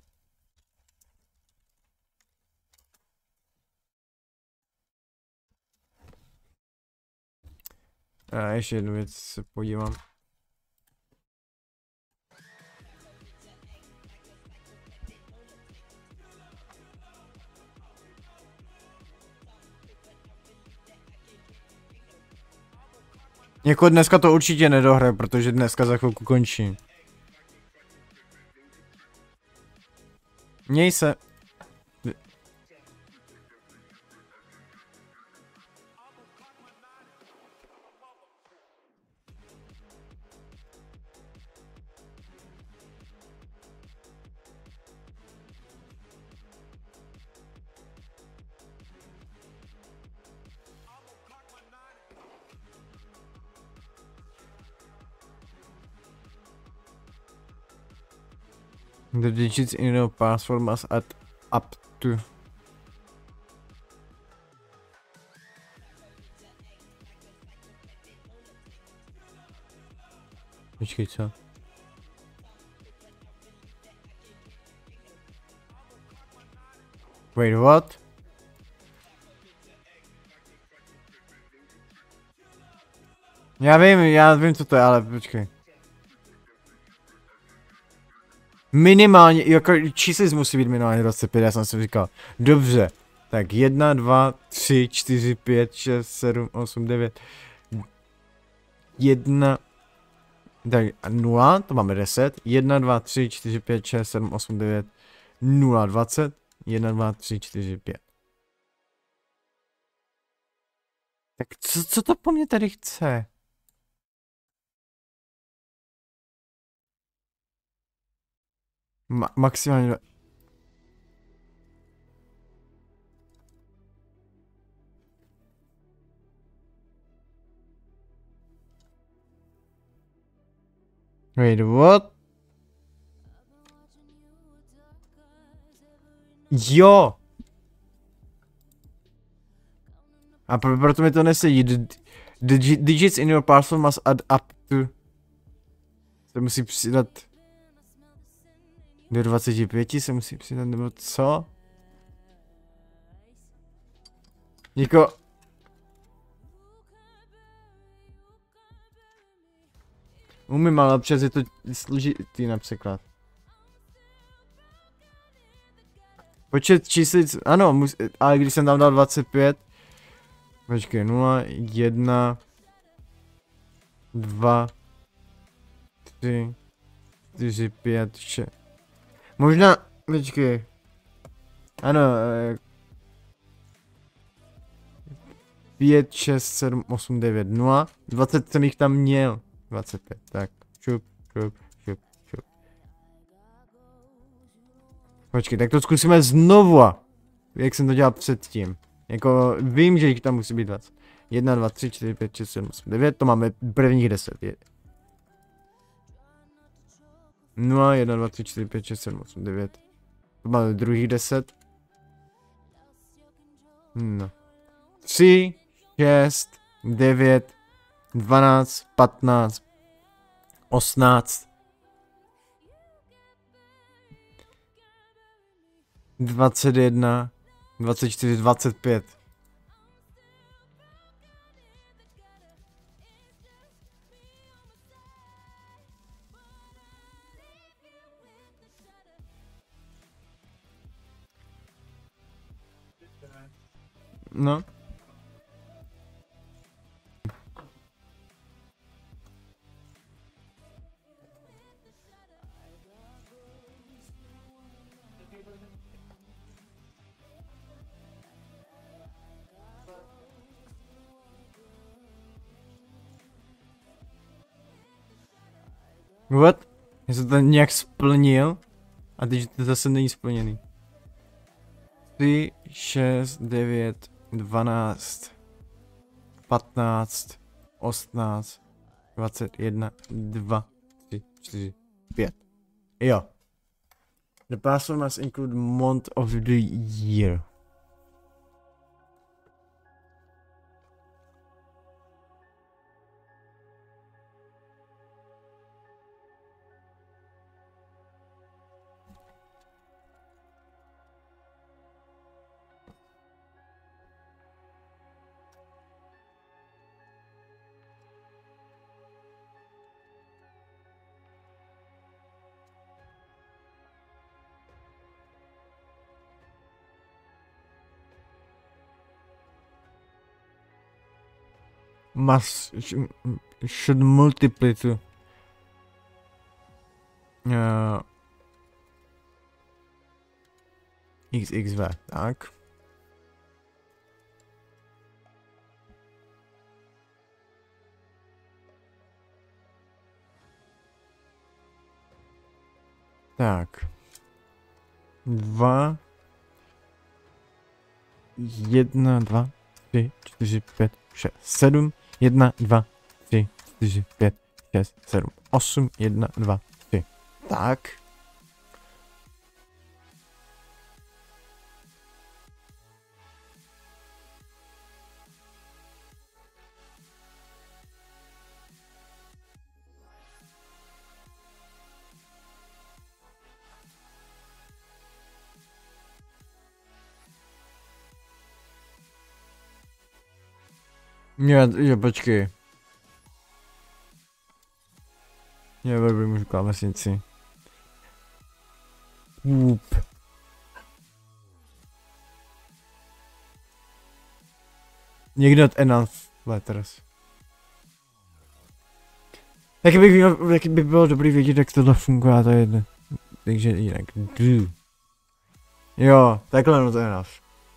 A ještě jednu věc se podívám. Jako dneska to určitě nedohraje, protože dneska za chvilku končí. Měj se. The digits in your password must add up to. Počkej, co? Wait, what? Já vím, co to je, ale počkej. Minimálně, jako číslic musí být minimálně 25, já jsem si říkal. Dobře, tak 1, 2, 3, 4, 5, 6, 7, 8, 9. 1, tak 0, to máme 10. 1, 2, 3, 4, 5, 6, 7, 8, 9, 0, 20. 1, 2, 3, 4, 5. Tak co to po mně tady chce? Maximálně. Wait, what? Jo! A proto mi to nesedí. The digits in your parcel must add up to. To musí přidat Do 25 se musí přidat, nebo co? Jako... Umím, ale občas je to složitý například. Počet číslic, ano, ale když jsem tam dal 25... Počkej, 0, 1... 2... 3... 4, 5, 6... Možná, počkej. Ano, 5, 6, 7, 8, 9, 0. 20 jsem jich tam měl. 25, tak. Šup. Počkej, tak to zkusíme znovu. Jak jsem to dělal předtím. Jako, vím, že jich tam musí být 20. 1, 2, 3, 4, 5, 6, 7, 8, 9, to máme prvních 10. 0, 1, 2, 3, 4, 5, 6, 7, 8, 9. To máme druhých 10. No. 3, 6, 9, 12, 15, 18, 21, 24, 25. No. What? Já jsem to nějak splnil a teď to zase není splněný. 3, 6, 9, 12, 15, 18, 21, 2, 3, 4, 5. Jo. The password must include month of the year. Should multiply to xxv, tak. Tak. 2 1 2 3 4 5 6 7 1 2 3 4 5 6 7 8 1 2 3. Tak. Jo, počkej. Já velmi můžu klávesnici. Někdo od enough letters. Taky by bylo dobrý vědět, jak tohle funguje, to je jedno. Takže jinak. Jo, takhle not enough.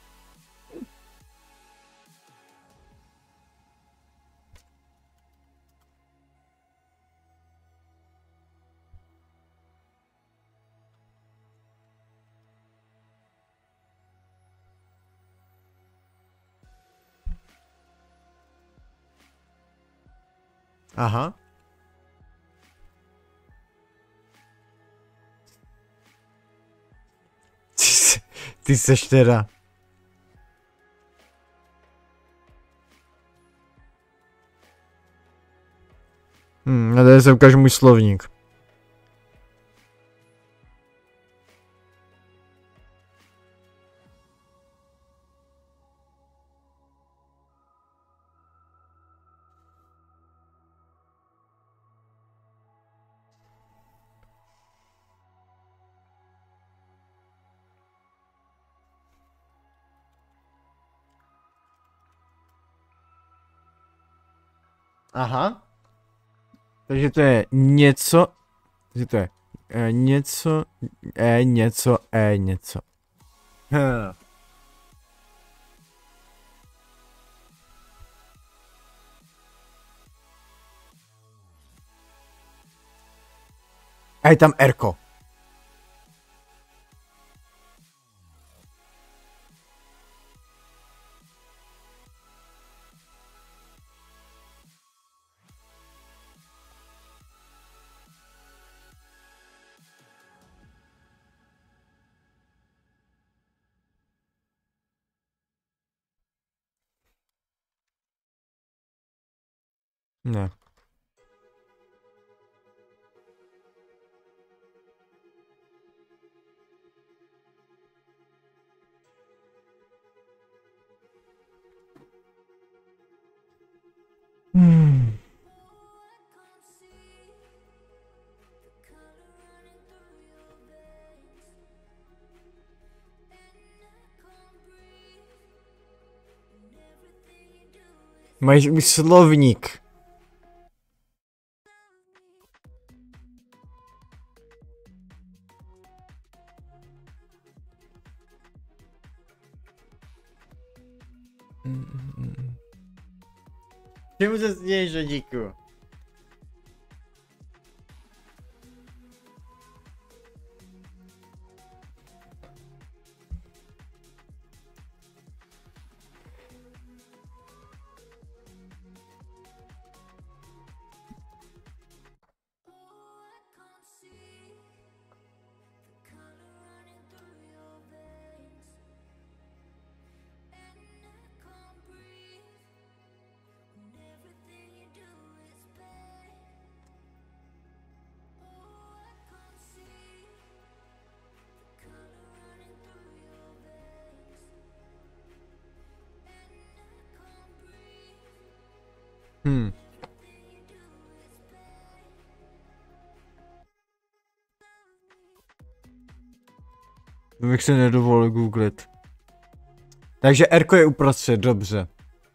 Aha. Ty seš teda. A tady se ukáže můj slovník. Aha. Takže to je něco, takže to je něco, něco. A je tam Erko. Ne. Máš už slovník. Čemu se směješ, Žadíku? To bych se nedovolil googlit. Takže Erko je uprostřed, dobře.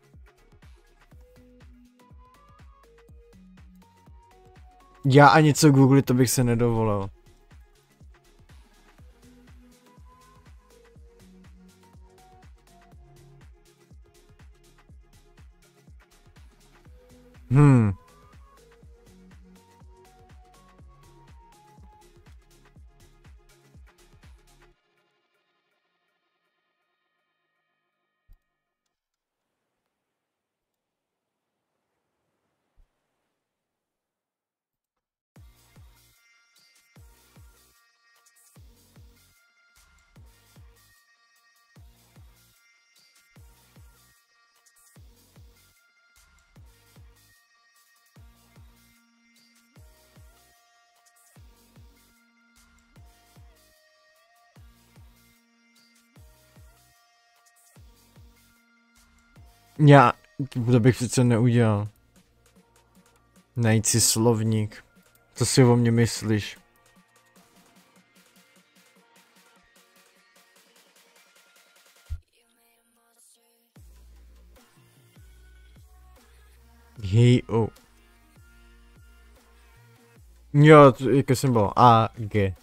Já a něco googlit, to bych se nedovolil. Já, to bych přece neudělal. Najít si slovník. Co si o mě myslíš? Hej, oh. Jo, to, jaké jsem byl? A, G.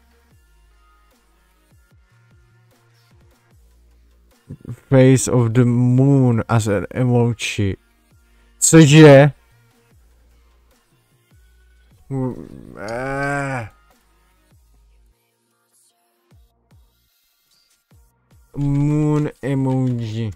Face of the moon as an emoji. Cože? Moon emoji.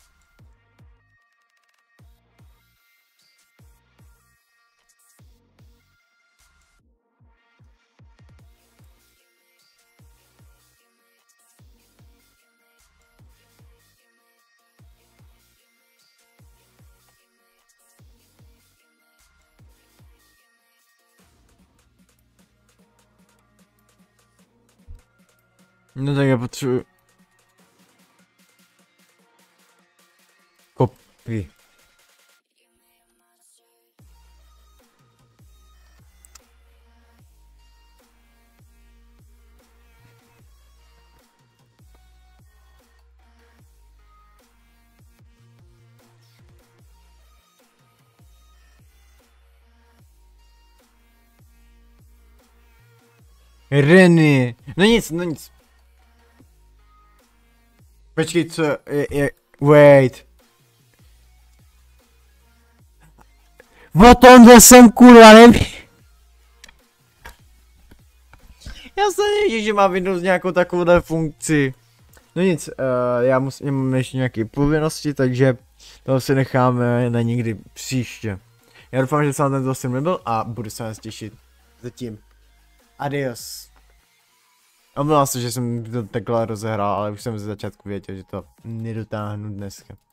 No tak já potřebuji kopii. Renny. No nic, no nic. Počkej, co je, wait. O tomhle jsem kurva neví. Já jsem nevěděl, že má Windows nějakou takovouhle funkci. No nic, já mám ještě nějaké povinnosti, takže toho si necháme na někdy příště. Já doufám, že se vám tento stream nebyl a budu se vás těšit. Zatím. Adios. Omlouvám se, že jsem to takhle rozehrál, ale už jsem ze začátku věděl, že to nedotáhnu dneska.